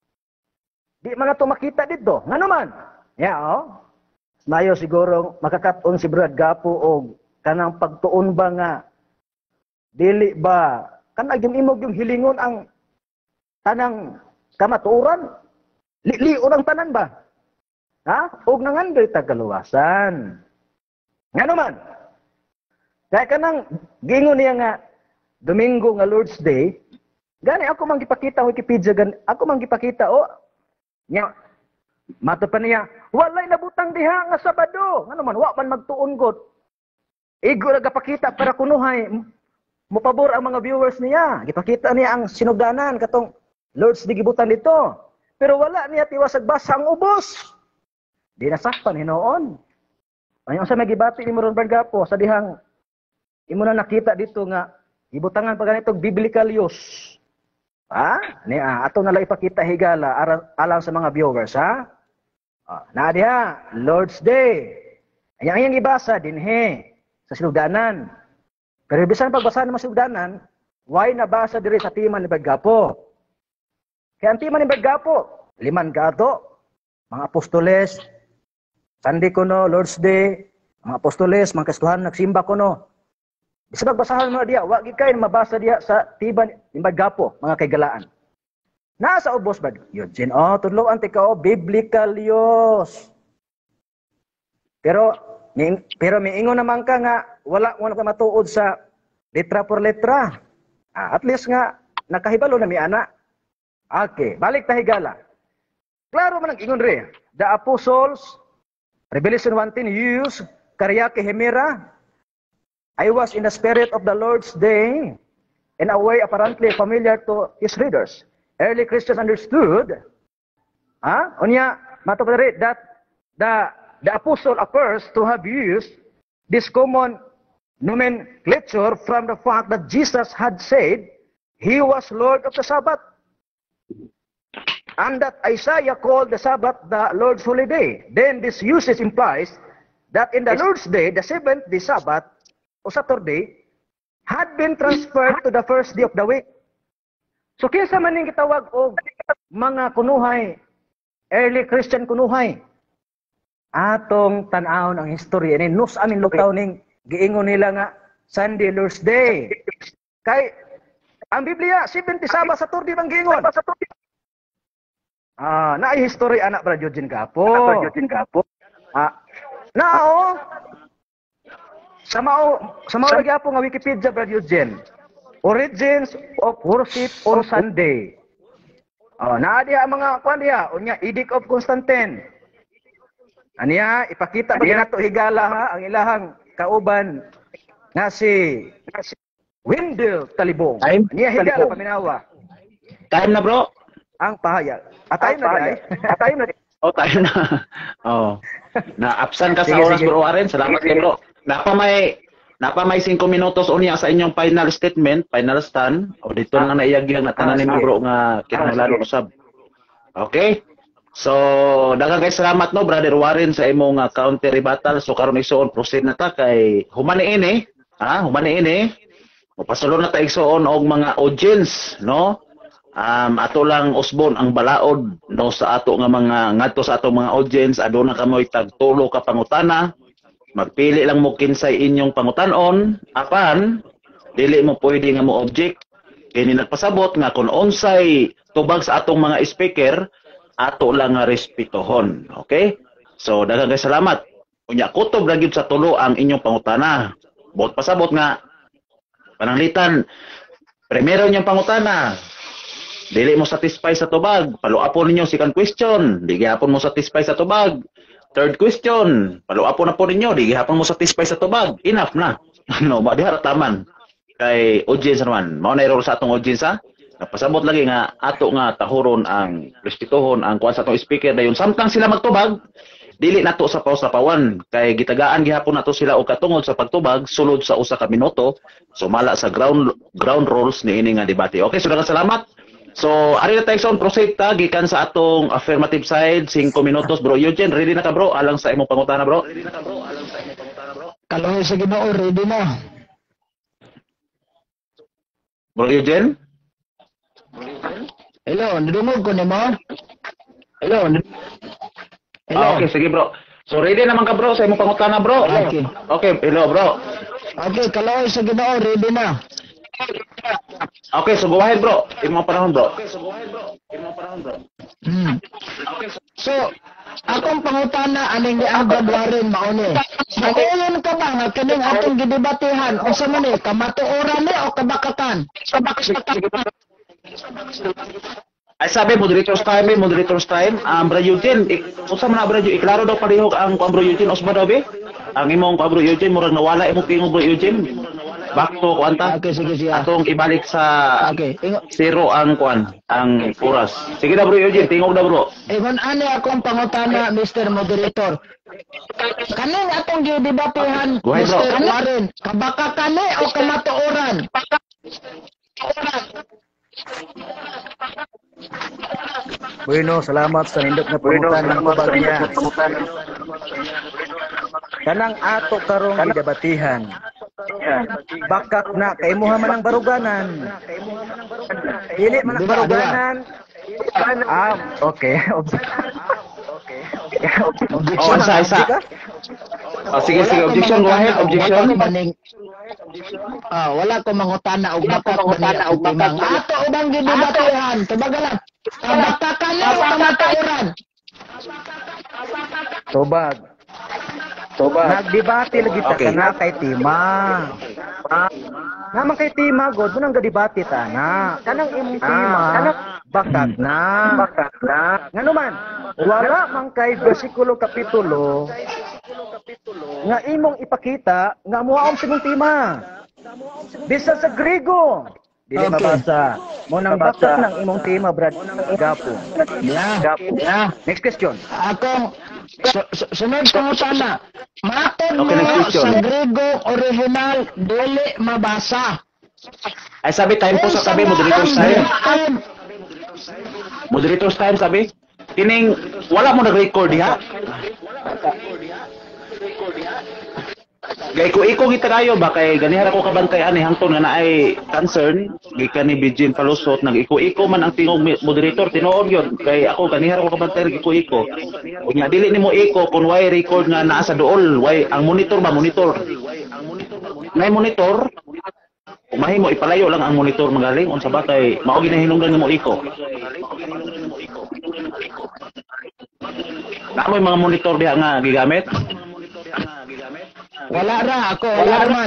di mga to makita dito. Nga naman? Ya, oh. Mayo siguro makakaton si Brad Gapo o kanang pagtuon ba nga, dili ba, kanang imog yung hilingon ang tanang kamatuoran, lion ang tanan ba? Ha? Og nangandoy tagaluwasan. Nga naman. Kaya kanang gingon niya nga Domingo nga Lord's Day, gani ako mang gipakita Wikipedia gani, ako mang gipakita o nya mato pa niya, walay nabutang diha nga Sabado. Nga naman wa man magtuon gud. Igo ra gapakita para kunuhay mopabor ang mga viewers niya. Gipakita niya ang sinugdanan katong Lord's Day gibutan dito. Pero wala niya tiwasag basa ang ubos. Di nasakpan hinoon. Ayun sa magibati ni Moron Bargapo sa dihang imo na nakita dito nga ibutangan pa ganitong biblical use. Ha? Ni ah, ato na lang ipakita higala alang, alang sa mga viewers ha. Ah, na diha Lord's Day. Ayang iyang ibasa dinhi sa sinugdanan. Pero bisan pagbasa ng sinugdanan, why nabasa diri sa timan ni Bargapo? Kaya ang timan ni Bargapo, liman gato, mga apostoles, Sunday kuno, Lord's Day, mga apostoles, mga Kristohanon nagsimba kuno. Bisa magbasahan mo na diya, wag kay mabasa diya sa tiban ni Bargapo, mga kaigalaan. Nasa ubos ba? Eugene, oh, tudloan ti ka, oh, biblical yos. Pero, mi, pero miingon naman ka nga, wala mo na ka matuod sa letra por letra. Ah, at least nga, nakahibalo na mi ana. Okay, balik ta higala. Klaro man ang ingon re. The apostles, Revelation one ten, use Karyake Hemera. I was in the spirit of the Lord's Day in a way apparently familiar to his readers. Early Christians understood, ha? Unya, matapadari, that the, the apostle appears to have used this common nomenclature from the fact that Jesus had said he was Lord of the Sabbath. And that Isaiah called the Sabbath the Lord's holy day. Then this usage implies that in the Lord's day, the seventh day Sabbath, o Saturday, had been transferred to the first day of the week. So kinsa man ning gitawag og mga kunuhay, early Christian kunuhay, atong tan-awon ang history. Ini nus amin lutaw ning giingon nila nga Sunday, Lord's Day. Kay ang Biblia seventy Sabbath Saturday bang gingon. Ah, naay history anak Brad Eugene Gapo. Brad Eugene Gapo. Ah, nao. Sa mao sa mao lagi apo nga Wikipedia Brad Eugene. Origins of worship on Sunday. Oh, naa diha ang mga kuan diha, unya Edict of Constantine. Aniya ipakita ba nato higala ha ang ilahang kauban nga si Wendell Talibong. Aniya higala paminawa. Time na bro. Ang pahayag. Atay na dai. Atay na. Oh, tayo na. Oh. Na-absent ka sa Sige, oras sige. bro Warren. Salamat kay bro. Napa may napa may cinco minutos unya sa inyong final statement, final stand. O dito lang na iyagyang na tanan nimo bro nga kinahanglan usab. Okay? So, daghang kay salamat no Brother Warren sa imong uh, counter rebuttal. So karon igsuon proceed na ta kay humani ini, ha? Humani ini. Mapasalo na ta igsuon og mga audience, no? Um, ato lang usbon ang balaod no sa ato nga mga ngadto sa ato mga audience aduna kamoy tagtulo ka pangutana. Magpili lang mo kinsay inyong pangutanon apan dili mo pwede nga mo object kini nagpasabot nga kung unsay tubag sa atong mga speaker ato lang nga respetohon. Okay? So daghang kay salamat. Unya kutob ra gyud sa tulo ang inyong pangutana. Bot pasabot nga pananglitan primero inyong pangutana. Dili mo satisfy sa tubag, paluapon ninyo second question, di gihapon mo satisfy sa tubag. Third question, paluapon na po ninyo, di gihapon mo satisfy sa tubag. Enough na. No, ba di harataman. Kay audience naman, mao na iro sa atong audience ha. Napasabot lagi nga ato nga tahuron ang respetohon ang kuan sa atong speaker dayon samtang sila magtubag, dili nato sa pausapawan kay gitagaan gihapon nato sila og katungod sa pagtubag sulod sa usa ka minuto sumala sa ground ground rules niini nga debate. Okay, so daghang salamat. So, ari na tayo son proceed ta gikan sa atong affirmative side cinco minutos bro Eugene, ready na ka bro alang sa imong pangutana bro? Ready na ka bro alang sa imong pangutana bro? Kaloy sa Ginoo, ready na. Bro Eugene? Hello, nadungog ko nimo. Hello. Hello. Ah, okay, sige bro. So, ready naman ka bro sa imong pangutana bro? Okay. Okay, hello bro. Okay, kaloy sa Ginoo, ready na. Okay, so go ahead bro. Imong panahon bro. Okay, so go ahead bro. Imong panahon bro. Hmm. So, akong pangutana aning ni ang Brad Warren mao ni. Maguyon ka ba nga kaning atong gidebatehan unsa man ni kamatuoran ni o kabakakan? Ay sabi moderator's time, moderator's time. Ang Bro Eugene, unsa man na Bro Eugene, iklaro daw palihog ang kuan Bro Eugene usba daw be? Ang imong kuan Bro Eugene murag nawala imong tingog Bro Eugene. Back to kuan ta. Okay, sige siya. Atong ibalik sa Okay. Ingo, zero ang kuan, ang oras. Sige na Bro Eugene, tingog na bro. ingon ani akong pangutana, Mister Moderator. Kaning atong gidebatehan, Go ahead, bro. Mister Warren, kabakakan ni o kamatuoran? Bueno, salamat sa nindot na pangutan ng tubag niya. Kanang ato karong gidebatihan. Bakak na kay muha man ang baruganan. Dili man ang baruganan. Ah, okay. Oh, isa, isa. Oh, sige, sige, objection, go ahead, objection. Wala ko maning Ah, wala ko mangutana og bakak mangutana og bakak. Ato ubang gidebatihan, tubagalan. Kabakakan ni o kamatuoran? Tubag. Tubag. Nagdebate lagi ta Okay. kana kay Tima. Naman kay Tima god mo nang gadebate ta na. Kanang imong Tima, kanang bakat na. Bakat na. Ngano man? Wala man kay bersikulo kapitulo nga imong ipakita nga muhaom sa imong Tima. Bisa sa Griego. Dili Okay. mabasa. Mo nang basa ng imong Tima, Brad Gapo. Yeah. Yeah. Next question. Akong su- su- sunod pangutana. Matod Okay, next mo question. sa Griego original dili mabasa. Ay sabi time po sa sabi moderator's time. Moderator's time sabi. Kining wala mo nag-record diha. Gay ko iko kita kayo ba kay ganihara ko kabantayan ni hangtod nga naay concern gikan ni Bijin Palusot nag-iko-iko man ang tingog mi- moderator tinuod gyud kay ako ganihara ko kabantayan iko-iko. Unya dili nimo iko kun way record nga naa sa duol way ang monitor ba monitor. may monitor. Kung mahimo ipalayo lang ang monitor magaling unsa ba kay mao ginahinungdan mo iko. Na may mga monitor diha nga gigamit. Wala ra ako, wala man.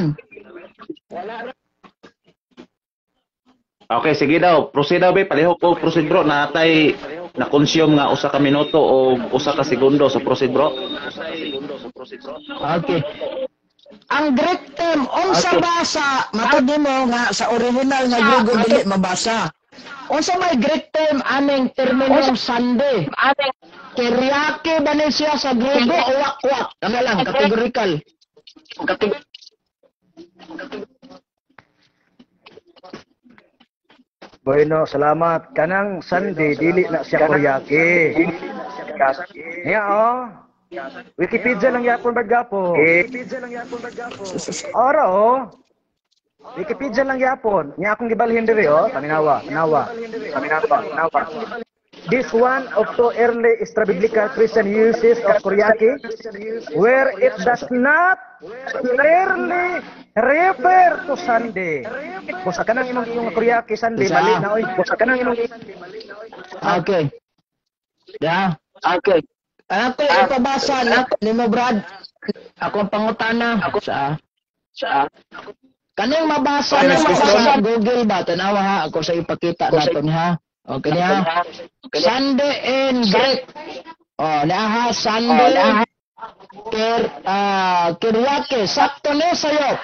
Okay, sige daw. Proceed daw, be. Palihok po, proceed bro. Natay na-consume nga usa ka minuto o usa ka segundo. So, proceed bro. Okay. Ang Greek term, unsa Okay. basa, matod mo nga sa original nga Griego dili mabasa. Unsa may Greek term aning terminong Sunday? Aning Kyriake ba ni siya sa Griego o wakwak? Ano lang, categorical. Bueno, salamat. Kanang Sunday, dili na siya kuryake. Nga oh. Wikipedia lang yapon baggapo. Wikipedia lang yapon baggapo. Ora oh. Wikipedia lang yapon. Nya akong gibalhin diri oh. Paminawa, paminawa. Paminawa, paminawa. This one of two early extra-biblical Christian uses of kuryake, where it does not clearly refer to Sunday. Busa ka nang imong iyong kuryake Sunday, mali na oy. Busa ka nang imong Okay. Yeah. Okay. Ako ipabasa na ni mo Brad. Ako ang pangutana. Ako sa sa kaning mabasa na sa Google ba tanawa ha ako sa ipakita naton ha. Okay niya. Sunday in Greek. Oh, na ha Sunday. Ker ah Kyriake sakto ni sayo.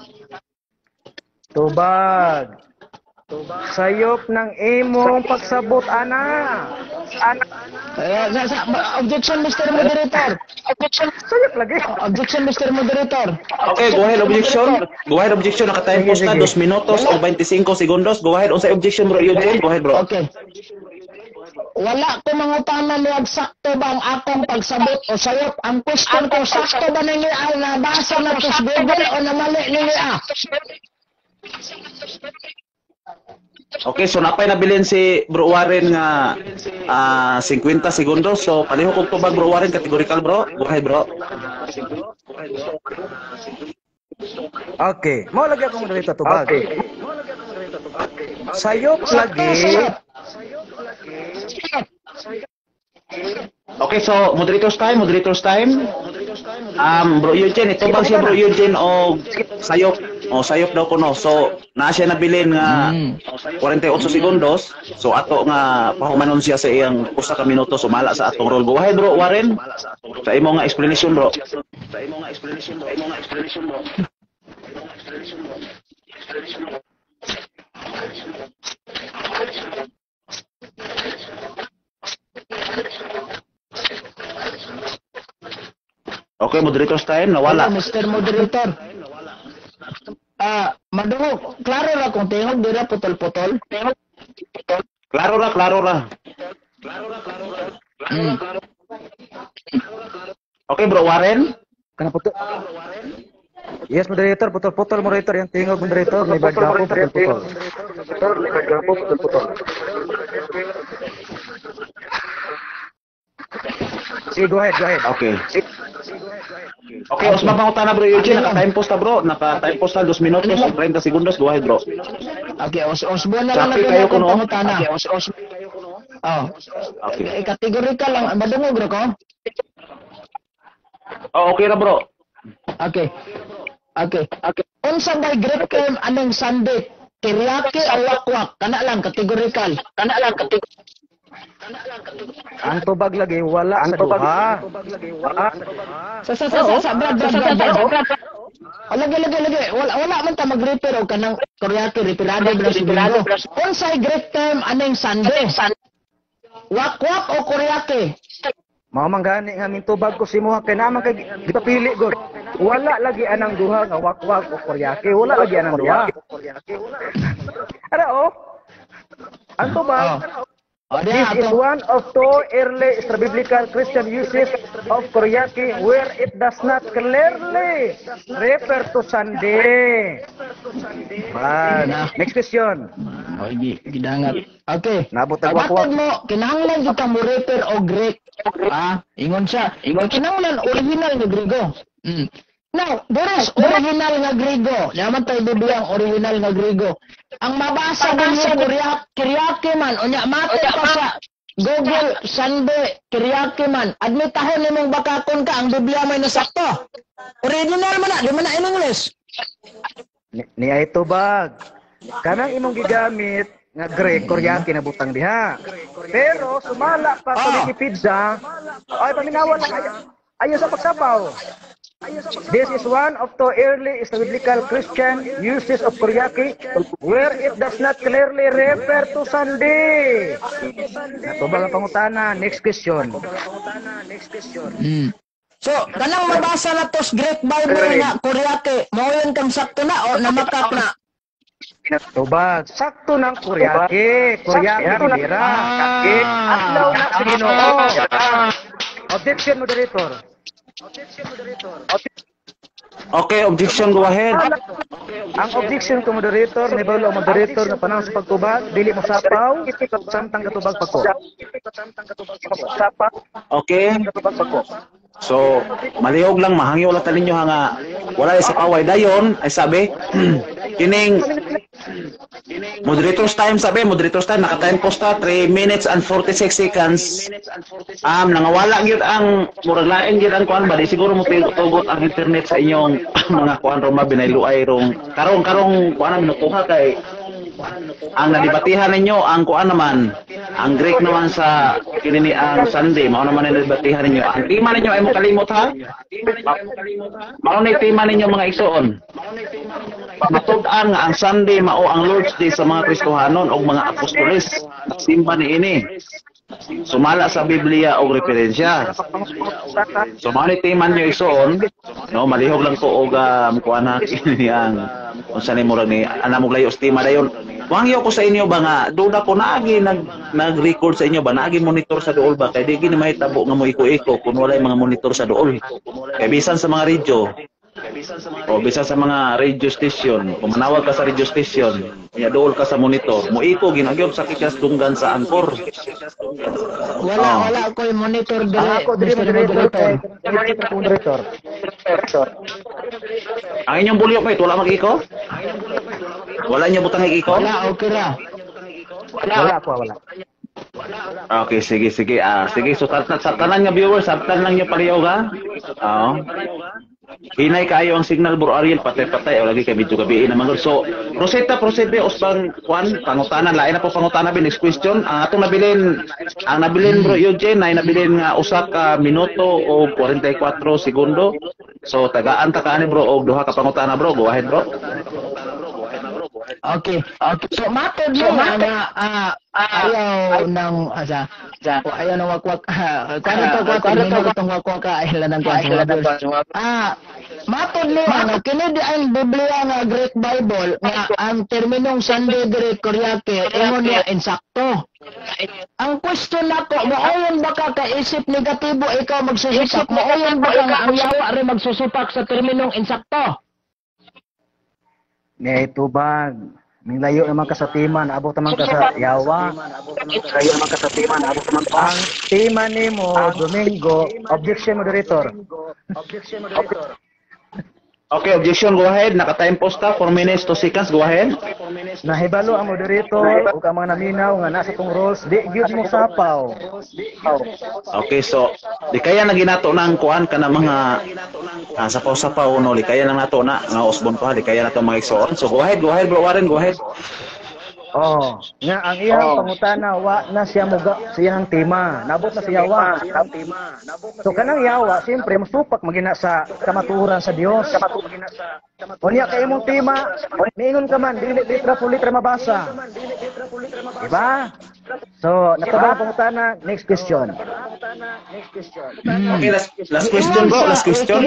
tubag. Sayop ng imong pagsabot ana. Ana. Eh, sa, sa, objection Mister Moderator. Objection. Sayop lagi. Objection Mister Moderator. Okay, go ahead objection. Go ahead objection. Naka-time post na dos minutos o twenty-five segundos. Go ahead. Unsay objection bro Eugene? Go ahead bro. Okay. Wala ko mangutanan niya sakto ba ang akong pagsabot o sayop. Ang question ko, sakto ba ninyo ang nabasa na to sa Google o namali ninyo ah? Okay, so napay nabilin si Bro Warren nga ah fifty segundos. So palihok og tubag Bro Warren, categorical bro. Go ahead bro. Okay, mo lagi akong dito tubag. Sayop lagi. Okay, so moderators time, moderators time. Um, Bro Eugene, ito bang siya Bro Eugene o sayop? O sayop daw ko no. So, naa siya nabilin nga forty-eight segundos. So, ato nga pahumanon siya sa iyang usa ka minuto sumala sa atong role. Go ahead Bro Warren. Sa imo nga explanation bro. Sa imo nga explanation bro. Imo nga explanation bro. Okay, moderators time, nawala. Hello, Mister Moderator. Ah, madungo, klaro ra kung tingog dira putol-putol. Tingog putol. Klaro ra, klaro ra. Mm. Okay, Bro Warren. Kana puto. Yes, moderator, putol-putol moderator yang tingog moderator, may bagdapo putol-putol. Moderator, may bagdapo putol-putol. Sige, go ahead, go ahead. Okay. Okay, Osman pangutana Bro Eugene, naka-time post na bro, naka-time post na two minutos thirty segundos, go ahead bro. Okay, os osbon na lang Traffic na kayo ako kuno. pangutana. Okay, os os. Oh. Okay. Eh, kategorikal lang, madungog ra ko. Oh, okay na bro. Okay. Okay. Okay. Unsa bay Greek term anong Sunday? Kyriake o wakwak? Kana lang kategorikal. Kana lang kategorikal. Ang tubag lagi wala sa duha. Wala. Sa sa sa sa sa brad brad brad. O lagi lagi lagi wala wala man ta mag-repair og kanang Kyriake reparado bla sigurado. Unsay Greek term anong Sunday? Wakwak o Kyriake? Mao man gani nga mintubag ko si mo kay naman kay gipapili gud. Wala lagi anang duha nga wakwak o kuryake, wala lagi anang duha. Ara oh. Ang tubag. O This diha is ato. one of two early extra-biblical Christian uses of kuryake where it does not clearly refer to Sunday. Man, next question. O gi gidangat. Okay. Nabot ang Pagbatod wakwak. mo, kinahanglan kita mo repair o Greek. Ah, ingon siya. Ingon kinahanglan original nga Griego. Mm. Now, there is original nga Grigo. Naman tayo bibiyang original nga Grigo. Ang mabasa din yung Kuryaki, Kiryaki man, o niya, mate pa sa Google, Sunday, Kiryaki man. Admitahon ni mong bakakon ka, ang Biblia may nasakto. Original man na, di man na in English. Ni, ni ay tubag. Kanang imong gigamit nga Greek, Kuryaki na butang diha. Pero sumala pa sa Ah. Wikipedia, ay paminawan lang ayo, ayo sa pagsapaw. This is one of the early biblical Christian uses of Kuryaki where it does not clearly refer to Sunday. Natubag ang pangutana. Next question. Hmm. So, kanang mabasa na tos Greek Bible na Kuryaki, mao yun kang sakto na o namakak na? Tubag. Sakto ng Kuryaki. Kuryaki bibira. Kaki. Atlaw na sa Ginoo. Objection, moderator. Okay, objection, go ahead. Ang objection ko moderator, ni Balo moderator na panahon sa pagtubag, dili mo sapaw, samtang katubag pa ko. Okay. So, malihog lang, mahangyo lang tanin nyo nga wala sa paway. Dayon, ay sabi, kining moderator's time, sabi, moderator's time, naka-time posta, three minutes and forty-six seconds. Um, nangawala gyud ang, murag lain gyud ang kuan ba, di siguro mo tugot ang internet sa inyong mga kuan roma binayluay rong, karong, karong, kuan na minutuha kay, ang nadibatihan ninyo, ang kuan naman, ang Greek naman sa kinini ang Sunday, mao naman ang nadibatihan ninyo. Ang tema ninyo ay mo kalimot ha? Mao na tema ninyo mga igsoon. Matud-an nga ang Sunday mao ang Lord's Day sa mga Kristohanon o mga apostoles. Simba ni ini. Sumala sa Biblia og referensya. So mao ni tema ninyo igsoon, no, malihog lang ko og um, kuan ha kini ang unsa ni murag ni ana mo layo estima dayon. Wangyo ko sa inyo ba nga duda ko naagi nag nag-record sa inyo ba naagi monitor sa duol ba kay di gini mahitabo nga mo iko-iko kun walay mga monitor sa duol. Kay bisan sa mga radio o bisan sa mga radio station, kung manawag ka sa radio station, ya duol ka sa monitor, mo iko ginagyob sa kikas dunggan sa angkor. Wala, Oh. wala ko yung monitor dire. Ako, dili moderator. Moderator. Ang inyong bulyok mate, wala mag-iko? Wala niyo butang iko? Wala, okay ra. Wala ko, wala. Okay, sige, sige. Ah, sige, so tat sa tanan nga viewers, sabtan lang niyo paliyaw ha. Oo. Hinay kayo ang signal bro Ariel, patay-patay o lagi kay medyo gabi naman. So, proseta prosede usbang kwan pangutanan lain na po pangutanan bin next question. Ang atong nabilin ang nabilin bro Eugene ay nabilin nga usa ka minuto o forty-four segundo. So, tagaan ta kaani bro og duha ka pangutana bro. Go ahead bro. Okay. Okay. So, matod mo nga nga ah, ayaw ng asa. O ayaw ng wakwak. Kano to kwak? Kano to itong wakwak ka? Ayaw ng kwak. Ah, matod mo nga kini di ang Biblia nga Greek Bible nga ang terminong Sunday dire Kuryaki ingon niya insakto. Ang question nako, maayon ba ka kaisip negatibo ikaw magsusupak? Maayon ba ka nga ang yawa rin magsusupak sa terminong insakto? Ni tubag. Ning layo naman ka sa timan, abot naman ka sa yawa. Layo naman ka sa timan, abot naman ka. Ang tema nimo Domingo, objection moderator. Objection moderator. Okay, objection, go ahead. Naka-time post ka, four minutes, two seconds, go ahead. Nahibalo ang moderator ug ang mga naminaw nga nasa tong rules, di gyud mo sapaw. Okay, so di kaya na ginato ng kuan ka na mga ah, sapaw-sapaw no, di kaya na nato na nga usbon pa, di kaya na to mga igsoon. So go ahead, go ahead bro Warren, go ahead. Oh, nga ang iyang pangutana wa na siya muga siyang tema. Nabot na siya wa ang tema. So kanang yawa, siyempre musupak magina sa kamatuoran sa Dios. Kamatuoran sa Unya kay imong tema, niingon ka man dili litra po litra mabasa. Diba? So, natubang pangutana, next question. Next question. Okay, last, last question bro, last question.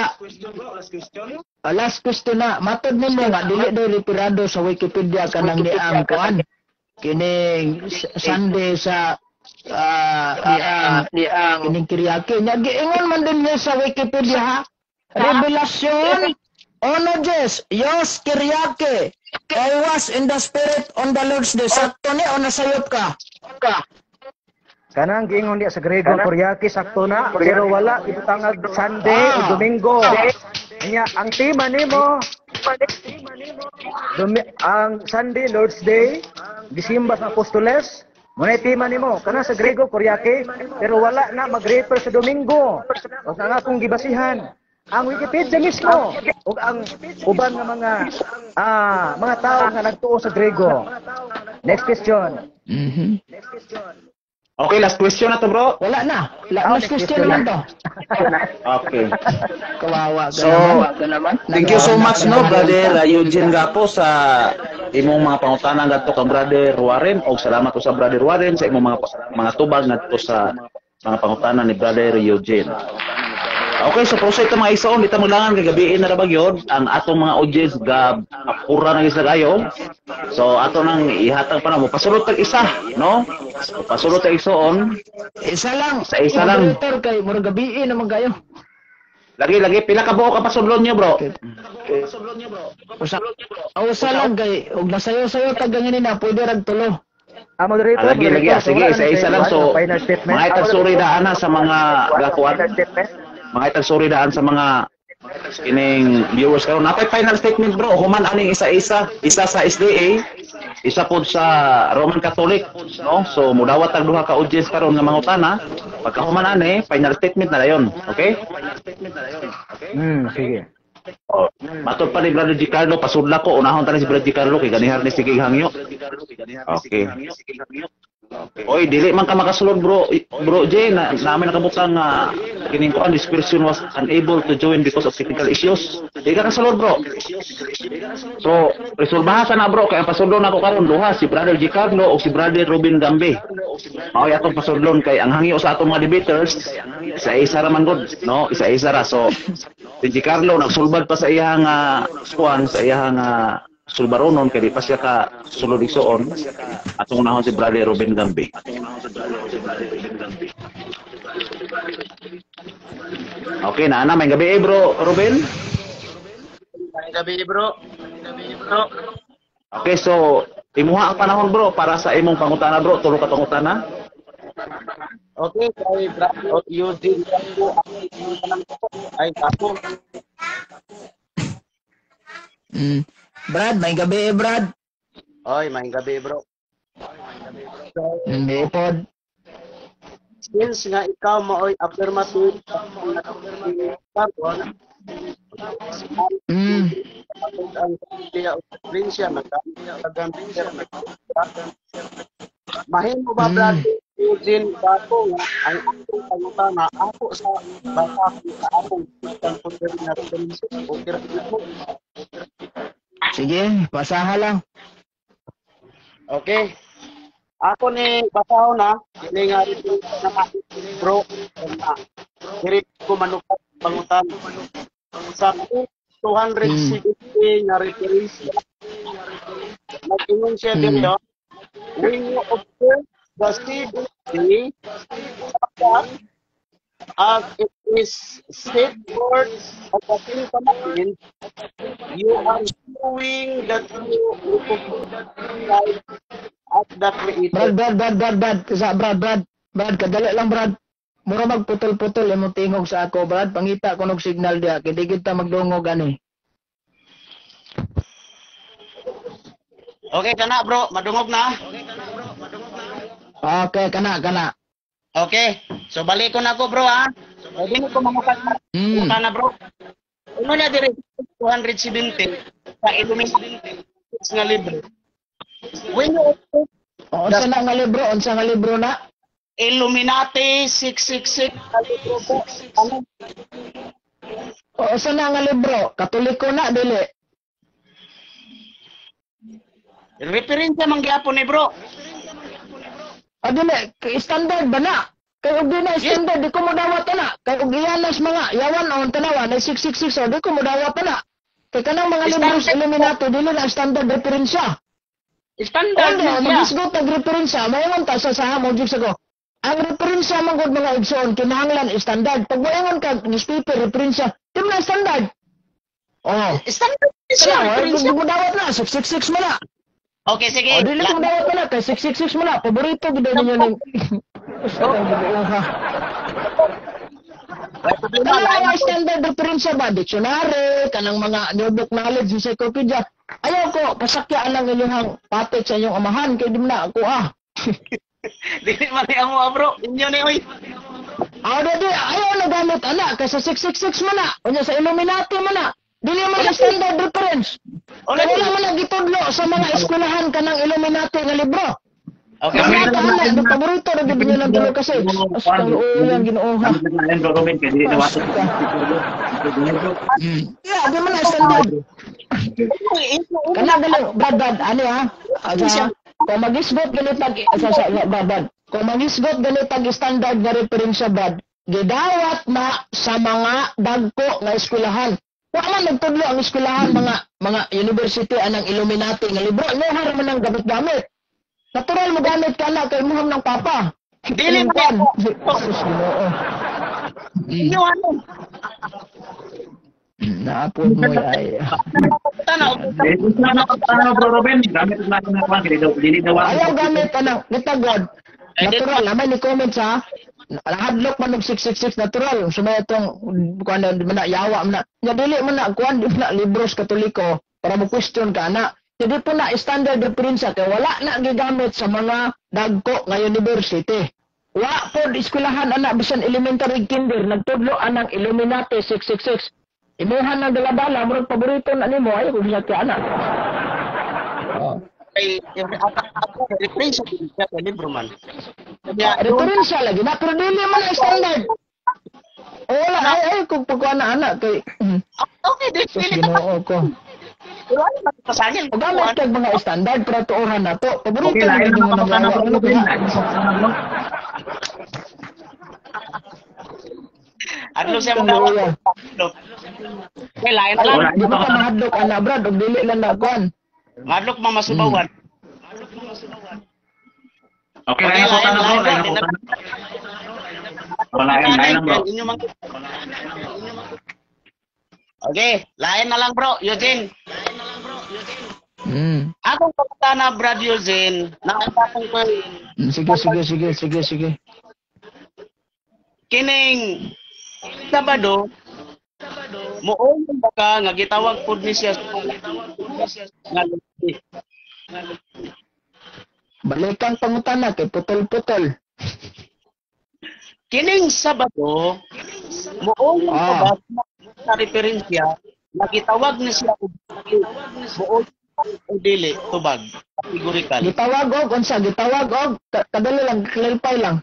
Uh, last question na, matod nimo nga dili daw retirado sa Wikipedia kanang niang kuan. Kining Sunday sa ah niang niang kining Kiryaki. Nya giingon man din niya sa Wikipedia ha. Revelasyon ono Diyos, Yos Kiryaki. I was in the spirit on the Lord's Day. Sakto ni o nasayop ka? Kanang giingon diya sa Grego Kuryaki sakto na, pero wala ibutangag Sunday o Domingo. Nya ang tema nimo Dumi, ang Sunday Lord's Day gisimba sa Apostoles muna tema nimo kana sa Grego Koryake pero wala na mag-refer sa Domingo o nga akong gibasihan ang Wikipedia mismo ug ang uban nga mga ah mga tao nga nagtuo sa Grego. Next question. Mhm. Okay, last question na to, bro. Wala na. La, Oh, last next question question lang to. Okay. Kawawa ka So, naman. Ka naman. Thank you so Nagawa much, na- no, Brother uh, Eugene Gapo, sa imong mga pangutanan ngadto kang Brother Warren, o salamat po sa Brother Warren sa imong mga mga tubag ngadto sa mga pangutanan ni Brother Eugene. Okay, so proceed to mga isoon, dito maglangan kay gabiin na ra bagyod ang atong mga audience gab apura na isla kayo. So ato nang ihatag pa na mo pasulot tag isa, no? Pasulot tag isoon. Isa lang. Sa isa lang. Moderator kay murag gabi naman kayo. Lagi lagi pila ka buo ka pasudlon niyo, bro? Usa. Oh, usa lang kay ug nasayo-sayo tag ngini na pwede rag tulo. Ah, moderator. Ah, lagi lagi ah, sige, wala na isa-isa sa lang. So final statement. mga itag suri daan na sa mga gakuan. Final statement. Mga itag suri daan sa mga kining viewers karon. Napay final statement, bro. Human aning isa-isa, isa sa S D A, isa pod sa Roman Catholic, no? So mudawat tag duha ka audience karon nga mangutana. Pagka human ani, final statement na dayon. Okay? Hmm, sige. Oh, matod pa ni Brother Gicarlo, pasudla ko unahon tani si Brother Gicarlo kay ganihar ni sige hangyo. Okay. Oy, dili man ka makasulod, bro. Bro J, na namin nakabutang nga uh, kining kuan, this person was unable to join because of technical issues. Di ka kasulod, bro. So, resolbahan sa na, bro, kay ang pasudlon ako karon duha si Brother Gicarlo o si Brother Robin Gambe. Mao atong pasudlon kay ang hangyo sa atong mga debaters sa isa ra man gud, no? Isa-isa ra. So, si Gicarlo nagsulbad pa sa iyang uh, kuan, sa iyang uh, sulbaronon kay di pa siya ka sulod igsoon atong nahon si Brother Robin Gambe. Okay na ana may gabi eh, bro Robin. May gabi, bro. May gabi, bro. Okay, so imuha ang panahon, bro, para sa imong pangutana, bro. Tulo ka pangutana. Okay, kay Brad Eugene Gapo, ay Gapo. Mm. Brad, may gabi eh, Brad. Oy, may gabi, bro. Hindi pod. Since nga ikaw maoy affirmative carbon, Mm. ang kaya probinsya nagkagantiya mahimo ba, Brad Eugene Gapo, ang akong pangutana ako sa bata sa akong pagpunta na probinsya o kira mo. Sige, pasaha lang. Okay. Ako ni basaho na, kini nga rin na bro, na diri ko manukat pangutan. Sa two hundred seventy nga reference, nag-ingon siya din yun, when you observe the C B C, as it is set forth at the Ten Commandments, you are showing that you recognize at the Brad, Creator. Brad, Brad, Brad, Brad. Sa Brad, Brad. Brad, kadali lang, Brad. Mura magputol-putol imong tingog sa ako, Brad. Pangita ko ng signal diya. Kaya di kita magdungog ani. Okay ka na, bro. Madungog na. Okay, kana, kana. Okay. So, balik ko na ko, bro, ha? O, di ko mamukat na. Mm. Mamukat na, bro. Ano na dire two hundred seventy sa Illuminati nga libro. When you open O, unsa na nga libro? Unsa nga libro na? Illuminati six six six nga libro po, ano? O, unsa na nga libro? Katoliko na, dili. Referensya man gyapon ni bro. O, dili. Kay standard ba na? Kay og di na standard, di ko mo dawat na. Kay og iyanas mga yawan o tanawa na six six six, o di ko mo dawat na. Kay kanang mga libro sa Illuminati, dili na standard referensya. Standard Hindi, na siya. magisgot ang referensya, mayangon ta sa sa mo sa ko. Ang referensya man gud mga igsoon kinahanglan standard. Pag mayangon ka newspaper referensya, di mo na standard. Oh. Standard na siya. Kaya, Referensya. di mo dawat na six six six mo na. Okay, sige. O dili ko La- dawat na kay six six six mo na. Paborito gid ninyo ning. Sa lang gid ha. kanang mga standard reference ba, dictionary, kanang mga new book knowledge, encyclopedia. Ayaw ko, pasakyaan lang inyong patet sa inyong amahan, kaya di mo na ako ah. Dili man ni amo bro. Inyo ni oy. Ah, dadi, ayaw na gamit, anak, kasi six six six mo na. O niya sa Illuminati mo na. Dili mo na standard reference. Kaya wala mo na gitudlo sa mga eskwelahan ka ng Illuminati nga libro. Okay. Kaya ka anak, yung paborito na bibigyan ng dulo kasi. As kang loo yan, ginooha. Yeah, di mo na standard. Kana galing, Brad, Brad, ano ha? Aga, kung mag-isgot ganit pag, sa, sa, Brad, Brad, kung mag-isgot ganit pag standard nga referensya, Brad, gidawat na sa mga dagko nga eskwelahan. Wala nagtudlo ang eskwelahan, mga mga university anang Illuminati nga libro. Inuhar mo ng gamit-gamit. Natural mo gamit ka na kay muham ng papa. Dili mo kan. Inyo ano? Naapod mo ay. Tanaw. Ano bro Ruben, gamit na natin ng kwan, daw dili daw. Ayaw gamit anang nitagod. Natural, naman ni comment sa hadlok man og six six six natural. Sumaya itong kuan na yawa man. Nya dili man na kuan di na libros katoliko para mo question ka na. Jadi po na standard reference kay wala na gigamit sa mga dagko nga university. Wa po eskwelahan anak bisan elementary kinder nagtudlo anang Illuminati six six six. Imuhan ng dala-dala murag paborito na nimo ay kung siya anak. Oh. Ay, ako reference sa libro man. Reference lagi na pero dili man ang standard. O wala ay ay kung pagkuha na anak kay okay, di pili Ginoo ko. Pero ano ba pasagil? O gamit kag mga standard para tuohan na to. Paborito Okay, na lain mo naman nang ako lawa. Ruben. Adlo siya mo daw. Okay, lain na lang. Ay, di ba ka mahadlok anak Brad og dili lang na kuan. Madlok mamasubawan. Okay, lain ako na bro, lain ako na. Wala yan, lain lang bro. Okay, lain na lang bro, Eugene. Hmm. Akong pagkata na Brad Eugene, nakatapong ko Sige sige sige sige sige. kining Sabado, muong baka nga gitawag pud ni siya nga Balikan pangutana kay putol-putol. kining Sabado, muong Ah. ba sa referensya nga gitawag ni siya og muong o dili tubag kategorikal. Gitawag og unsa gitawag og ka- kadali lang clarify lang.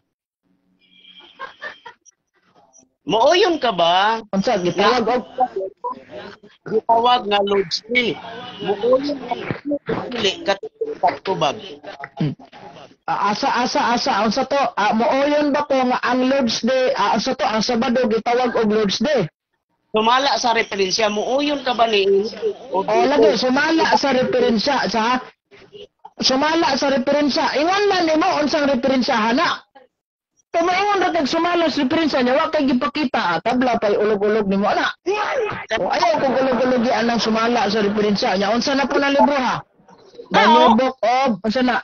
Mooyon ka ba? Unsa gitawag og Gitawag nga Lord's Day. Mooyon ka dili kategorikal tubag. Ah, asa asa asa unsa to? Ah, mooyon ba ko nga ang Lord's Day, ah, unsa to ang Sabado gitawag og Lord's Day? Sumala sa referensya, mooyon ka ba ni O lagi sumala sa referensya sa sumala sa referensya. Ingon man nimo unsang referensya hana. Kung maingon ra kag sumala sa referensya niya, wa kay gipakita ah, tabla pay ulog-ulog nimo ana. O ayaw ko ulog-ulog anang sumala sa referensya niya. Unsa na po na libro ha? The New Book of unsa na?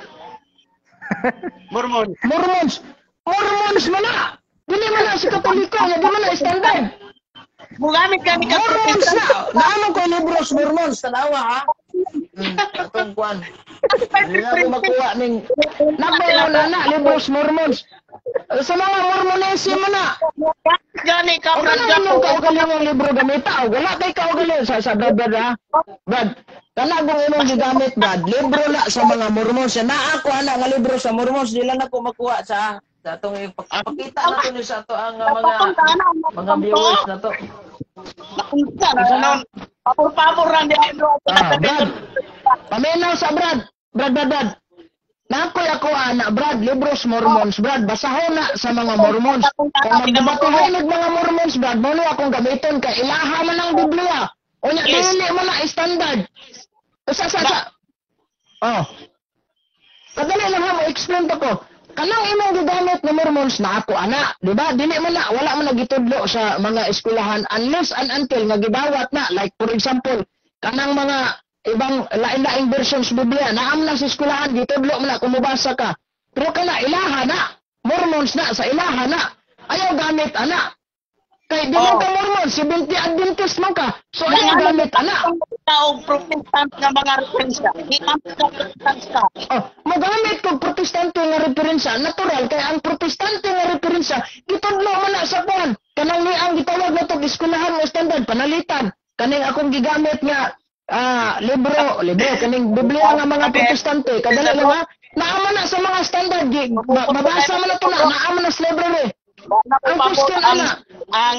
Mormon. Mormons. Mormons man na. Dili man na si Katoliko, nga di man na standard. Mugamit kami ka Mormons na! Naamang ko libros, Mormons, tanawa ha? Hmm, atong kwan. Hindi na ko makuha ning... Nabayaw na na, libros, Mormons. Sa mga Mormonesim mo na. Gani ka, O ka na nung kaugaling ang libro gamita. O wala kay kaugaling sa sa Brad, Brad ha? Brad, kana kung imong gigamit, Brad, libro na sa mga Mormons. Naa ako ana nga libro sa Mormons, di lang ako makuha sa... Sa atong ipakita na to ni sa ato ang uh, mga mga viewers na to. Nakunta na nun. Papur-papur lang di bro. Ah, Brad. Paminaw sa Brad. Brad, Brad, Brad. Nakoy ako ana, Brad, libros Mormons, Brad. Basahon na sa mga Mormons. Kung magbabatuhin ng mga Mormons, Brad, mo akong gamiton kay ilaha man ang Biblia. O nya Yes. dili mo na standard. Sa sa sa. Oh. Kadali lang ha mo explain to ko. Kanang imong gigamit ng Mormons na ako ana, di ba? Dili man na wala man nagitudlo sa mga eskwelahan unless and until nga gidawat na, like for example, kanang mga ibang lain-laing versions Biblia naam na sa eskwelahan gitudlo man na kung mabasa ka. Pero kana ilaha na, Mormons na sa ilaha na. Ayaw gamit ana. Kay di Oh. man ka Mormon, Seventh-day Adventist man ka. So ano gamit ana? Tao protestant nga mga referensya. Di ang protestant ka. Oh, magamit kog protestante nga referensya, natural kay ang protestante nga referensya gitudlo man na sa kuan. Kanang ni ang gitawag nato eskwelahan nga standard panalitan. Kaning akong gigamit nga ah libro, libro kaning Biblia nga mga protestante, kadali lang ha. Naama na sa mga standard, gi- ma- mabasa man na to na, naama na sa library. Ang question ang ana, ang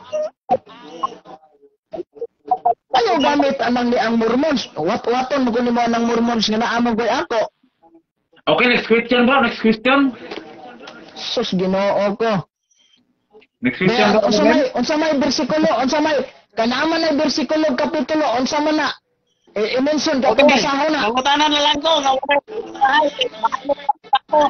ayaw gamit anang ni ang Mormons. Wat-waton mo kunin mo anang Mormons nga naamang ko'y ako. Okay, next question bro, next question. Sus Ginoo ko. Next question Kaya bro. unsa may unsa may bersikulo, unsa may kanama na bersikulo kapitulo, unsa man na i- i-mention ka okay. basahon na. Mangutanan na lang ko nga wala ay ako.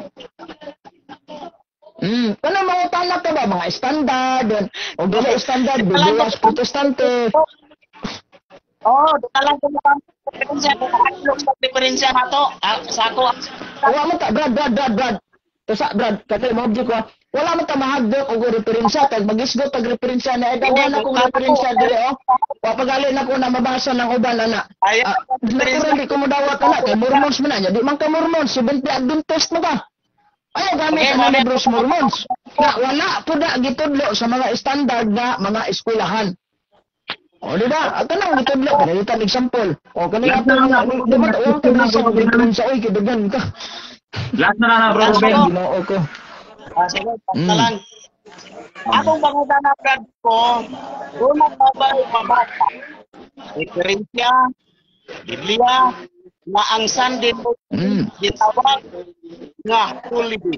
Hmm, kana mga tanak ka ba mga standard yun. O dili standard Biblia sa protestante. Oh, dito lang ko mga diferensya kung ano sa diferensya nato. Ah, sa ako. Wala man ta Brad Brad Brad Brad. Tusa Brad, katay mo object ko. Wala man ta mahagdok og referensya kag magisgot tag referensya na daghan akong referensya diri oh. Wa pagali na ko na mabasa ng uban ana. Ayaw, Ah, natural di ko modawat ana kay Mormons man na di man ka Mormons, Seventh-day Adventist mo ka. Ayaw gamit Okay, ang mami. libros Mormons. Na wala po na gitudlo sa mga standard na mga eskwelahan. O di ba? At kanang gitudlo, kanilitan example. O kanang Lahat ito na lang nga, ako, di ba? lahat Huwag na ka lang bisa ako, mag sa oy, kidagan ka. Last na na na bro Last Ruben. na. Ginoo ko. Ah, sige, Mm. mm. lang. Akong pangutana Brad ko, una pa ba mabasa? Diferensya, Biblia, na ang Sunday mo Mm. gitawag nga holiday.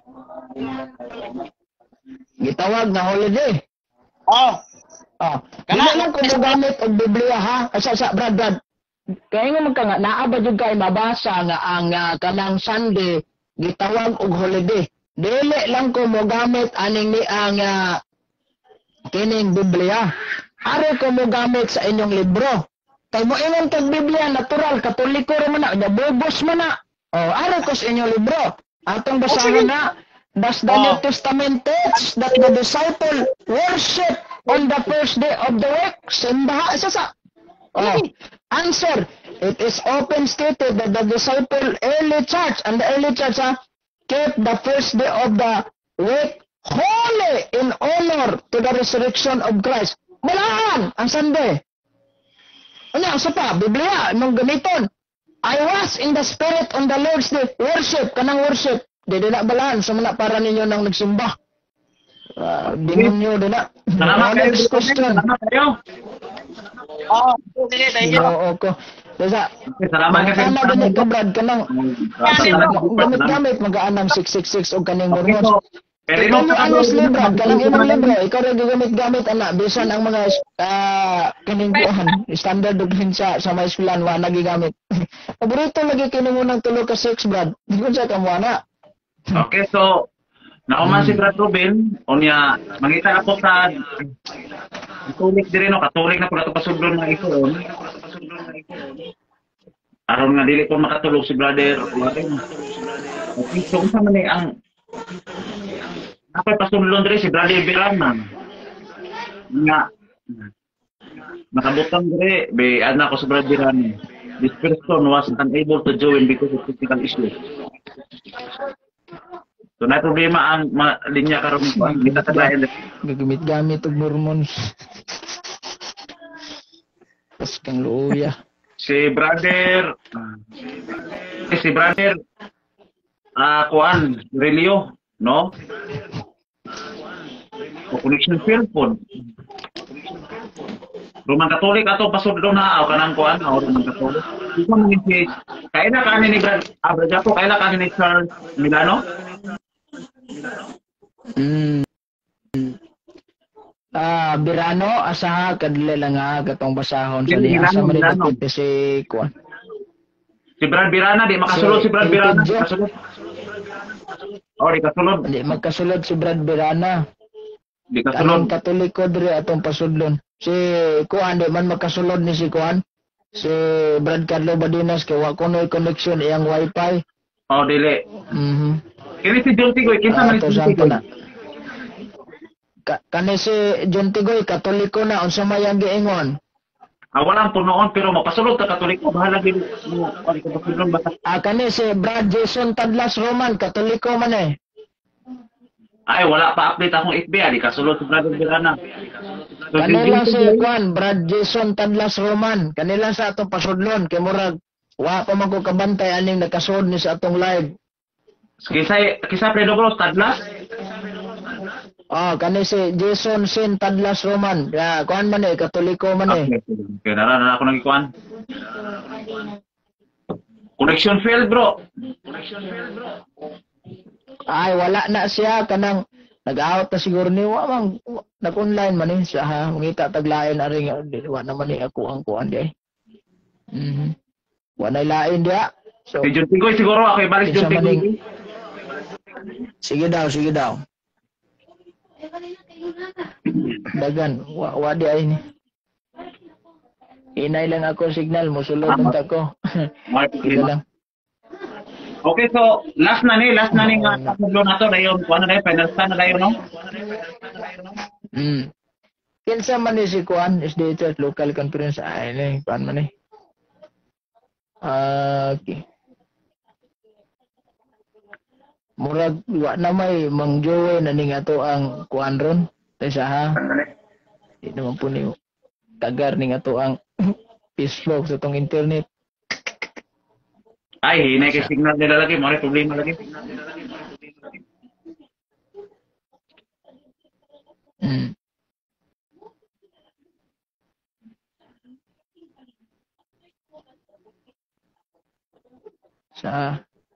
Gitawag na holiday. Oh, Ah, Kana- kana lang kung magamit og Biblia ha. Asa sa Brad Brad. Kaya nga man ka nga naa ba jud kay mabasa nga ang ah, kanang Sunday gitawag og holiday. Dili lang ko mo gamit aning ni ang ah, kining Biblia. Ari ko mo gamit sa inyong libro. Kay mo ingon kag Biblia natural Katoliko ra man na, nabubos man na. Oh, ari ko sa inyong libro. Atong basahan na. Does the New Oh. Testament teach that the disciple worship on the first day of the week? Simbaha sa sa. Oh. Answer. It is often stated that the disciple early church and the early church ha, kept the first day of the week holy in honor to the resurrection of Christ. Balaan ang Sunday. Ano ang pa? Biblia, nung gamiton. I was in the spirit on the Lord's day. Worship, kanang worship. Di na balaan sa mga para ninyo nang nagsimba. Uh, demonyo din na. Salamat kayo. Next question. Salamat kayo. oh, sige, thank you. Oo ko. Dasa, Okay, salamat kayo. Kana din ka Brad kanang gamit-gamit mag-aanang six six six o kaning Okay, Mormons. so, pero Ikaw mo ano ino- Brad, kanang imong libro, ikaw rin gagamit-gamit ana bisan ang mga ah kaning kuan standard diferensya sa mga eskwelahan wa nagigamit. Paborito lagi kini mo ng tulo ka six Brad. Di ko sa kamo ana. Okay, so, nauman si Brad Ruben, o niya, mangita ako sa Katolik din no, Katolik na pala ito pasudlon na ito. Aron nga dili ko makatulog si Brother Warren. Okay, so, unsa man ni ang Ako pasudlon diri si Brother Birana. Nga, nakabutang diri, be anak ko si Brother Birana. This person was unable to join because of physical issues. So na problema ang mga linya karon ko ang kita taglayan. Gagamit-gamit og Mormons. Pas kang luya. Si brother eh, si brother ah kuan Relio, no? O connection cellphone. Roman Katolik ato pasudlo na o kanang kuan o Roman Katolik. Ito man si kaya na kanin ni Brad Abraham ko kaya na kanin ni Charles Milano. Mm. Ah, Birano asa kadili lang nga katong basahon sa Hindi, niya asa Birano, Birano. manipit si kuan. Si Brad Birana di makasulod si Brad Si Birana. Pedro. Kasulod. Oh, di kasulod. Hindi magkasulod si Brad Birana. Di Kanang kasulod. Katoliko diri atong pasudlon. Si kuan di man magkasulod ni si kuan. Si Brad Carlo Badinas kay wa kunoy connection iyang wifi. Oh, dili. Mhm. Kini si John Tigoy, kinsa Ah, man to si sang Tigoy? na. ka, kani si John Tigoy Katoliko na unsa may ang giingon? Ah, walang punoon pero mapasulod ka Katoliko, bahala din mo ano ka punon basta. Ah, kani si Brad Jason Tadlas Roman Katoliko man eh. Ay wala pa update akong F B I, di kasulod sa Brother Birana. So, Kanila si si Juan Brad Jason Tadlas Roman, kanila sa atong pasudlon kay murag wa pa man ko kabantay aning nakasud ni sa atong live. Kisay kisa Fredo Bros Tadlas. Ah, kani si Jason Sin Tadlas Roman. Ya, kuan man eh, Katoliko man eh. Okay, okay, nara na ako nagikuan. Connection failed, bro. Connection failed, bro. Ay, wala na siya kanang nag-out na siguro ni wa mang nag-online man eh siya ha. Ngita taglain na rin wa naman ni ako ang kuan di. Mhm. Wa na lain dia. So, Si John Tigoy siguro ako ibalik Kinsa John Tigoy. maning- sige daw, sige daw. Dagan, wa, wa di ay ni. Inay lang ako signal, musulod Ah. unta ko. Sige lang. Okay, so last na ni, last na ni nga tatlo na to dayon kuan na dayon final stand na dayon no. Mm. Kinsa man ni si Kuan is dito at local conference ay ni kuan man ni. Ah, okay. Murag wa na may mangjowe na ning ato ang kuan ron. Taysa ha. Di naman po ni tagar ning ato ang peace flow sa tong internet. Ay, hinay kay signal nila lagi, mo rin problema lagi. Mm. Sa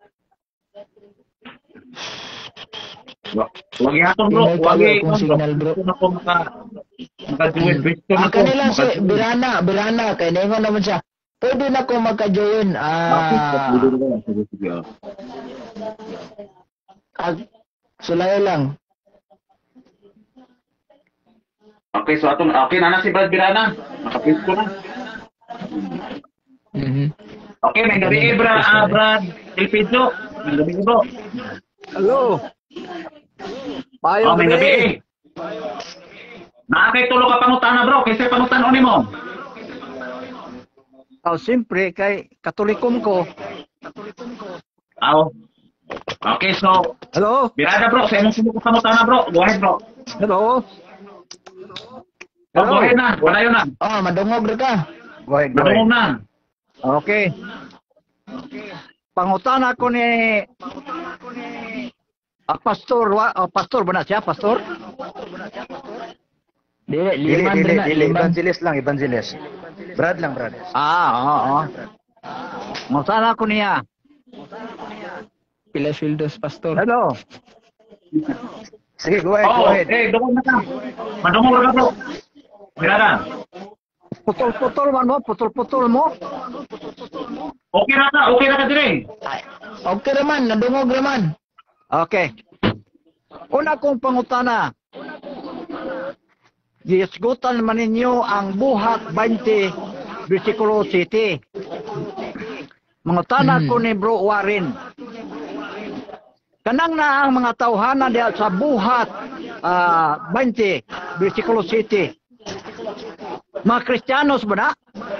Wa- Wag ihapon bro, Hinay wag kayo i akong signal, bro. Kung ako maka maka-join Bristol Ah, ako. kanila si maka- Birana, Birana, kay ningon naman siya. Pwede na ko magka-join. Ah, Sige, sige, oh. ag, sulay lang. Okay, so atong okay na na si Brad Birana. Nakapis ko na. Mhm. Okay, may gabi eh, Brad, ah, Brad Elpidio. May gabi eh, bro. Hello. Oh, Mayong may gabi gabi. eh. Nakakay tulo ka pangutana bro, kaysa pangutan ni mo. Oh, siyempre kay Katolikom ko. Aw. Okay, so Hello. Birada bro, sa imong sumukot pangutana bro. Go ahead bro. Hello. Oh, go ahead na. Wala yun na. Oh, madungog ra ka. Go ahead, go Madungog ahead. na. Okay. Pangutana ko ni Ah, pastor, wa, ah, pastor ba na siya, pastor? Dili, Dili, liman dili, rin na, dili, liman. evangelist lang, evangelist. Brad lang, Brad. Ah, oo, oo. Pangutana ko niya. Pila Fieldos, pastor. Hello. Sige, go ahead, go Oh, ahead. eh, dungog na ka. Madungog na ka bro. Birada. Putol-putol man mo, putol-putol mo. Okay na ka, okay na ka dire. Ay, okay raman, nadungog raman. Okay. Una kong pangutana. Giisgutan man ninyo ang buhat twenty, versikulo seven. Mangutana Hmm. ko ni Bro Warren. Kanang na ang mga tawhana diya sa buhat ah, twenty, versikulo seven. Mga Kristiyanos ba na?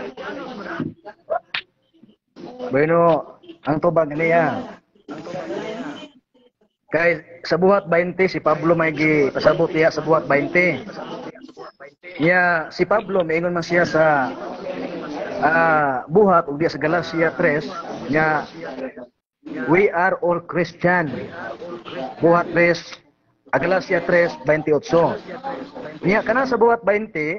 Bueno, ang tubag niya. Kay sa buhat twenty si Pablo may gi pasabot niya sa buhat twenty. Niya si Pablo maingon man siya sa ah, buhat ug di sa Galacia three niya we are all Christian. Buhat three a Galacia three twenty-eight. Niya kana sa buhat twenty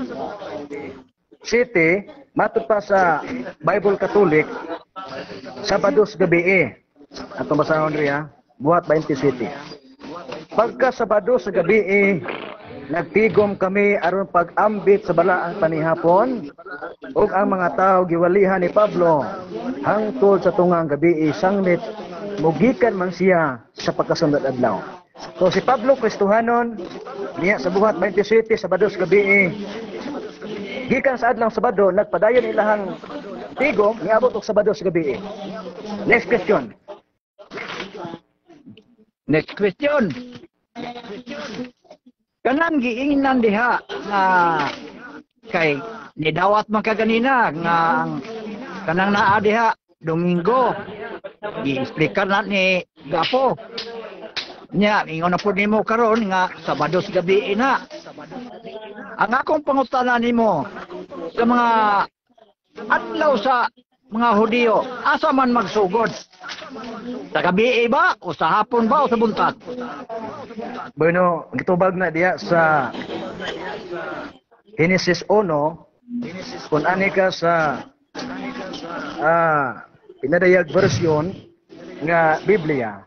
City matud pa sa Bible Catholic Sabados gabi eh. Atong basahon riya buhat twenty City. Pagka Sabado sa gabi eh, nagtigom kami aron pag-ambit sa balaang panihapon ug ang mga tao giwalihan ni Pablo hangtod sa tungang gabi eh, sanglit mugikan man siya sa pagkasunod adlaw. So si Pablo Kristohanon niya sa buhat twenty City Sabado sa gabi eh, gikan sa adlaw Sabado nagpadayon ilahang tigom niabot og Sabado sa gabi eh. Next question. Next question. Kanang giingnan diha nga kay nidawat man ka ganina nga ang kanang naa diha Domingo gi-explicar na ni Gapo nya ingon na pud nimo karon nga Sabado sa gabi na. Ang akong pangutana nimo sa mga adlaw sa mga Hudiyo, asa man magsugod? Sa gabi ba o sa hapon ba o sa buntag? Bueno, gitubag na diya sa Genesis one, kung ani ka sa ah, pinadayag version nga Biblia,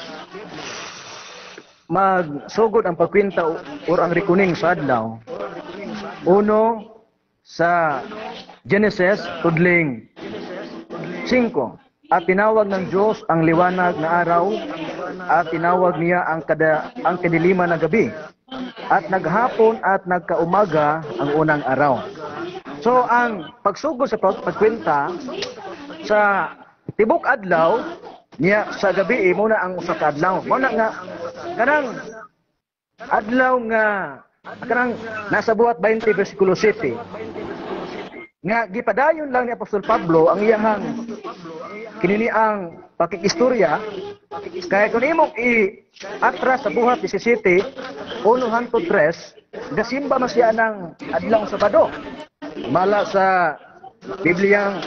magsugod ang pagkwinta or ang rekuning sa adlaw. Uno, sa Genesis, tudling five, at tinawag ng Diyos ang liwanag na araw, at tinawag niya ang, kada, ang kadiliman na gabi, at naghapon at nagkaumaga ang unang araw. So, ang pagsugod sa pag pagkwinta sa tibok adlaw, niya sa gabi, eh, muna ang usa ka adlaw. Muna nga, kanang adlaw nga, kanang nasa buhat twenty, versikulo seven, nga gipadayon lang ni Apostol Pablo ang iyang kinini ang pakikistorya, kaya kung imong i-atras sa buhat seventeen, one hangtod three, gasimba man siya ng adlaw Sabado. Mala sa Bibliang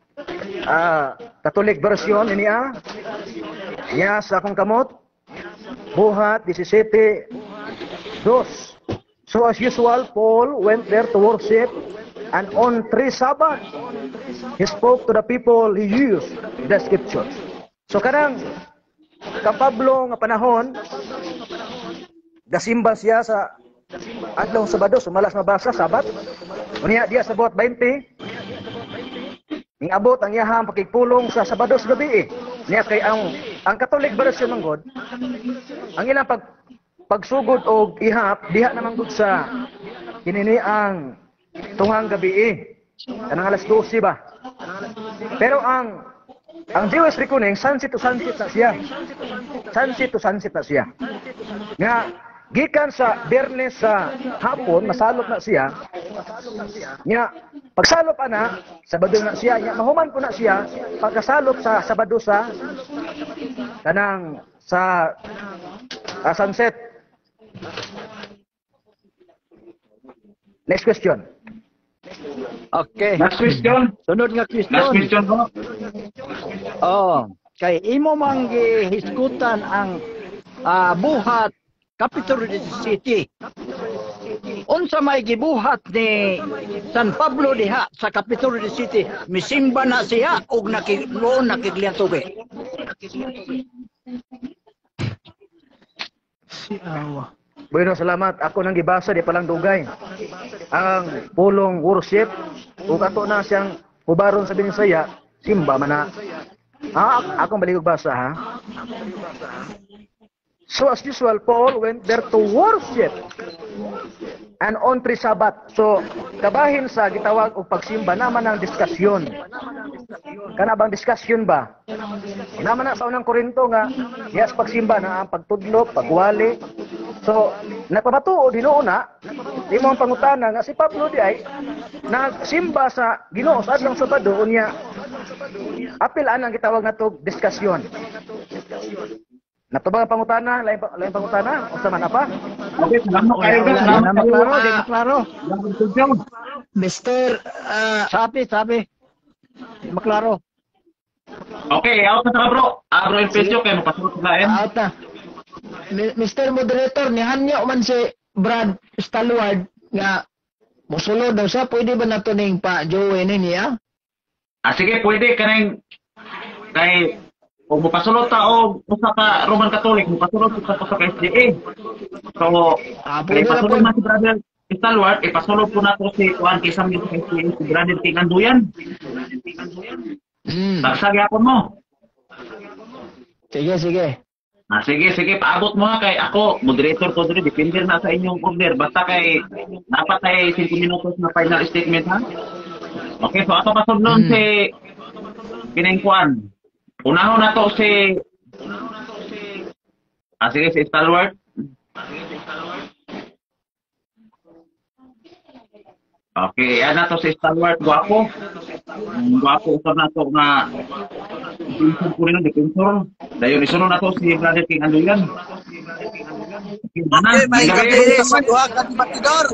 uh, Catholic version niya, niya sa akong kamot, buhat seventeen, two. So as usual, Paul went there to worship, and on three Sabbath, he spoke to the people, he used the scriptures. So karang kang Pablo nga panahon, gasimba siya sa adlaw Sabado, sumalas mabasa Sabat. Unya diya sa buhat twenty, ingabot ang iyahang pakigpulong sa Sabado sa gabi. Eh. Niya kay ang ang Catholic version ng God, ang ilang pag pagsugod og ihap diha naman gud sa kinini ang tungang gabi. Eh. Kanang alas twelve ba? Pero ang ang Jewish reckoning, sunset to sunset na siya. Sunset to sunset na siya. Nga gikan sa Biyernes sa hapon, masalot na siya. Nga pagsalop ana, Sabado na siya. Nga mahuman po na siya pagkasalop sa Sabado sa kanang sa uh, sunset. Next question. Okay. Last question. Sunod nga question. Last question po. Oh, kay imo man gihisgutan ang uh, buhat Capitol City. Unsa may gibuhat ni San Pablo diha sa Capitol City? Misimba na siya og nakigloon nakigliang tubig. Si Awa. Bueno, salamat. Ako nang gibasa di palang dugay. Ang pulong worship ug ato na siyang hubaron sa Binisaya, simba man na. Ah, akong baligog basa ha. So as usual, Paul went there to worship and on three Sabbath. So kabahin sa gitawag og pagsimba naman ang diskusyon. Kana bang diskusyon ba? Naman na sa unang Korinto nga yes pagsimba na ang pagtudlo, pagwali. So nagpamatuod hinuuna imo ang pangutana nga si Pablo di ay nagsimba sa Ginoo sa adlaw Sabado unya apil anang gitawag nato diskusyon. Natubang ang pangutana, lain, lain pangutana, o sa man apa? Okay, salamat kayo. Salamat klaro, di maklaro. Mister uh, Sabi, sabi. Maklaro. Okay, out na ka bro. Ah, bro, yung pecho kayo, mapasok sa lain. out na. Mi- Mister Moderator, nihanyo man si Brad Stalwart nga musulod daw siya. Pwede ba nato ning pa-join niya? Ah, sige, pwede ka nang kay o mapasulot ta o usa ka Roman Catholic, mapasulot sa sa S D A. So, Ah, kay pwede na po. pasulot na si Brother Stalwart, ipasulot po na to si Juan Kisam dito sa S D A, si Brother King Anduyan. Hmm. Tagsagi ako mo. Sige, sige. Ah, sige, sige, paabot mo nga kay ako, moderator ko dito, depende na sa inyong order. Basta kay, dapat ay five minutos na final statement, ha? Okay, so ato pasod nun Hmm. si Pinengkuan. Unahon na to si, ah, sige, si Stalwart. Okay, yan na to si Stalwart, guwapo. Mm, Guwapo usap na to nga defensor ko rin, defensor. Dayon isunod na to si Brother King Andoyan. Okay, mana? Okay, may May gabi sa duha ka batidor.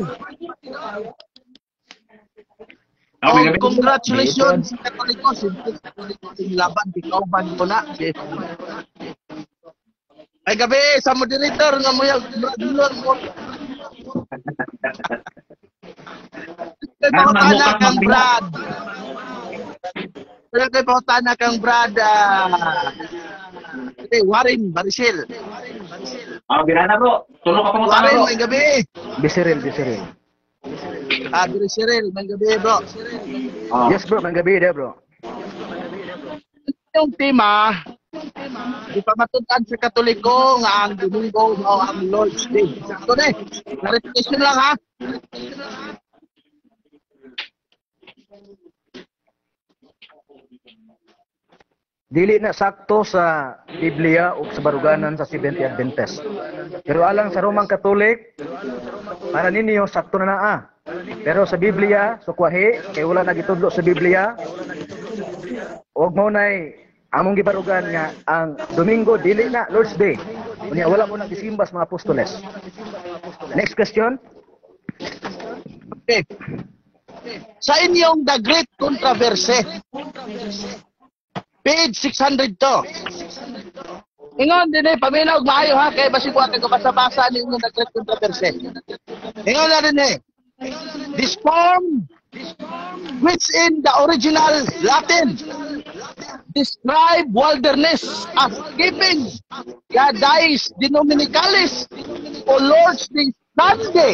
Oh, Oh, may gabi. congratulations sa Katoliko. Siyempre, sa Katoliko, yung laban, ikauban ko na. May gabi sa moderator nga mo yung Bradlon mo. Kay Ano na, pautana mukat kang magbila? Brad. Kaya kay pautana kang Brad. ah, Okay, Warren Barisil. Ah, birana bro. Tulong ka pa mo sana Warren, bro. may gabi. Bisiril, bisiril. Ah, Barisil, may gabi bro. Ah. Yes bro, may gabi dia bro. Yung tema, di pa matutan sa Katoliko nga ang Domingo o ang Lord's Day. Sakto na eh. Clarification lang ha. Dili na sakto sa Biblia o sa baruganan sa Seventh-day Adventist. Pero alang sa Romang Katolik, para ninyo sakto na naa. Pero sa Biblia, sukwahi, kay wala na gitudlo sa Biblia. Og mo nay among gibarugan nga ang Domingo dili na Lord's Day. Unya wala mo nang gisimba sa mga apostoles. Next question. Okay. Sa inyong The Great Controversy, page six hundred to. Ingon din eh, paminaw maayo ha, kay basig ko ko basa-basa ni inyong The Great Controversy. Ingon na din eh. This form, which in the original Latin describe wilderness as keeping the dies Dominicalis o Lord's Day Sunday,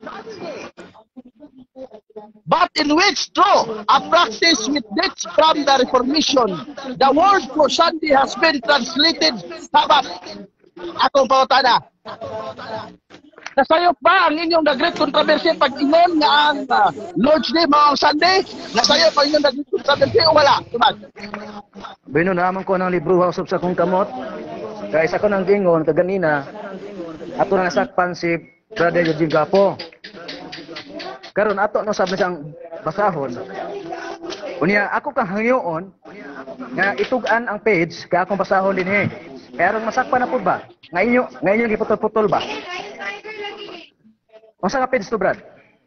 but in which through a practice with dates from the Reformation, the word for Sunday has been translated Sabbath. Akong pautana. Nasayop ba ang inyong The Great Controversy pag ingon nga ang uh, Lord's Day mao ang Sunday? Nasayop ang inyong The Great Controversy o wala? Tumag. Bino naman ko ng libro usab sa kong kamot. Kaya isa ko nang gingon kaganina ato na nasakpan si Brother Eugene Gapo. Karon ato no sabi siyang basahon. Unya ako kang hangyoon nga itugan ang page kaya akong basahon din eh. Kaya ron masakpan na po ba? Nga inyo, nga inyo giputol-putol ba? Masa ka page to Brad?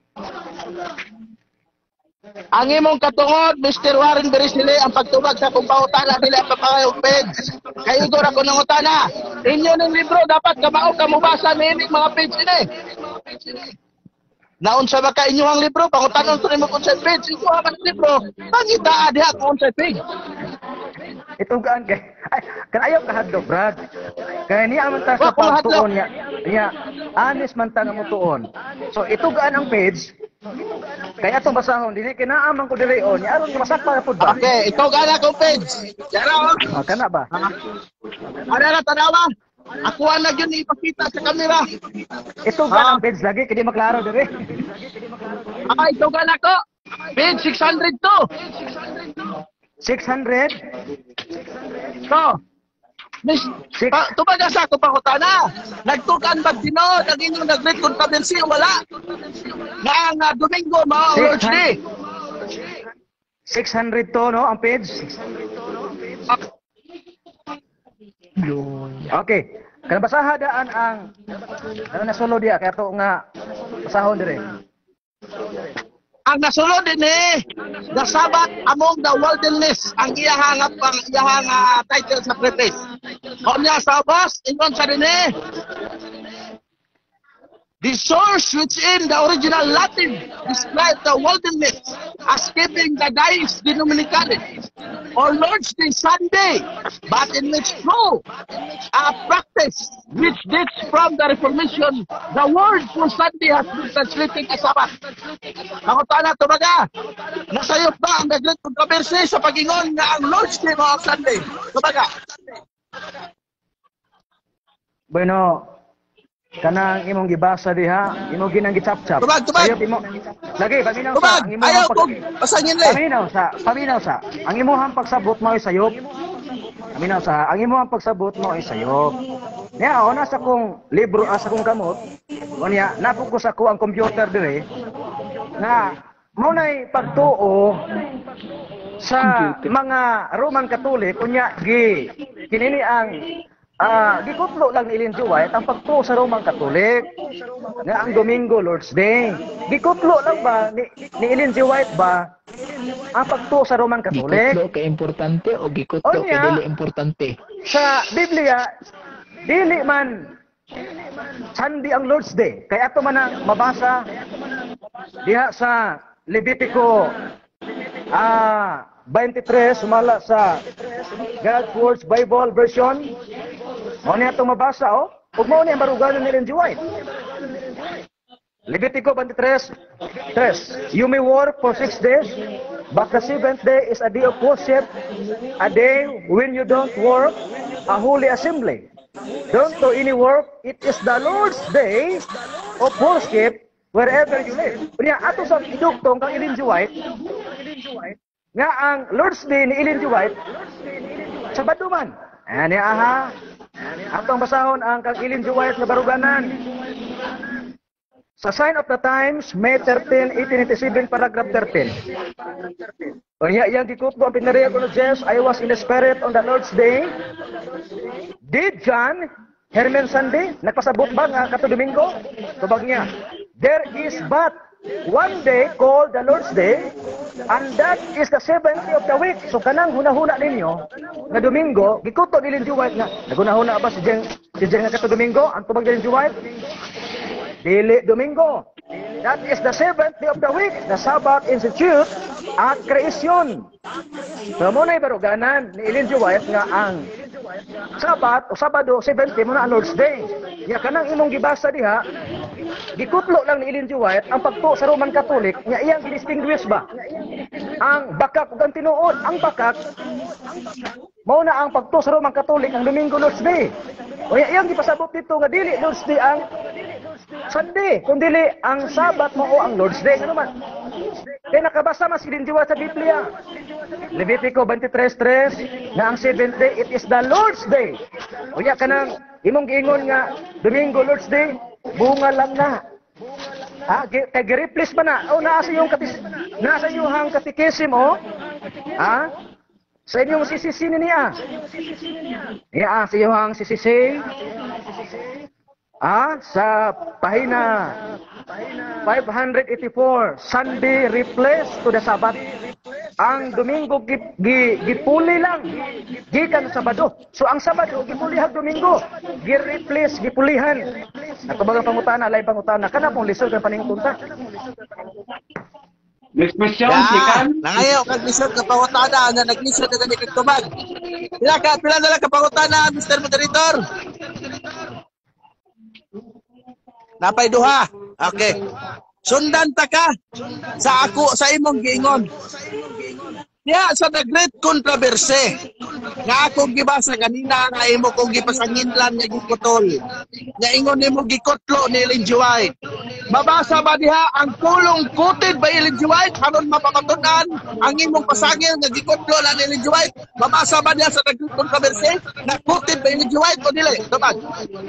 Ang imong katungod, Mister Warren Berisile, ang pagtubag sa kung pautana nila ang papayong page. Kayo ko ra ko ng utana. Inyo ng libro, dapat kamao ka mubasa nining mga page ini. Naon sa baka inyo ang libro, pangutanon ko nimo kung sa page. Ito ang libro, pangita diha kung sa page. Itugan kay ay, kan ayaw ka hadlok Brad. Kaya niya man ta sa Wa ko hadlok. pagtuon niya. Niya honest man ta nga mutuon. So itugan ang page. Kaya itong basahon, dili kinaaman ko dili on. Aron nga masakpa na pud ba? Okay, ikaw gana kong page. Yara, Ah, kana ba? ano na tanawa? Ako ang nagyon ipakita sa kamera. Itugan Ah. ang page lagi kini maklaro diri. Ah, ikaw gana ko. Page six hundred to. six hundred. To. Miss, pa, tumaga sa ako pangutana. Nagtukan ba tinod ang inyong nag-great controversy o wala? Na ang uh, Domingo, mga Lord's Day. six hundred to no ang page. Okay. Kana basaha daan ang ano na solo dia kaya to nga basahon dire. Ang nasunod din eh, the Sabbath among the wilderness, ang iyahang ang iyahang uh, title sa preface. Kung niya sa boss, ingon sa din eh, the source which in the original Latin described the wilderness as keeping the dies Dominicalis or Lord's Day Sunday, but in which through a practice which dates from the Reformation, the word for Sunday has been translated as Sabbath. Ako tala, tumaga, nasayop ba ang The Great Controversy sa pag-ingon nga ang Lord's Day mga Sunday? Tumaga. Bueno, kanang imong gibasa diha, imong ginang gichap-chap. Tubag, tubag. Sayop imo. Lagi paminaw sa Tubag, ang imong ayaw pag- ko, pasangin le. Paminaw sa, paminaw sa. Ang imong pagsabot mo ay sayop. Paminaw sa, ang imong pagsabot mo ay sayop. Nya ona sa kong libro asa kong kamot. Unya napokus ako ang computer dire. Na mo nay pagtuo sa mga Roman Catholic unya gi kinini ang ah gikutlo lang ni Ellen G. White ang pagtuo sa Roman Catholic nga ang Domingo Lord's Day. Gikutlo lang ba ni, ni Ellen G. White ba ang pagtuo sa Roman Catholic? Gikutlo kay importante o gikutlo kay dili importante? Sa Biblia dili man Sunday ang Lord's Day. Kaya ato man ang mabasa diha sa Levitico ah twenty-three sumala sa God's Words Bible version. Mao ni atong mabasa oh. Ug mao ni ang baruganan ni Ellen G. White. Levitico twenty-three, tres. You may work for six days, but the seventh day is a day of worship, a day when you don't work, a holy assembly. Don't do any work. It is the Lord's day of worship wherever you live. Unya ato sa iduktong kang Ellen G. White nga ang Lord's Day ni Ellen G. White Sabado man. Ani aha. Atong basahon ang kang Ellen G. White nga baruganan. Sa Sign of the Times, May thirteenth, eighteen eighty-seven, paragraph thirteen. Unya yang gikutlo ang pinariya ko no Jess, I was in the spirit on the Lord's Day. Did John Herman Sunday nagpasabot ba nga kato Domingo? Tubag niya, there is but one day called the Lord's Day, and that is the seventh day of the week. So kanang hunahuna ninyo nga Domingo, gikuto ni Ellen G. White nga nagunahuna ba si Jeng si Jeng nga kato Domingo? Ang tubag ni Ellen G. White, dili Domingo. That is the seventh day of the week, the Sabbath Institute at Creation. So mo na ibaruganan ni Ellen G. White nga ang Sabat o Sabado, seventh day mo na ang Lord's Day. Ya kanang imong gibasa diha, gikutlo lang ni Ellen G. White ang pagtuo sa Roman Catholic nga iyang gidistinguish ba ang bakak ug ang tinuod. Ang bakak mao na ang pagtuo sa Roman Catholic ang Domingo Lord's Day. O iyang gipasabot dito nga dili Lord's Day ang Sunday, kundi ang Sabat mo o ang Lord's Day. Ano man? Kaya nakabasa mas Ellen G. White sa Biblia. Levitico twenty-three, tres nga ang seventh day, it is the Lord's Day. O ya kanang imong giingon nga Domingo Lord's Day, bunga lang na. Ha, kay gi-replace ba na? O naa sa iyong katis nasa iyong katikisim o. Ha? Sa inyong sisisi niya. Ya, sa iyong sisisi. Ah, sa pahina five eighty-four, Sunday replace to the Sabbath. Ang Domingo gipuli lang gikan sa Sabado. So ang Sabado gipulihag Domingo, gi-replace gipulihan. Ato bagang pangutana, lay pangutana kana pong lisod kan paningtunta. Next question, Ya, sikan. nangayo kag lisod ka pangutana na naglisod na gani kag tubag. Pila ka pila na lang ka pangutana, Mister Moderator? Napay duha. Okay. Sundan ta ka sa ako sa imong giingon. Diya sa the great controversy nga akong gibasa kanina nga imo kong gipasanginlan nga gikutol. Nga ingon nimo gikutlo ni Ellen G. White. Mabasa ba diha ang pulong quoted by Ellen G. White aron mapamatunan ang imong pasangil nga gikutlo la ni Ellen G. White? Mabasa ba diha sa the great controversy na quoted by Ellen G. White o dili? Tumag.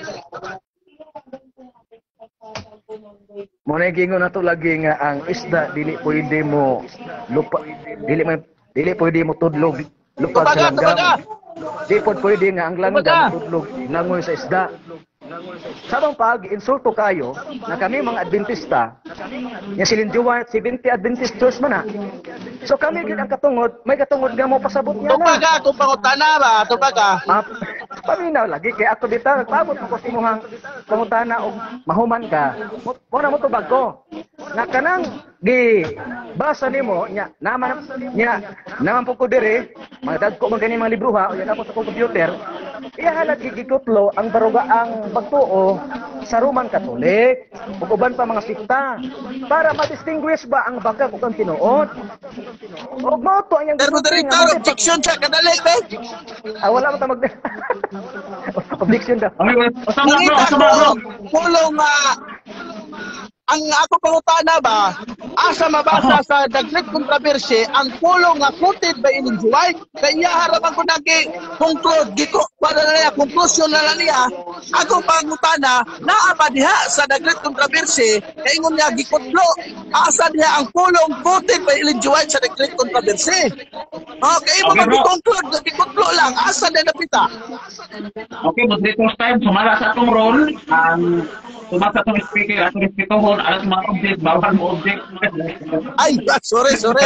Muna gingon nato lagi nga ang isda dili pwede mo lupa dili man dili pwede mo tudlog lupad sa langgam. Di pod pwede nga ang langgam tudlog nangoy sa isda. Sabang pag insulto kayo na kami mga Adventista, nga si Ellen G. White, seventy Adventist Church man na. So kami gid ang katungod, may katungod nga mo pasabot niya na. Tupaga, kung pangutana ba? Tupaga. Ah, paminaw lagi kay ako dito nagpabot mo ko sa imong pangutana og mahuman ka. Mo na mo tubag ko. Nga kanang gi basa nimo nya naman nya naman po ko dire magdag ko man kani mga libro ha unya ako sa computer. Iya halat gigikutlo ang baruga ang pagtuo sa Roman Catholic ug uban pa mga sikta para ma-distinguish ba ang bakak ug ang tinuod. Og mao to ang Moderator, objection siya kadali be. Ah, wala mo ta mag objection daw. Nakita ko pulong uh, ang ako pangutana ba asa mabasa sa The Great Controversy ang pulong nga quoted by Ellen G. White kay iya harapan ko nagi conclude giko para na niya conclusion na lang niya ako pangutana naa ba diha sa The Great Controversy kay ingon niya gikutlo asa diha ang pulong quoted by Ellen G. White sa The Great Controversy. Okay, mo Okay, bro. mag-conclude gikutlo lang asa diha napita. Okay, moderators time, sumala sa itong role, ang tumasa itong speaker, at respetuhon, alas mga object, bawal mo object. Ay, sorry, sorry.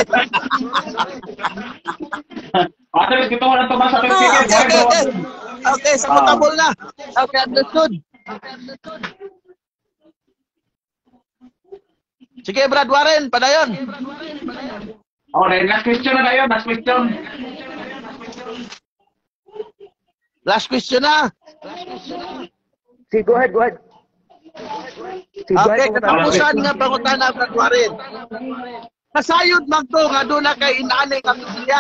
At respetuhon ang tumasa itong Ah, speaker, okay, okay, okay. Okay, sa Ah. potable na. Okay, understood. Sige, Brad Warren, padayon. Okay, last question na tayo, last question. Last question na. See, go ahead, go ahead. See, go Okay, ahead. katapusan nga pangutana, Brad Warren. Kasayod man to nga doon na kay inaani nga Biblia.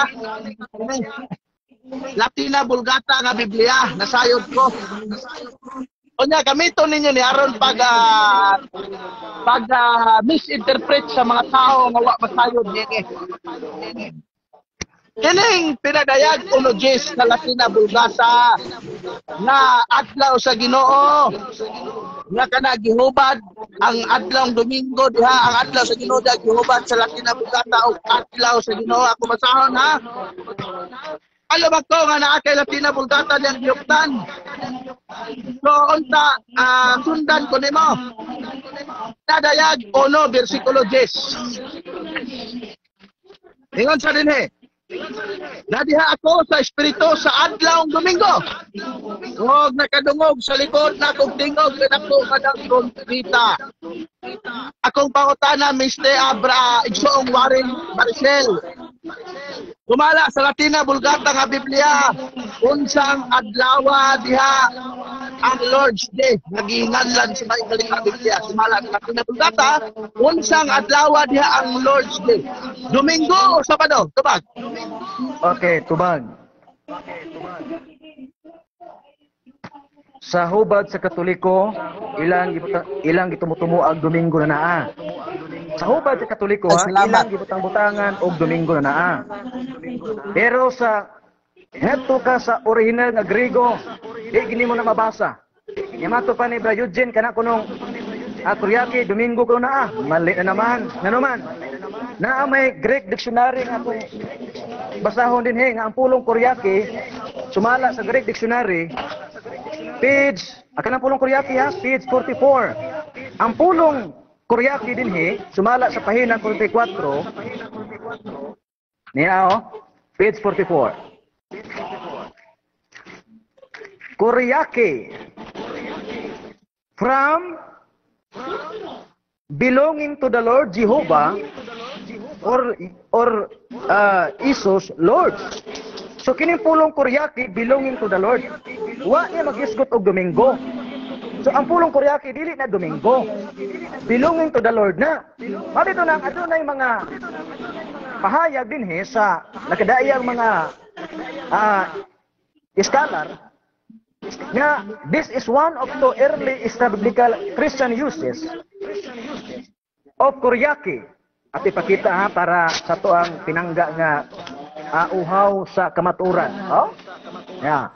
Latina Vulgata nga Biblia, nasayod ko. Unya gamito ninyo ni aron pag uh, pag uh, misinterpret sa mga tao nga wa masayod niini. Kining pinadayag uno Jes na Latina Vulgata na adlaw sa Ginoo nga kana gihubad ang adlaw Domingo diha ang adlaw sa Ginoo diha gihubad sa Latina Vulgata og adlaw sa Ginoo ako basahon ha. Alam ba ko nga naa kay Latina Vulgata diyang gihuptan. So unta uh, sundan ko nimo. Nadayag uno bersikulo Jes. Ingon sa dinhi. Nadiha ako sa espiritu sa adlaw Domingo. Huwag nakadungog sa likod na kong tingog na ako kadang kontrita. Akong pangutana, mister Abra, Igsoong Warren Maricel. Kumala sa Latina Vulgata nga Biblia, unsang adlawa diha ang Lord's Day. Naginganlan sa may galing nga Biblia. Kumala sa Latina Vulgata, unsang adlawa diha ang Lord's Day. Domingo o Sabado? Tubag. Okay, tubag. Sa hubad sa Katoliko, ilang gibuta- ilang gitumutumo ang Domingo na naa. Sa hubad sa Katoliko, ha, ilang gibutang-butangan og Domingo na naa. Pero sa heto ka sa original nga Grego, di gini mo na mabasa. Yamato pa ni Bra Eugene kana kunong ah, Kuryaki, Domingo ko na ah. Mali na naman. Nga naman. Na may Greek dictionary nga kung basahon din he nga ang pulong Kuryaki sumala sa Greek dictionary page akan ang pulong Kuryaki ha page forty-four. Ang pulong Kuryaki din he sumala sa pahina forty-four niya oh page forty-four. Kuryaki from belonging to the Lord Jehovah or or uh, Isos Lord. So kining pulong Kuryaki belonging to the Lord. Wa niya magisgot og Domingo. So ang pulong Kuryaki dili na Domingo. Belonging to the Lord na. Mabito na adunay mga pahayag din he sa nakadaayang mga uh, scholar nga this is one of the early biblical Christian uses of Kuryaki. At ipakita ha para sa to ang pinangga nga uh, uhaw sa kamaturan. Oh? Yeah.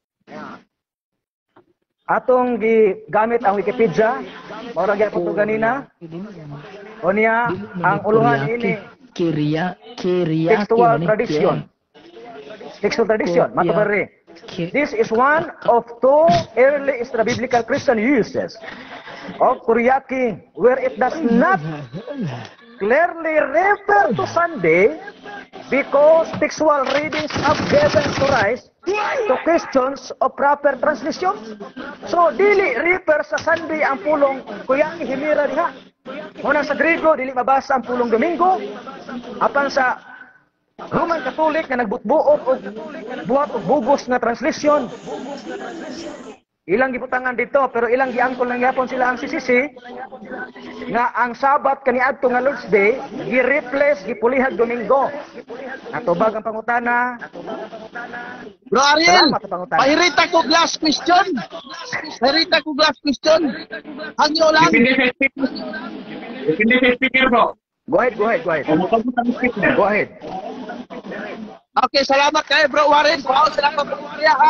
Atong gigamit ang Wikipedia, mao ra gyud ko ganina. O niya ang uluhan ini Kirya, kirya, textual tradition. Textual tradition, matubari. This is one of two early extra-biblical Christian uses of Kuryaki where it does not clearly refer to Sunday because textual readings have given to rise to questions of proper translation. So, dili refer sa Sunday ang pulong Kuryaki himira diha. Una sa Grego, dili mabasa ang pulong Domingo. Apan sa Roman Catholic na nagbutbuot og buhat og bugos nga translation. Ilang gibutangan dito pero ilang giangkol lang gyapon sila ang sisisi nga ang Sabat kaniadto nga Lord's Day gi-replace gipulihag Domingo. Natubag ang pangutana. Bro Ariel, pahirita ko last question. Pahirita ko last question. Hangyo lang. Depende sa speaker. Depende sa speaker bro. Go ahead, go ahead, go ahead. Go ahead. Okay, salamat kayo Bro Warren. Wow, salamat Bro Warren ha.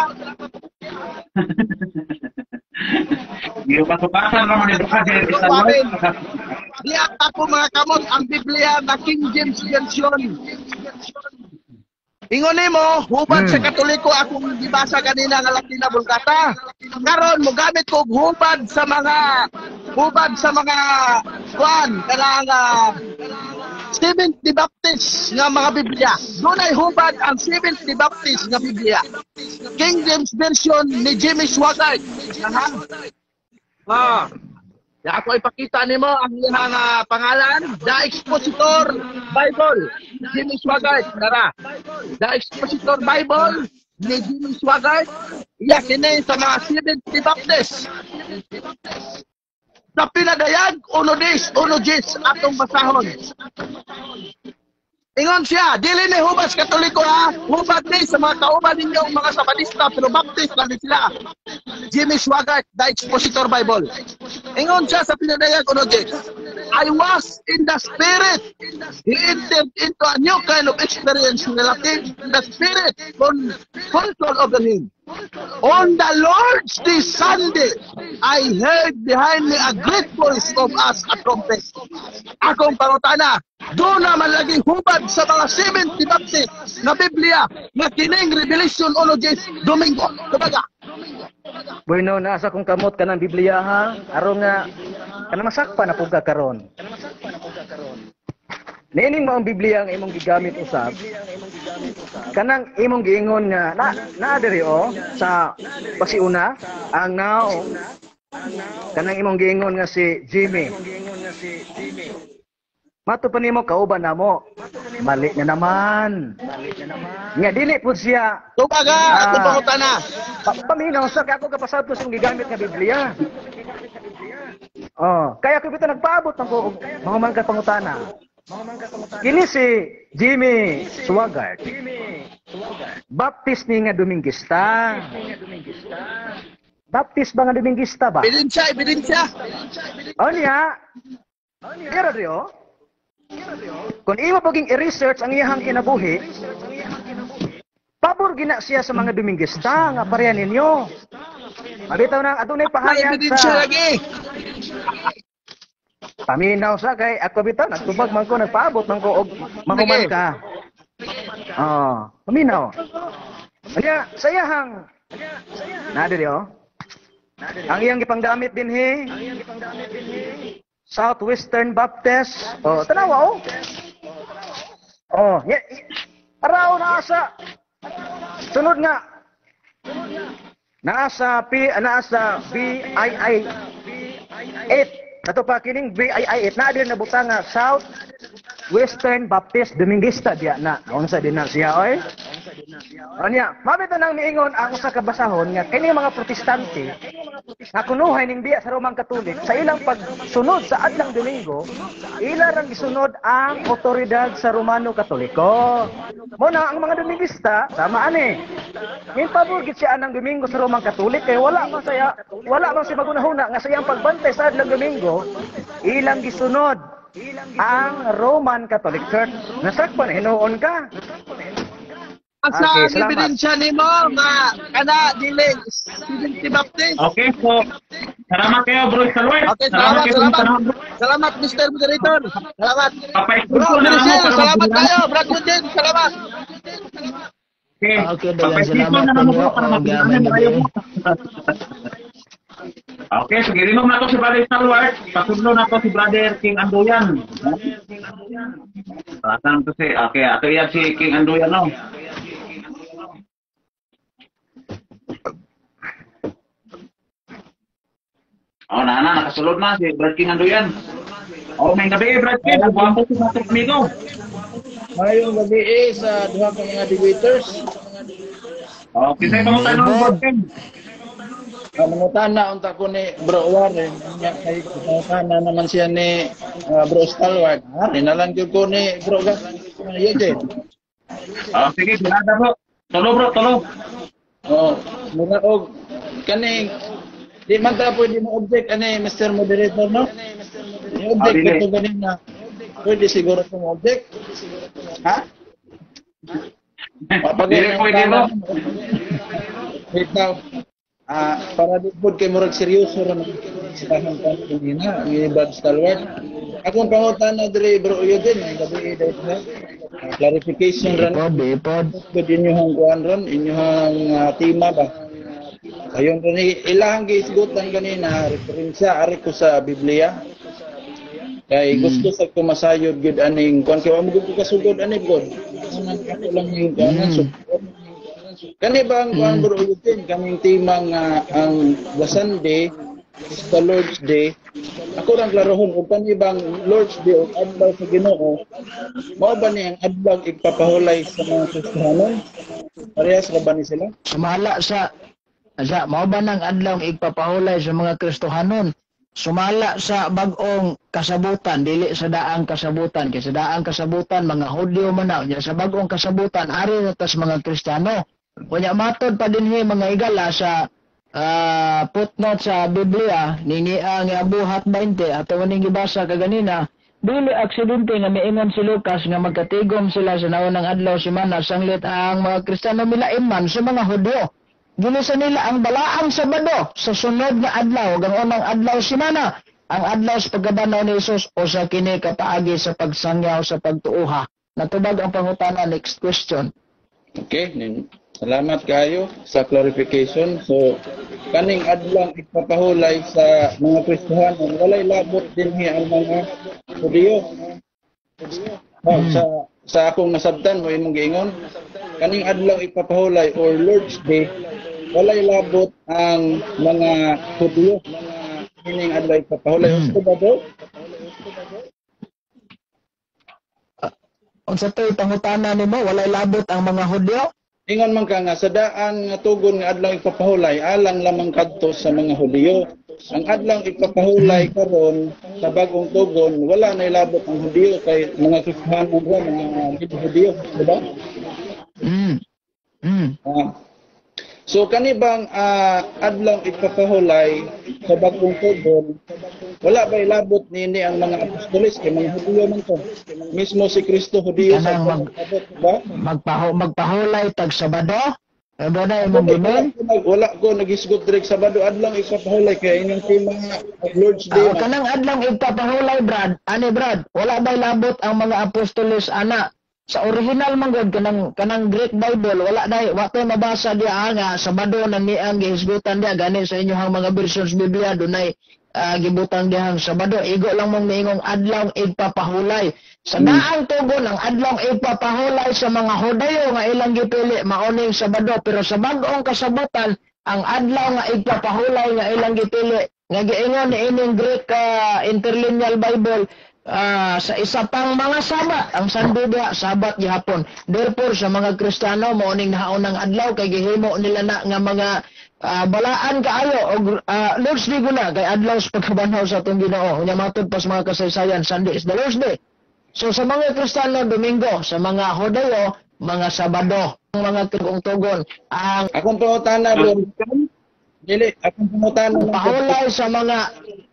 Yung pasok-pasok naman ito kasi Bro Warren. Di ako mga kamot ang Biblia na King James Version. Ingon mo, hubad Hmm. sa Katoliko akong gibasa kanina nga Latin na Vulgata. Karon mo gamit ko hubad sa mga hubad sa mga kwan kanang uh, Seventh-day Baptist nga mga Biblia. Dunay hubad ang Seventh-day Baptist nga Biblia. King James Version ni Jimmy Swaggart. Aha. Ah. Ya ako ipakita nimo ang iyang uh, pangalan, The Expositor Bible, Jimmy Swaggart. Tara. The Expositor Bible ni Jimmy Swaggart. Iya kini sa mga Seventh-day Baptist. Sa pinadayag, uno dis, uno jis, atong basahon. Ingon siya, dili ni hubad sa Katoliko ha, hubad ni sa mga kauban ninyong mga Sabadista, pero Baptist lang din sila. Jimmy Swaggart, The Expositor Bible. Ingon siya sa pinadayag, uno jis, I was in the Spirit. He entered into a new kind of experience relative to the Spirit, con control over him. On the Lord's Day Sunday, I heard behind me a great voice of us a trumpet. Akong pangutana, doon naman laging hubad sa mga Seventh-day Baptist na Biblia na kining Revelation Ologies Domingo. Kumbaga. Bueno, nasa kong kamot ka ng Biblia ha. Aron nga, kanang masakpa na po ka karon. Nining mo ang Biblia ang imong gigamit usab. Kanang imong giingon nga na naa diri o sa pasiuna ang now kanang imong giingon nga si Jimmy. Mato pa nimo kauban namo. Mali na naman. Nga dili pud siya. Tubaga, ako ah, pangutana. pa- Paminaw sa kaya ako kapasado sa gigamit nga Biblia. Oh, kaya ko bitaw nagpaabot ng ko mga man ka pangutana. Kini si Jimmy Swaggart. Baptist ni nga Dominguista. Baptist ba nga Dominguista ba? Ebidensya, ebidensya. O niya. Pero diyo. Kung imo paging i-research ang iyang kinabuhi, pabor gina siya sa mga Dominguista nga pareha ninyo. Mabitaw na adunay May pahayag ebidensya sa lagi. paminaw sa kay ako bitaw nagtubag man ko nagpaabot man ko og mahuman ka. Oh, paminaw. Kaya sayahang nadi yo. Ang iyang gipangdamit dinhi Southwestern Baptist. Oh, tanawa oh. Oh, ya, araw na sa sunod nga. Nasa P nasa B I I eight. Kato pa kining B I I eight na din nabutang nga South Western Baptist Dominguista diya na. Unsa din na siya oy? Anya, mabito nang miingon ang usa ka basahon nga kini mga protestante nga kunuhay ning diya sa Romang Katolik sa ilang pagsunod sa adlang Domingo, ila rang gisunod ang otoridad sa Romano Katoliko. Mo na ang mga Dominguista sama ani. Min pabor gid siya ang Domingo sa Romang Katolik kay wala man saya wala man si magunahuna nga sa iyang pagbantay sa adlang Domingo, ilang gisunod ang Roman Catholic Church. Nasakpan hinuon ka. Asa Okay, ang salamat. ebidensya nimo nga kana dili Seventh-day Baptist. Okay, so salamat kayo bro Salway. Okay, salamat, kayo salamat. sa tanong, bro. Salamat, Mister Moderator. Salamat. Papaikot Bro, ko na Michelle, ako, salamat para kayo. Brad Eugene, salamat. Okay, Okay, dagan papaikot salamat na po naman niyo. bro para Ang mapilihan gaman na na kayo. din. Okay, sige rin mo na to si Brother Salway. Pasudlo na to si Brother King Andoyan. Asan to si, okay, ato yan si King Andoyan no. Oh, nana, nakasulod na si Brad King Andoyan. Oh, may gabi, Brad King. Buwan po si Matok Migo. Mayong gabi eh, sa duha ka mga debaters. Oh, kita yung pangutan ng Brad King. Uh, mangutana unta ko ni Bro Warren, nya kay mangutana naman siya ni uh, Bro Stalwart. Hari na lang gyud ko ni Bro Gas. Eugene. Oh, sige, binada bro. Tulo bro, tulo. Oh, mura og kaning di man ta pwede mo object ani Mister Moderator no? Ni object Ah, dili. ko ganin na Pwede siguro kung object. Ha? Dili pwede mo. Wait now. Ah, para di pod kay murag seryoso ra man silahan kan kanina, ni Brad Stalwart. Akong pangutana diri bro Eugene, ay gabi dahil na. Ah, clarification ran. Pod, pod. Pud inyong kuan ron, inyong uh, tema ba? Ayon ron ilahang giisgutan kanina, referensya ari ko sa Biblia. Kay gusto sa kumasayod gud aning kuan kay amo gud kasugod ani god. Anang ako lang yung kuan sugod. Kani ba ang kuan bro Eugene, kaming tema nga ang the Sunday is the Lord's Day. Ako lang klarohon ug kani bang Lord's Day ug adlaw sa Ginoo. Mao ba ni ang adlaw igpapahulay sa mga Kristiyanon? Parehas ra ba ni sila? Sumala sa sa mao ba nang adlaw igpapahulay sa mga Kristohanon? Sumala sa bag-ong kasabutan, dili sa daang kasabutan. Kaya sa daang kasabutan, mga Hudyo man na. Sa bag-ong kasabutan, ari na tas mga Kristiyano. Kunya matod pa din mga igala sa uh, footnote sa Biblia, ningi ang Abuhat twenty, at waning gibasa kaganina, dili aksidente nga miingon si Lucas nga magkatigom sila sa naunang adlaw semana sanglit ang mga Kristiyano milain man sa mga Hudyo. Ginusa nila ang balaang Sabado sa sunod na adlaw, ang unang adlaw semana, ang adlaw sa pagkabanaw ni Jesus o sa kini kapaagi sa pagsangyaw sa pagtuuha. Natubag ang pangutana. Next question. Okay, salamat kayo sa clarification. So, kaning adlaw ipapahulay sa mga Kristiyanon, walay labot din ang mga Hudyo. Oh, sa sa akong nasabtan mo imong giingon, kaning adlaw ipapahulay or Lord's Day, walay labot ang mga Hudyo. Kining adlaw ipapahulay hmm. Usto ba do? Unsa toy pangutana nimo, walay labot ang mga Hudyo? Ingon man ka nga sa daan nga tugon nga adlaw ipapahulay alang lamang kadto sa mga Hudyo. Ang adlaw ipapahulay karon sa bagong tugon wala na ilabot ang Hudyo kay mga Kristiyano ra mga Hudyo, di ba? Mm. Mm. Ah. So kanibang uh, adlaw ipapahulay sa bagong tugon wala ba ilabot nini ang mga apostoles kay mga Hudyo man to. Mismo si Kristo Hudyo sa mag, ba? Magpaho magpahulay tag Sabado. Ano na imong ginon? Wala ko nagisgot direk Sabado adlaw ipapahulay kay inyong tema Lord's Day. Uh, kanang adlaw ipapahulay Brad, ani Brad, wala bay labot ang mga apostoles ana. Sa original man gud kanang kanang Greek Bible wala dai wa tay mabasa diha nga Sabado na ni ang gihisgutan diha gani sa inyong mga versions Biblia dunay uh, gibutang dihang Sabado. Igo lang mong niingong adlaw ipapahulay. Sa daang tugon ang adlaw ipapahulay sa mga Hudayo nga ilang gipili maoning Sabado, pero sa bag-ong kasabutan ang adlaw nga ipapahulay nga ilang gipili nga giingon ni ining Greek uh, interlineal Bible uh, sa isa pang mga Sabat, ang Sunday diha Sabat gihapon. Therefore sa mga Kristiyano maoning nahaunang adlaw kay gihimo nila na nga mga uh, balaan kaayo og uh, Lord's Day guna kay adlaw sa pagkabanaw sa atong Ginoo. Unya matod pa sa mga kasaysayan, Sunday is the Lord's Day. So sa mga Kristiyano Domingo, sa mga Hudayo mga Sabado, ang mga tugong-tugon ang akong pangutana bro. Dili, akong pangutana pahulay sa mga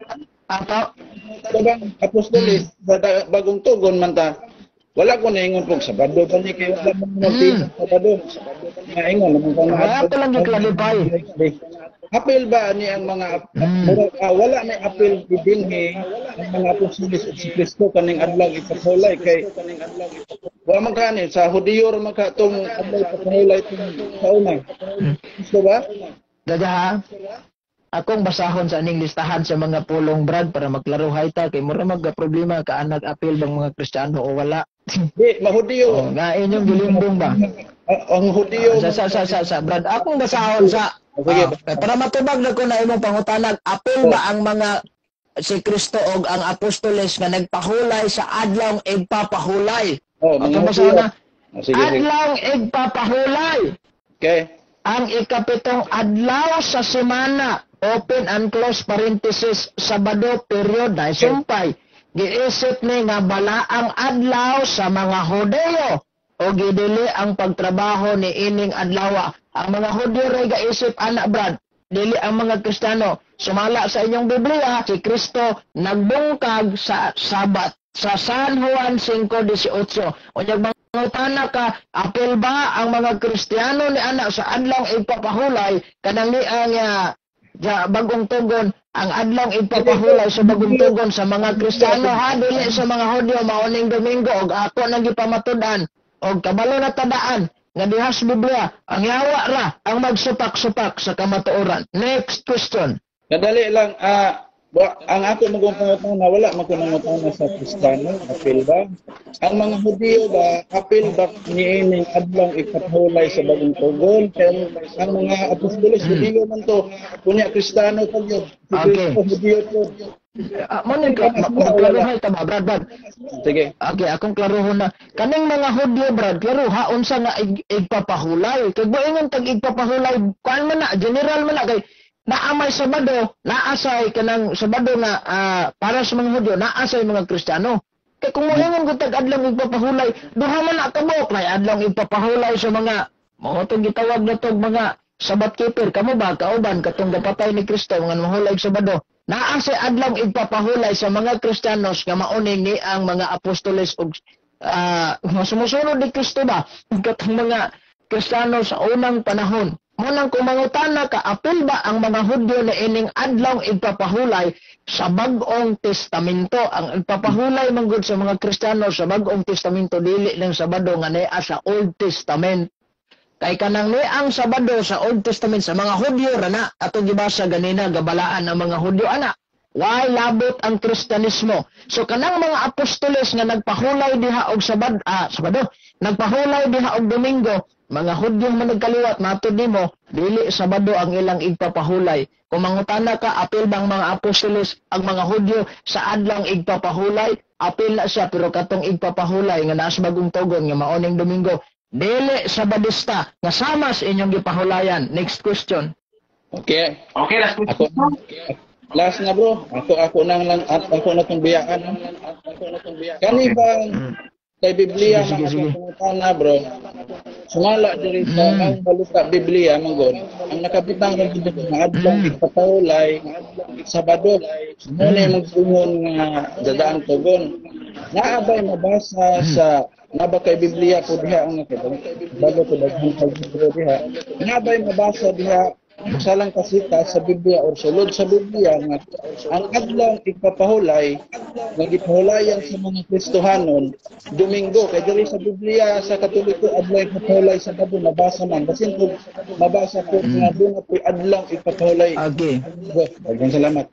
ato bang apostoles sa bagong tugon man ta. Wala ko naingon pong Sabado pa ni kay wala man magtinag Sabado. Nga ingon naman ko na ato lang gi-clarify. Apel ba ni ang mga Hmm. uh, wala na apel dinhi ang mga apostoles si Kristo kaning adlaw ipapahulay kay wa man kani sa Hudiyo ra man ka tong adlaw ipapahulay tong kauna. Gusto ba? Dadaha. Akong basahon sa aning listahan sa mga pulong Brad para maklaruhay ta kay mura magka problema ka anag apil bang mga Kristiyano o wala. Di, mahudiyo. Oh, nga inyong gilimbong ba? Uh, ang Hudiyo. Uh, sa, sa, sa, sa, Brad, akong basahon sa Sige, uh, para matubag na ko na imong pangutanag, apil ba ang mga si Kristo og ang apostoles nga nagpahulay sa adlaw igpapahulay? Oh, mga Akong basahon na, oh, sige, sige. adlaw igpapahulay. Okay. Ang ikapitong adlaw sa semana, open and close parenthesis, Sabado period, dahil sumpay. Giisip ni nga balaang adlaw sa mga Hudayo o gidili ang pagtrabaho ni ining adlaw. Ang mga Hudyo ray gaisip ana Brad, dili ang mga Kristiyano. Sumala sa inyong Biblia, si Kristo nagbungkag sa Sabat. sa San Juan five eighteen. Unyag mangutana ka, apil ba ang mga Kristiyano ni ana sa adlaw igpapahulay kanang ni ang uh, ja, bagong tugon ang adlaw igpapahulay sa bagong tugon sa mga Kristiyano ha dili sa mga Hudyo maoning Domingo og ako nang gipamatud-an og kabalo na tadaan nga dihas Biblia ang yawa ra ang magsupak-supak sa kamatuoran. Next question. Kadali lang, ah, uh, ang ako magpangutana na wala magpangutana sa Kristiyano, apil ba? Ang mga Hudyo ba, apil ba niining adlaw ipapahulay sa bagong tugon? Kaya ang mga apostolos, Hudyo man to, kunya Kristiyano pa yun. Okay. Hudyo to. Uh, Muna ka, magklaruhay ta ba, Brad, Brad? Sige. Okay, akong klaruhon na. Kaning mga Hudyo, Brad, klaro ha, unsa nga ig igpapahulay. Kaya buingon tag igpapahulay, kuan man na, general man na, kay naamay Sabado, naasay kanang Sabado nga uh, para sa mga Hudyo, naasay mga Kristiyano. Kaya kung moingon ko tag adlaw igpapahulay, duha man na kabok na adlaw igpapahulay sa mga mga itong gitawag na itong mga Sabat keeper, kamo ba kauban katong gapatay ni Kristo nga mahulay Sabado? Naa sa adlaw igpapahulay sa mga Kristiyanos nga maoning ni ang mga apostoles ug uh, sumusunod ni Kristo ba katong mga Kristiyano sa unang panahon. Munang kung mangutana ka, apil ba ang mga Hudyo na ining adlaw igpapahulay sa Bag-ong Testamento? Ang igpapahulay manggod sa mga Kristiyano sa Bag-ong Testamento dili lang Sabado nga naa sa Old Testament. Kay kanang ni ang Sabado sa Old Testament sa mga Hudyo rana ato gibasa ganina gabalaan ang mga Hudyo ana. Why labot ang Kristyanismo? So kanang mga apostoles nga nagpahulay diha og Sabado, ah, Sabado, nagpahulay diha og Domingo, mga Hudyo man nagkaliwat matud nimo, dili Sabado ang ilang igpapahulay. Kung mangutana ka, apil bang mga apostoles ang mga Hudyo sa adlang igpapahulay? Apil na siya pero katong igpapahulay nga naas bagong tugon nga maoning Domingo, dili Sabadista nga sama sa inyong gipahulayan. Next question. Okay. Okay, last question. Ako, last na bro. Ako ako nang lang at ako na tong biyaan. Kani bang kay Biblia sige, sige, na bro. Sumala diri sa Mm. ang balita Biblia manggod. Ang nakabutang ng dito nga adlaw ipatawlay Sabado. Muna yung magsungon nga dadaan tugon. Naabay mabasa sa naba kay Biblia po diha ang nakita. Bago ko daghang pagbibro diha. Nabay mabasa diha sa lang kasita sa Biblia or sulod sa Biblia nga ang adlaw ipapahulay nga gipahulayan sa mga Kristohanon Domingo kay diri sa Biblia sa Katoliko adlaw ipapahulay sa Sabado mabasa man basin po mabasa po nga doon po adlaw ipapahulay. Okay. Daghang salamat.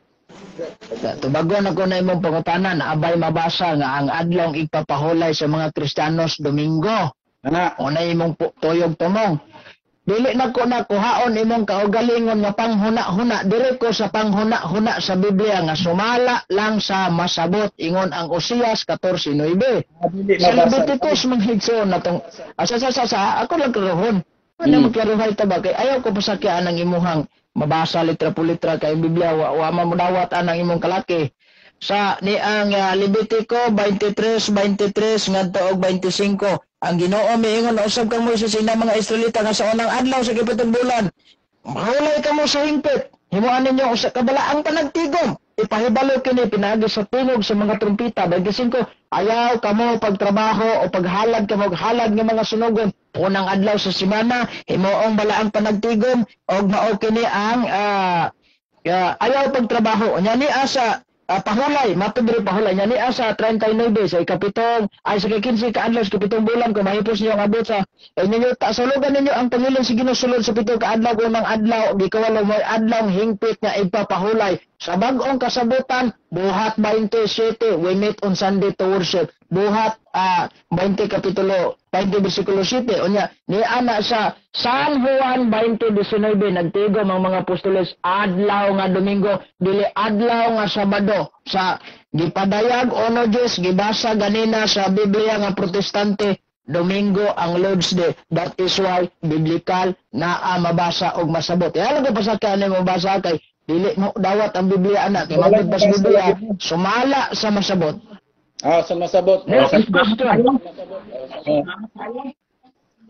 Tubagon ako na imong pangutanan, abay mabasa nga ang adlaw igpapahulay sa mga Kristiyanos Domingo. Ana, o na imong pu- tuyog tumong. Dili na ko na kuhaon imong kaugalingon nga panghuna-huna dire ko sa panghuna-huna sa Biblia nga sumala lang sa masabot ingon ang Osias fourteen nine. Sa Leviticus manghigson natong asa sa sa sa ako lang karohon. Ano hmm. magklaruhay ta ba kay ayaw ko pasakyaan ang imuhang mabasa litra po litra kay Biblia wa, wa man mudawat anang imong kalaki. Sa ni ang uh, Levitico twenty-three twenty-three ngadto og twenty-five ang Ginoo miingon na usab kang Moises ina mga Israelita nga sa unang adlaw sa kapitong bulan mahulay kamo sa hingpit himuan ninyo usa ka balaang panagtigom ipahibalo kini pinaagi sa tingog sa mga trumpeta twenty-five ayaw kamo pagtrabaho o paghalad kamo halad nga mga sunugon unang adlaw sa semana himuong balaang panagtigom og mao kini ang uh, uh, ayaw pagtrabaho nya ni asa Uh, pahulay, matubri pahulay niya ni asa thirty-nine sa ikapitong ay sa fifteen ka adlaw sa kapitong bulan kung mahipos niyo ang abot sa eh, ninyo tasulugan ninyo ang Panginoon sa ginusulod sa pitong ka adlaw unang adlaw di kawalo mo adlaw hingpit nga igpapahulay sa bag-ong kasabutan buhat twenty-seven we meet on Sunday to worship buhat uh, twenty kapitulo twenty bersikulo seven unya ni ana sa San Juan twenty nineteen nagtigom ang mga apostoles adlaw nga Domingo dili adlaw nga Sabado sa gipadayag ono Diyos gibasa ganina sa Biblia nga Protestante Domingo ang Lord's Day. That is why biblical na uh, mabasa og masabot. Kaya lang pa sa kanay mabasa kay dili mo dawat ang Biblia ana kay magbas Biblia sumala sa masabot. Ah, sa masabot. Next question.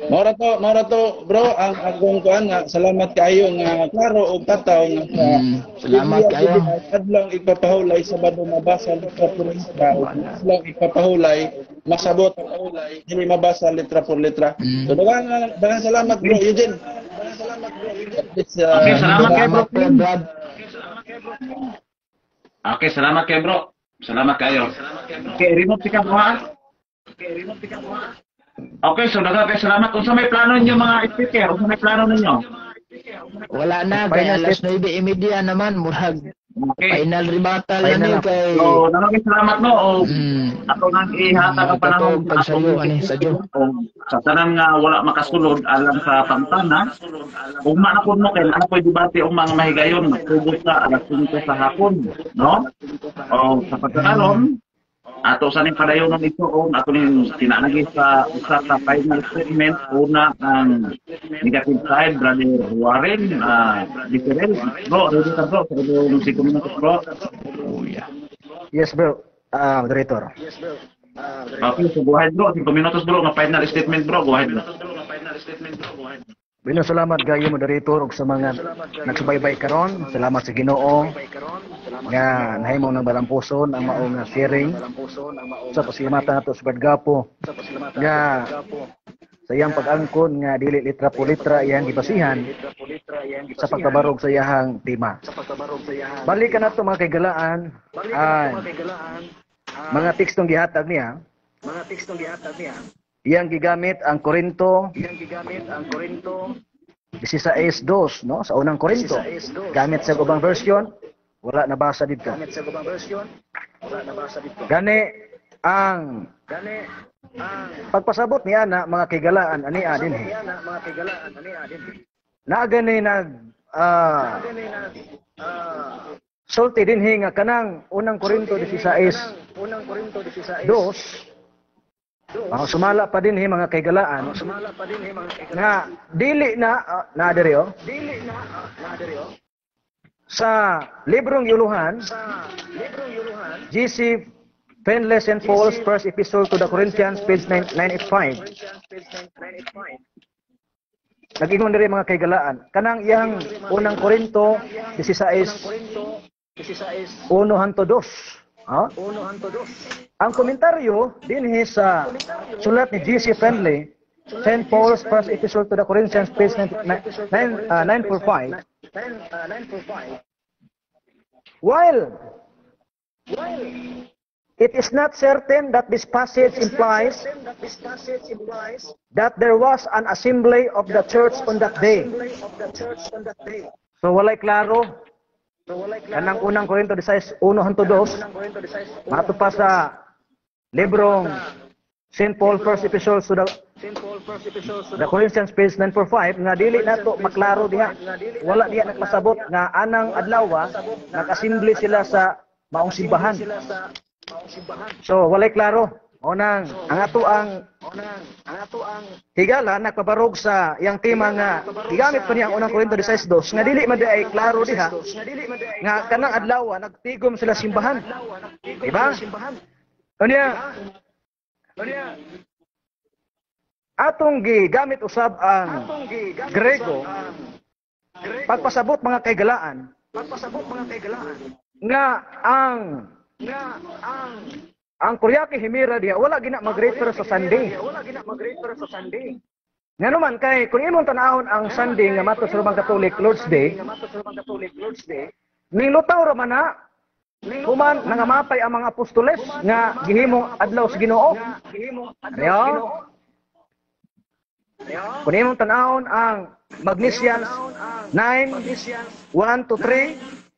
Mora to, mora to, bro, ang akong kuan nga salamat kaayo nga klaro og tataw nga sa Mm, salamat kayo. adlaw ipapahulay Sabado mabasa litra por litra, adlaw ipapahulay masabot dili mabasa litra por litra. Mm. So daghang daghang salamat bro Eugene. Daghang salamat bro Eugene. It's, uh, Okay, salamat kayo, bro. Salamat kayo, Brad. Okay, salamat kayo, bro. Salamat kayo. Okay, remote ka mo ha. Okay, remote ka mo ha. Okay, so daghang salamat. Unsa may plano ninyo mga speaker? Unsa may plano ninyo? Wala na, kaya alas nine media naman, murag Okay. final rebuttal na Final niyo na. kay... So, daghang salamat no. O, Mm. ako nang ihatag ang panahon Totoo, pagsayo, ani, sa Diyo. sa tanan nga wala makasulod alang sa pangtana. Ugma na pud mo kay ana koy debate og mga mahigayon matugod sa alas singko sa hapon, no? O sa pagkakaron ato sa ning padayonon ito o ato ning tinanagi sa usa ka final statement una ang negative side brother Warren uh, different bro ready ka bro sa yung five minutos bro. Yes, bro. Ah, moderator. Okay, so go ahead bro, five minutos bro nga final statement bro, go ahead bro. Bilang salamat gayo moderator ug sa mga nagsubaybay karon. Salamat sa Ginoo nga nahimo ng balampuson ang mao nga sharing sa pasalamatan nato sa Badgapo. Nga sa iyang pag-angkon nga dili litra po litra iyang gibasihan sa pagkabarog sa iyang tema. Balikan nato mga kaigalaan ay mga tekstong gihatag niya. Mga tekstong gihatag niya. Iyang gigamit ang Korinto, iyang gigamit ang Korinto sixteen two, no? Sa unang Korinto. Gamit sa ubang version, wala nabasa dito. Gamit sa ubang version, wala nabasa dito. Gani ang gani ang pagpasabot niya na mga kigalaan ani adin he. Mga kigalaan ani adin he. Na gani nag ah sulti din he nga kanang unang Korinto sixteen, unang Korinto sixteen two. Mga sumala pa din he mga kaigalaan. Sumala pa din he mga kaigalaan. Nga dili na uh, na diri oh. Dili na uh, na diri oh. Sa librong Yuluhan, sa librong Yuluhan, G C Fenley Saint Paul's first epistle to the Corinthians page nine eighty-five. Nag-ingon diri mga kaigalaan. Kanang iyang unang Korinto sixteen one hanto two. Ha? Ang komentaryo dinhi sa sulat ni G C Fenley, Saint Paul's first epistle to the Corinthians, page nine forty-five. While it is not certain that this passage implies that there was an assembly of the church on that day. So walay klaro. Kanang unang Korinto sixteen one hanto two, mato pa sa librong Saint Paul first epistle to the the Corinthians page nine forty-five nga dili nato maklaro diha. Wala diha nagpasabot nga anang adlaw nag-assembly sila sa maong simbahan. So walay klaro. Unang ang ato ang ang ato ang higala nagpabarog sa iyang tema nga gigamit pa niya ang unang Korinto sixteen two nga dili man ay klaro diha nga kanang adlaw nagtigom sila simbahan. Diba? Unya Unya atong gigamit usab ang Grego pagpasabot mga kaigalaan pagpasabot mga kaigalaan nga ang nga ang ang Kuryaki Himira diha wala gina mag-refer sa Sunday. Wala gina mag-refer sa Sunday. Ngano man kay kung imong tan-awon ang Sunday nga mato sa Romang Catholic Lord's Day, nga mato sa Romang Catholic Lord's Day, nilutaw ra man na human nangamapay ang mga apostoles nga gihimong adlaw sa Ginoo. Ayo. Kung imong tan-awon ang Magnesians nine one to three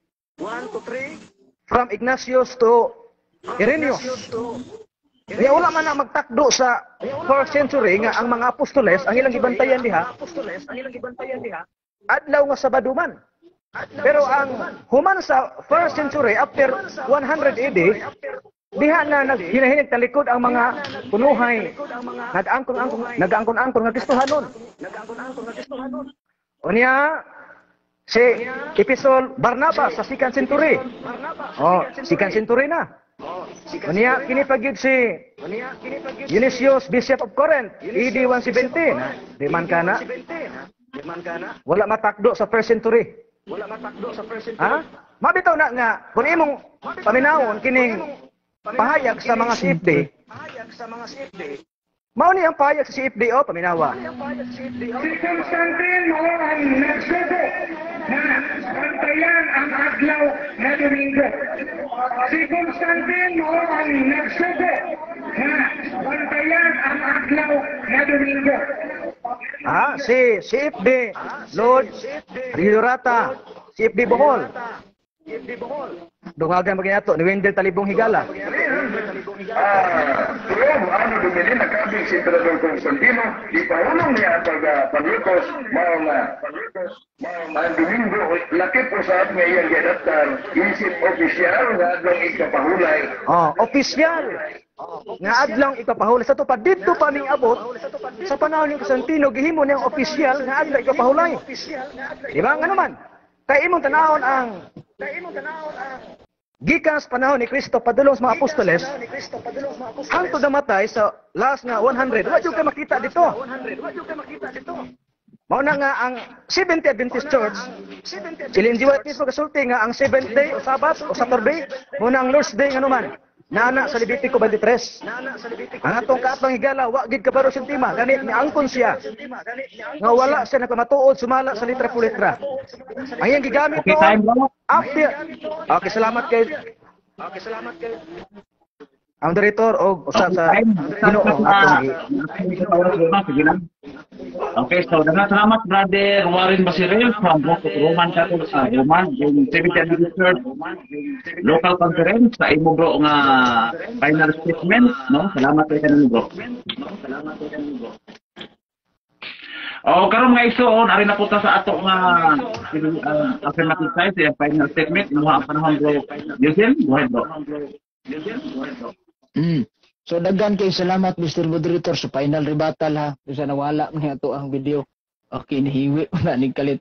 from Ignatius to Irenaeus. Kaya wala man na magtakdo sa first century nga ang mga apostoles ang ilang gibantayan diha. Adlaw nga Sabado man. Pero ang human sa first century after one hundred A D, diha na naghinahinig talikod ang mga punuhay. Nag-angkon-angkon, nag-angkon-angkon nga Kristohanon. Unya si Episol Barnabas sa second century. Oh, second century na. Unya kini pagyud si Dionysius, Bishop of Corinth, A D one seventy. Di man kana? Wala matakdo sa first century. Wala matakdo sa first century. Ha? Mabitaw na nga kung imong paminawon kining pahayag sa mga C F D. Pahayag sa mga C F D. Mao ni ang pahayag sa C F D o paminawa. Si Constantine mo ang nagsubo na bantayan ang adlaw na Domingo. Si Constantine mo ang nagsubo na bantayan ang adlaw na Domingo. Ah, si C F D, Lord Rilorata, C F D Bohol. Dungagan maging ato, ni Wendell Talibong Higala. Ah, tuyo mo ano dumili na kabig si Emperador Constantino, ipahulong niya pag uh, paglutos, mao nga, ang Domingo, laki po sa at nga iyang gadaptan, isip opisyal nga adlong ikapahulay. Oh, opisyal! Nga adlong ikapahulay. Sa to pa, dito pa ning abot, sa panahon ni Constantino, gihimo niyang opisyal nga adlong ikapahulay. Diba? Nga naman, kay imong tanahon ang gikan sa panahon ni Kristo padulong sa mga apostoles, hangtod namatay sa last nga one hundred. Wa jud kay makita dito. Mao na nga ang Seventh Adventist Church, silin jiwat mismo kasulti nga ang seventh day o Sabbath o Saturday, muna ang Lord's Day nga naman. Nana sa Levitico twenty-three. Ang atong kaatong higala, wa gid kabaro sintima, ganit ni angkon siya. Nga wala siya nagpamatuod sumala sa litra po litra. Ang iyang gigamit Okay, time bro. after. Okay, salamat kay Okay, salamat kay ang director o usab sa Ginoo atong Okay, so daghang salamat brother Warren Basirel from Roman Catholic uh, Roman yung Seventh Adventist Church local conference sa imo bro nga final statement, no? Salamat kay kanimo bro. Salamat kay kanimo bro. Oh, karon nga igsoon ari na punta sa ato nga uh, affirmative side sa final statement imo ang panahon bro. Yusin, go ahead bro. Yusin, go ahead bro. Mm. So daghan kay salamat Mister Moderator sa final rebuttal ha. Bisa nawala man ato ang video. Okay, nahiwi na ning kalit.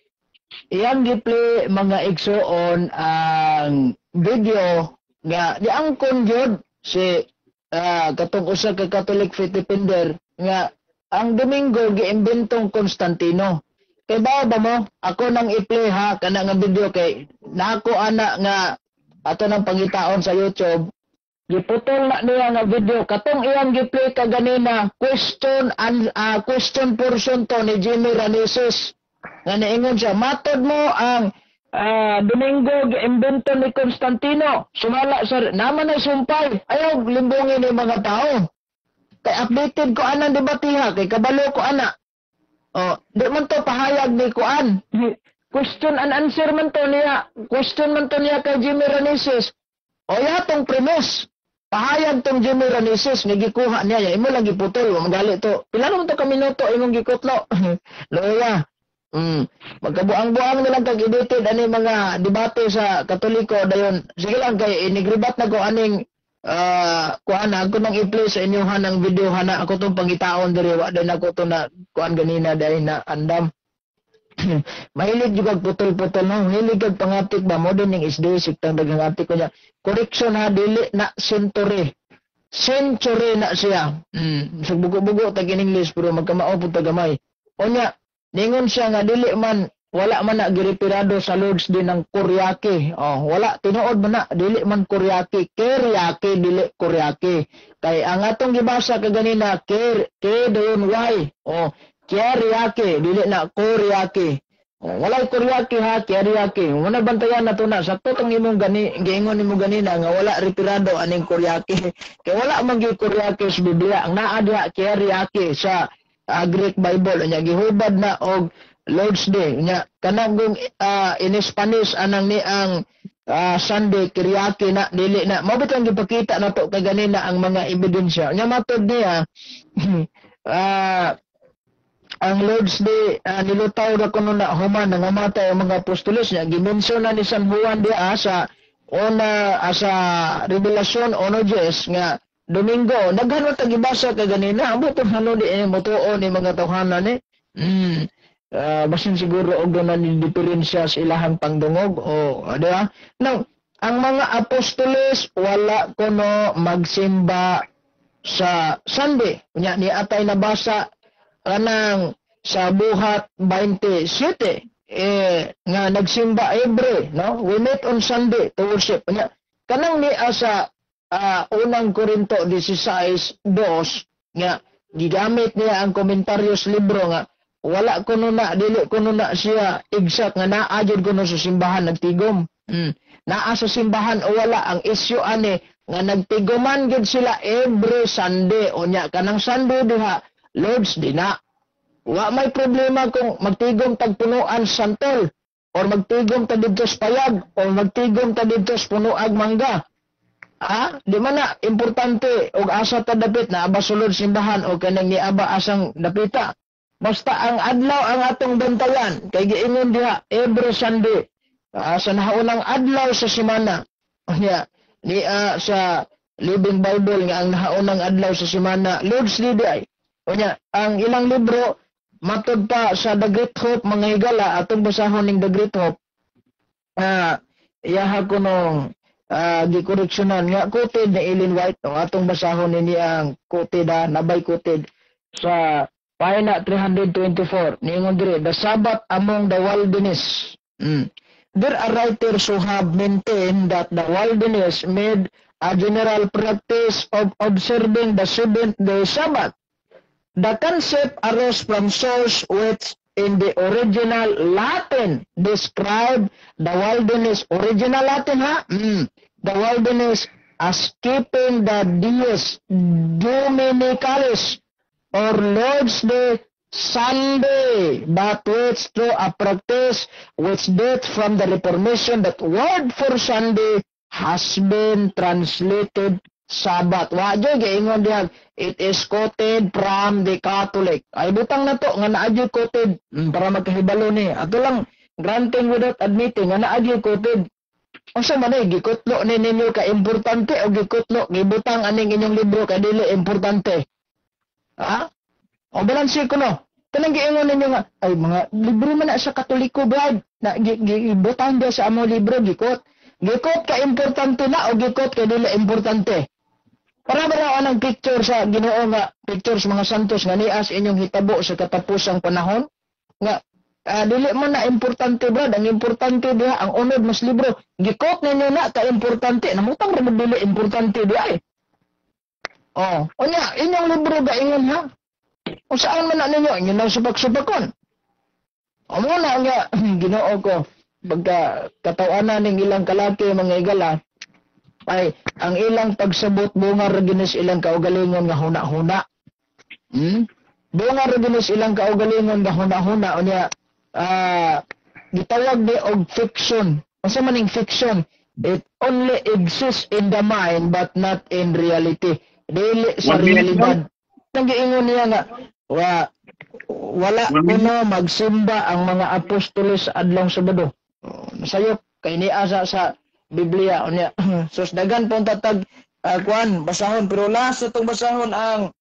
Iyang giplay mga igsoon ang video nga diangkon jud si uh, katong usa ka Catholic faith defender nga ang Domingo giimbentong Constantino. Kay ba ba mo ako nang i-play ha kana nga video kay nako ana nga ato nang pangitaon sa YouTube. Giputol na niya nga video katong iyang giplay ka ganina question and uh, question portion to ni Jimmy Ranises nga niingon siya matod mo ang uh, Domingo giimbento ni Constantino sumala sa naman na sumpay ayaw limbongin ni mga tao kay updated ko anang debatiha kay kabalo ko ana oh di man to pahayag ni kuan question and answer man to niya question man to niya kay Jimmy Ranises o yatong premise pahayag tong Jimmy Ranises nga gikuha niya imo lang giputol magali to pila naman to ka minuto imong gikutlo loya mm magkabuang-buang na lang kag edited ani mga debate sa Katoliko dayon sige lang kay inigribat na ko aning uh, kuan ako nang i-play sa inyo hanang video hana ako tong pangitaon diri wa din ako to na kuan ganina dai na andam mahilig juga putol-putol no hilig kag pangatik ba mo din ning S D siktang daghang atik ko niya correction ha dili na century century na siya mm so bugo-bugo tag in English pero magkamao pud ta gamay unya ningon siya nga dili man wala man na girepirado sa Lord's Day ng Kuryaki oh wala tinuod man na dili man Kuryaki Kiryaki dili Kuryaki kay ang atong gibasa kaganina kir ke dayon why oh Kiryaki, dili na Kuryaki. Oh, walay Kuryaki ha, Kiryaki. Muna bantayan na to na. Sakto tong imong gani, giingon nimo ganina nga wala repirado aning Kuryaki. Kay wala man gyud Kuryaki sa Biblia. Ang naa diha Kiryaki sa uh, Greek Bible nya gihubad na og Lord's Day. Nya kanang uh, in Spanish anang ni ang uh, Sunday Kiryaki na dili na. Mao bitang gipakita na to kay ganina ang mga ebidensya. Nya matod niya ah uh, ang Lord's Day uh, nilutaw na kuno na human nangamatay ang mga apostolos niya gimensyon na ni San Juan dia sa una uh, sa Revelasyon one Jes nga Domingo daghan ta gibasa kay ganina amo to hano di eh, motuo ni mga tawhanan ni mm uh, basin siguro og na ni diferensya sa ilahang pangdungog o ada nang ang mga apostoles wala kuno magsimba sa Sunday. Nya ni atay nabasa kanang sa buhat twenty-seven eh nga nagsimba every, no? We meet on Sunday to worship. Nya kanang ni asa uh, unang Korinto sixteen two nga gigamit niya ang komentaryo sa libro nga wala kuno na dili kuno na siya exact nga naa jud kuno sa simbahan nagtigom. Hmm. Naa sa simbahan o wala ang issue ani nga nagtiguman gid sila every Sunday o nya kanang Sunday diha Lord's Day na. Wa may problema kung magtigom tag punuan santol or magtigom ta didto sa payag or magtigom ta didto sa punuag mangga. Ah, di man na importante og asa ta dapit na aba sulod simbahan o kanang niaba asang dapita. Basta ang adlaw ang atong bantayan kay giingon diha every Sunday. Uh, sa nahaunang adlaw sa semana. Nya ni uh, sa Living Bible nga ang nahaunang adlaw sa semana Lord's Day ay. Nya ang ilang libro matud pa sa The Great Hope mga higala atong basahon ning The Great Hope. Ah, uh, iyaha ko nung uh, gikoreksyonan nga quoted ni Ellen White no atong basahon ni ang quoted uh, nabay quoted sa pahina three twenty-four niingon dire the Sabbath among the wilderness. Mm. There are writers who have maintained that the wilderness made a general practice of observing the seventh day Sabbath. The concept arose from source which in the original Latin describe the wilderness. Original Latin, ha? Mm. The wilderness as keeping the dies dominicalis or Lord's Day Sunday, but which through a practice which dates from the Reformation, that word for Sunday has been translated Sabbath. Wadyo, gaingon diyan, it is quoted from the Catholic. Ay butang na to, nga naadyo quoted, para magkahibalo ni. Ato lang, granting without admitting, nga naadyo quoted. O sa manay, gikutlo ni ninyo ka importante o gikutlo, gibutang aning inyong libro ka dili importante. Ha? O balansi ko no. Tanang giingon ninyo nga, ay mga libro man na sa Katoliko, brad. Na gibutang dia sa among libro, gikot. Gikot ka importante na o gikot ka dili importante. Para ba na ang picture sa Ginoo nga, picture sa mga santos nga nias inyong hitabo sa katapusang panahon? Nga, uh, dili man na importante, brad. Ang importante diha, ang unod mas libro. Gikot ninyo na ka importante. Namutang rin dili importante diha eh. Oh, o nya, inyong libro gaingon ha? O saan man na ninyo? Inyo na subak-subakon. O muna nga, Ginoo ko, pagka katawanan ng ilang kalaki, mga igala, ay ang ilang pagsabot bunga raginis ilang kaugalingon nga huna-huna. Hmm? Bunga raginis ilang kaugalingon nga huna-huna. O niya, uh, gitawag ni og fiction. Masa maning fiction? It only exists in the mind but not in reality. Dili sa realidad. Nag-iingon niya nga, wa, wala kuno magsimba ang mga apostoles sa adlaw Sabado. Nasayop, kay niasa sa Biblia. Unya, sus dagan pong tatag, uh, kuan, basahon. Pero last itong basahon ang,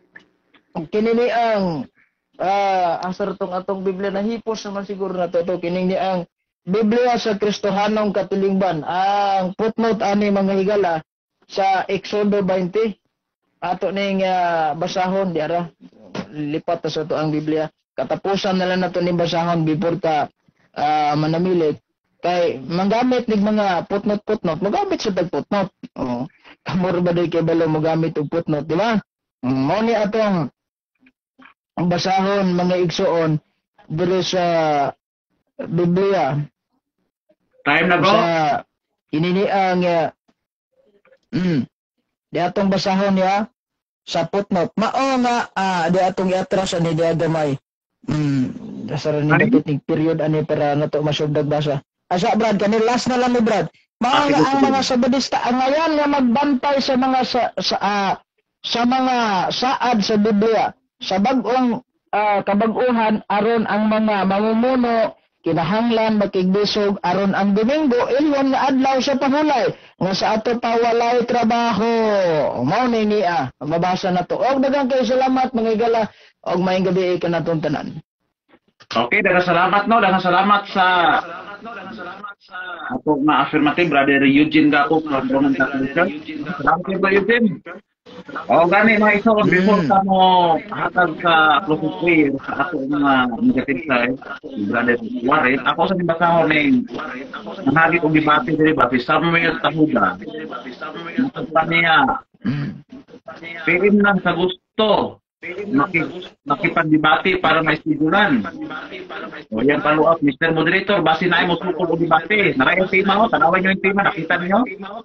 kinini ang, uh, asar itong atong Biblia, nahipos naman siguro na ito, kinini ang Biblia sa Kristohanong Katilingban. Ang footnote ani mga higala sa Exodo twenty. Ato ning uh, basahon diara lipat sa to ang Biblia. Katapusan na lang nato ni basahon before ta uh, manamilit. Kay magamit nig mga footnote-footnote, magamit sa tag footnote. Oh, kamor ba day kay balo magamit og footnote, di ba? Mao ni atong ang basahon mga igsoon diri sa Biblia. Time na bro. Sa ininiang uh, mm, di atong basahon ya sa footnote. Mao nga ah, di atong iatras ani di agamay. Mm, sa rin ni period ani para nato masugdag basa. Asa Brad kani last na lang ni Brad. Mao nga ang mga sabadista ang ngayon nga magbantay sa mga sa sa, uh, sa mga saad sa Biblia sa bag-ong uh, kabag-uhan aron ang mga mamumuno kinahanglan makigbisog aron ang Domingo ilyon nga adlaw sa pahulay nga sa ato pa walay trabaho. Mao ni niya mabasa na to. Og daghang kay salamat mga igala og maayong gabi kanatong tanan. Okay, daghang salamat no, daghang salamat sa Ako na affirmative brother Eugene Gapo from Roman Catholic Church. Salamat kay Brother Eugene. O gani mga iso before ka mo hatag sa closing prayer sa ato mga negative side, Brother Warren, ako sa nibasahon ning nahagi kong debate diri ba si Samuel Tahuda. Sa niya pilim lang sa gusto Maki, makipagdebate para may siguran. O yan follow up, Mister Moderator, base na mo sukol o debate. Naray yung tema ko, tanawan nyo yung tema, nakita niyo?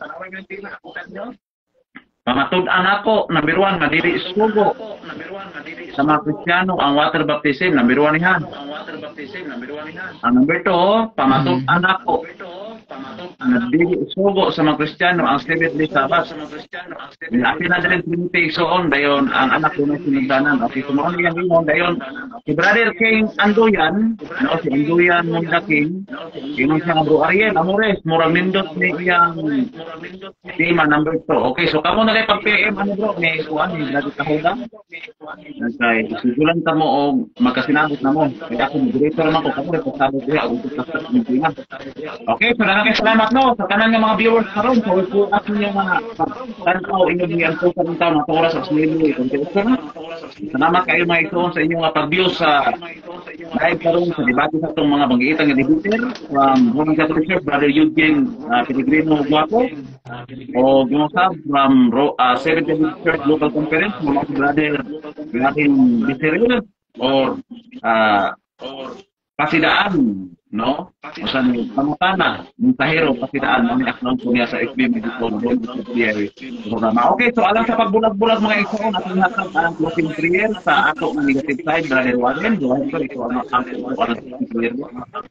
Pamatud-an ako, number one, madiri isugo. Sa mga Kristiyano, ang water baptism, number one nihan. Ang number two, pamatud-an ako. Nadiri isugo sa mga Kristiyano, ang seventh-day Sabbath. Akin na din Trinity Igsoon, dayon ang anak ko na sinundanan. Okay, sumaon niya rin dayon. Si Brother King Anduyan, no, si Anduyan Munda King, inong siya nga Bro Ariel Amores, murang nindot ni iyang tema number two. Okay, so kamo na rin pag-P M, ano bro, may kuhan, may lagi kahuda. Okay, isugulan ka mo o magkasinabot na mo. Kaya ako, moderator naman ko, kamo rin pagsabot niya, ako sa ng tema. Okay, so maraming salamat no, sa kanan ng mga viewers na ron, so ito at niyo mga tanaw, inyo niyan po sa rin tao, mga oras at sinili, konti-oras na. Salamat kayo mga ito sa inyong pag-view sa live karon sa debate sa itong mga banggiitang nga debater from Roman Catholic Church, Brother Eugene uh, Pellegrino Guapo, o Gumosab from uh, Seventh Day Church Local Conference, mga brother natin Biseril, or uh, Pasidaan, no? O sa pamutana, Montahero, Pasidaan, mga aknong po niya sa F B Medical programa. Okay, so alam sa pagbulag-bulag mga ito, natin hatag ang closing prayer sa ato ng negative side, Brother Warren. Doon ko, ito ang closing prayer mo.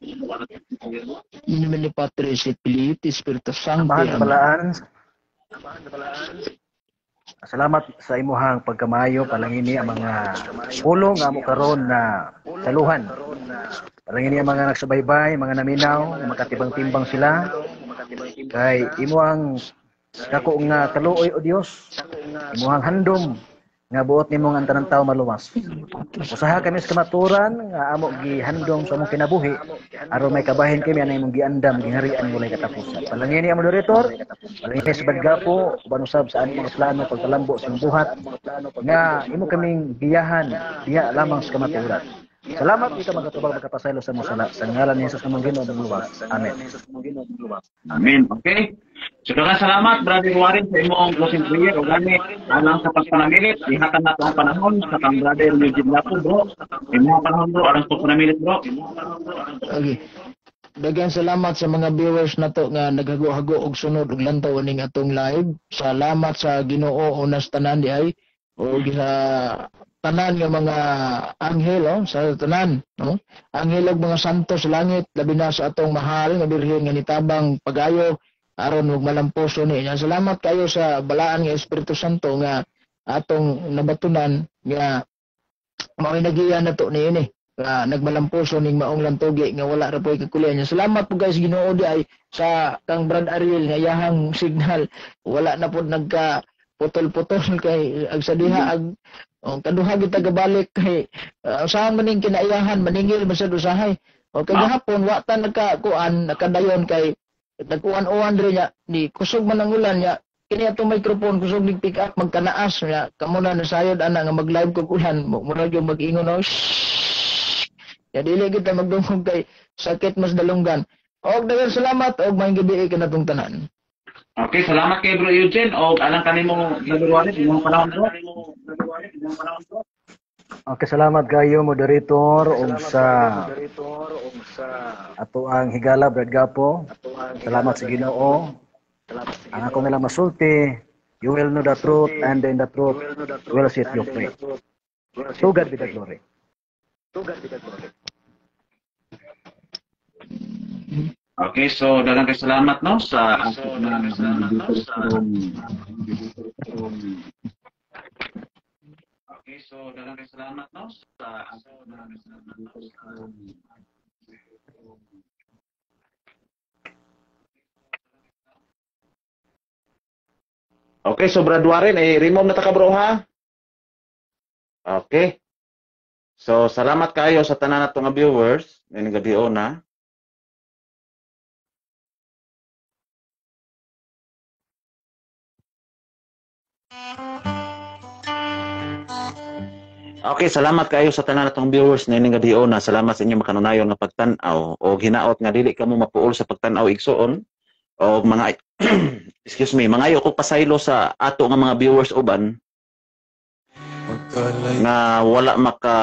In nomine Patris et Filii et Spiritus Sancti. Ambahan balaan. Salamat sa imuhang pagkamayo palangini ang mga pulong nga mo karon na saluhan. Palangini ang mga nagsubaybay, mga naminaw, makatibang-timbang sila. Kay imuhang dako nga kaluoy o Dios, imuhang handom nga buot nimong ang tanang tawo maluwas. Usaha kami sa kamaturan nga amo gihandom sa among kinabuhi aron may kabahin kami anay imong giandam giharian mulay katapusan. Palangini ang moderator, palangini sa Badgapo, banusab sa among mga plano pagpalambo sa imong buhat nga imo kaming giyahan diha lamang sa kamaturan. Salamat kita magatubag magkapasaylo sa mo sala sa ngalan ni Jesus namang Ginoo ng luwas. Amen. Amen. Okay. So daghang salamat Brother Warren sa imong closing prayer o gani alang sa pagpanamilit ihatan nato ang panahon sa kang Brother Eugene Lapo bro. Imong panahon bro alang sa pagpanamilit bro. Okay. Daghang salamat sa mga viewers nato nga naghago-hago og sunod og lantaw ning atong live. Salamat sa Ginoo unas tanan di ay o sa tanan nga mga anghel oh, sa tanan no anghel ug mga santo sa langit labi na sa atong mahal nga birhen nga nitabang pagayo aron ug malampuson niya. Salamat kayo sa balaan nga Espiritu Santo nga atong nabatunan nga mao nagiyan nato niini nga nagmalampuson ning maong lantugi nga wala ra poy kakulian niya. Salamat po guys Ginoo di ay sa kang Brad Ariel nga yahang signal wala na pud nagka putol-putol kay ag sa diha ag oh, kaduha kita gabalik kay uh, usahan maning kinaiyahan maningil masad usahay o kay gahapon wa ta nagkakuan nakadayon kay nagkuan-uwan diri nya ni kusog man ang ulan nya kini atong microphone kusog ning pick up magkanaas nya kamo na nasayod ana nga mag-live kog ulan mura gyud mag-ingon oh ya dili kita magdungog kay sakit mas dalunggan og daghang salamat og maayong gabi kanatong tanan. Okay, salamat kay Bro Eugene o alang kanimo nagruwalit imong panahon bro. Okay, salamat kayo moderator ug sa ato ang higala Brad Gapo. Salamat sa Ginoo. Ang ako nila masulti, you will know the truth and in the truth will set you free. To God be the glory. To God be the glory. Okay, so daghang kay salamat no sa ato na Okay, so daghang kay salamat no sa ato na Okay, so Brad Warren, eh, remove na ta ka bro ha? Okay. So, salamat kayo sa tanan nato nga viewers. May gabi na. Okay, salamat kayo sa tanan natong viewers na ining gadiyo na salamat sa inyo makanunayon nga pagtan-aw o hinaot nga dili kamo mapuol sa pagtan-aw igsuon o mga excuse me, mangayo ko pasaylo sa ato nga mga viewers uban nga wala maka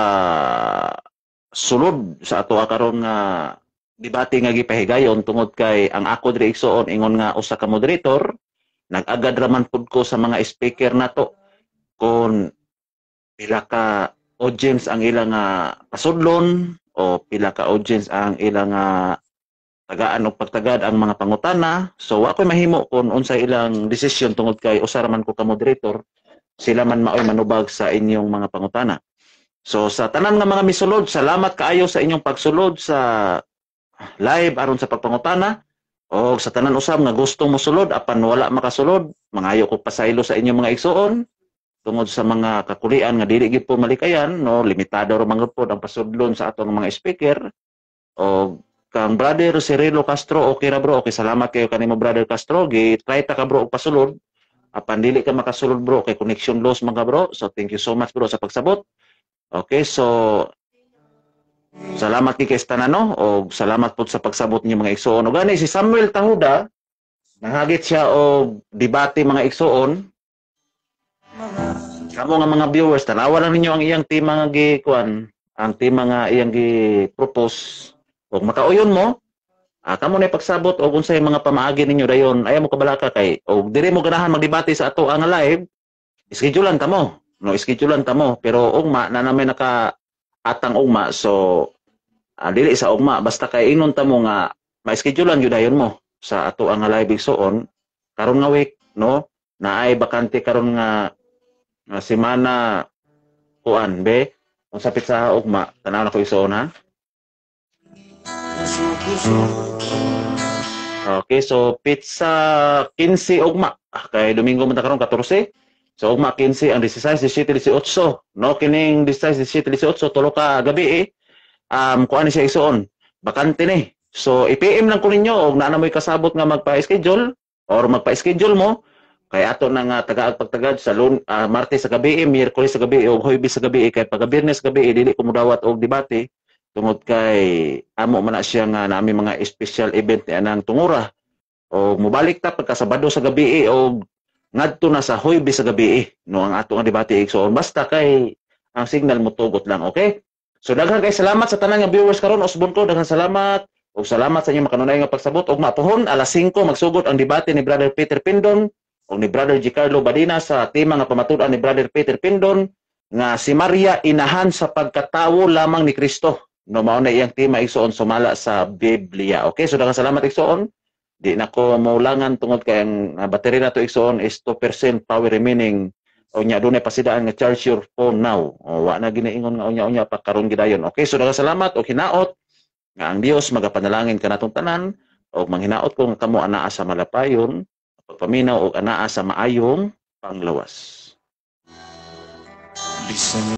sulod sa ato karon nga debate nga gipahigayon tungod kay ang ako diri igsuon ingon nga usa ka moderator nag-agad raman pud ko sa mga speaker nato kung pila ka audience ang ilang nga pasudlon o pila ka audience ang ilang nga tagaan og pagtagad ang mga pangutana. So wa ko'y mahimo kung unsay ilang desisyon tungod kay usa ra man ko ka moderator, sila man maoy manubag sa inyong mga pangutana. So sa tanan nga mga misulod, salamat kaayo sa inyong pagsulod sa live aron sa pagpangutana o sa tanan usab nga gustong mosulod apan wala makasulod, mangayo ko pasaylo sa inyong mga igsuon tungod sa mga kakulian nga dili gid po malikayan, no, limitado ra man po ang pasudlon sa atong mga speaker. O kang brother Cirilo Castro, okay ra bro, okay, salamat kayo kanimo brother Castro, gi-try ta ka bro og pasulod. Apan dili ka makasulod bro kay connection loss mga bro. So thank you so much bro sa pagsabot. Okay, so salamat kay tanan no og salamat po sa pagsabot niyo mga igsoon. O gani si Samuel Tahuda, nahagit siya og debate mga igsoon. Kamo nga mga viewers, tanawa lang ninyo ang iyang tema nga gikuan, ang tema nga iyang gi-propose. Og makauyon mo, ah, kamo na pagsabot og unsay mga pamaagi ninyo dayon, ayaw mo kabalaka kay og diri mo ganahan magdebate sa ato ang live. Schedulean ta mo, no, schedulean ta mo, pero ugma na namin naka atang ugma, so ah, dili sa ugma basta kay inon ta mo nga ma-schedulean gyud dayon mo sa ato ang live igsoon karon nga week, no, naay bakante karon nga Uh, semana kuan be kung sa pizza ugma tanaw na ko igsoon ha. Okay, so pizza quince ugma kay Domingo man ta karon fourteen. So ugma quince ang sixteen, seventeen, eighteen, no, kining sixteen, seventeen, eighteen tulo ka gabi eh. Um kuan ni siya igsoon bakante ni. So i-P M lang ko ninyo og naa na mo'y kasabot nga magpa-schedule or magpa-schedule mo. Kay ato na nga tagaag pagtagad sa lun, uh, Martes sa gabi, Miyerkules sa gabi, o Huwebes sa gabi, kay pag Biyernes sa gabi, dili ko mudawat og debate tungod kay amo man na siya nga nami mga special event ni anang tungura. O mubalik ta pagka Sabado sa gabi o ngadto na sa Huwebes sa gabi no ang ato nga debate igsoon. Basta kay ang signal mo tugot lang, okay? So daghan kay salamat sa tanan nga viewers karon, usbon ko daghan salamat og salamat sa inyo makanunay nga pagsabot og mapuhon alas singko magsugod ang debate ni Brother Peter Pindon o ni Brother Giancarlo Badina sa tema nga pamatudan ni Brother Peter Pindon nga si Maria inahan sa pagkatawo lamang ni Kristo. No, mao na iyang tema igsoon sumala sa Biblia. Okay, so daghang salamat igsoon. Di na ko maulangan tungod kay ang uh, battery na to igsoon is two percent power remaining. O nya dunay pasidaan nga charge your phone now. O wa na ginaingon nga unya-unya pa karon gidayon. Okay, so daghang salamat o hinaot nga ang Dios magapanalangin kanatong tanan o manghinaot ko nga kamo anaa sa malapayon pagpaminaw o anaa sa maayong panglawas.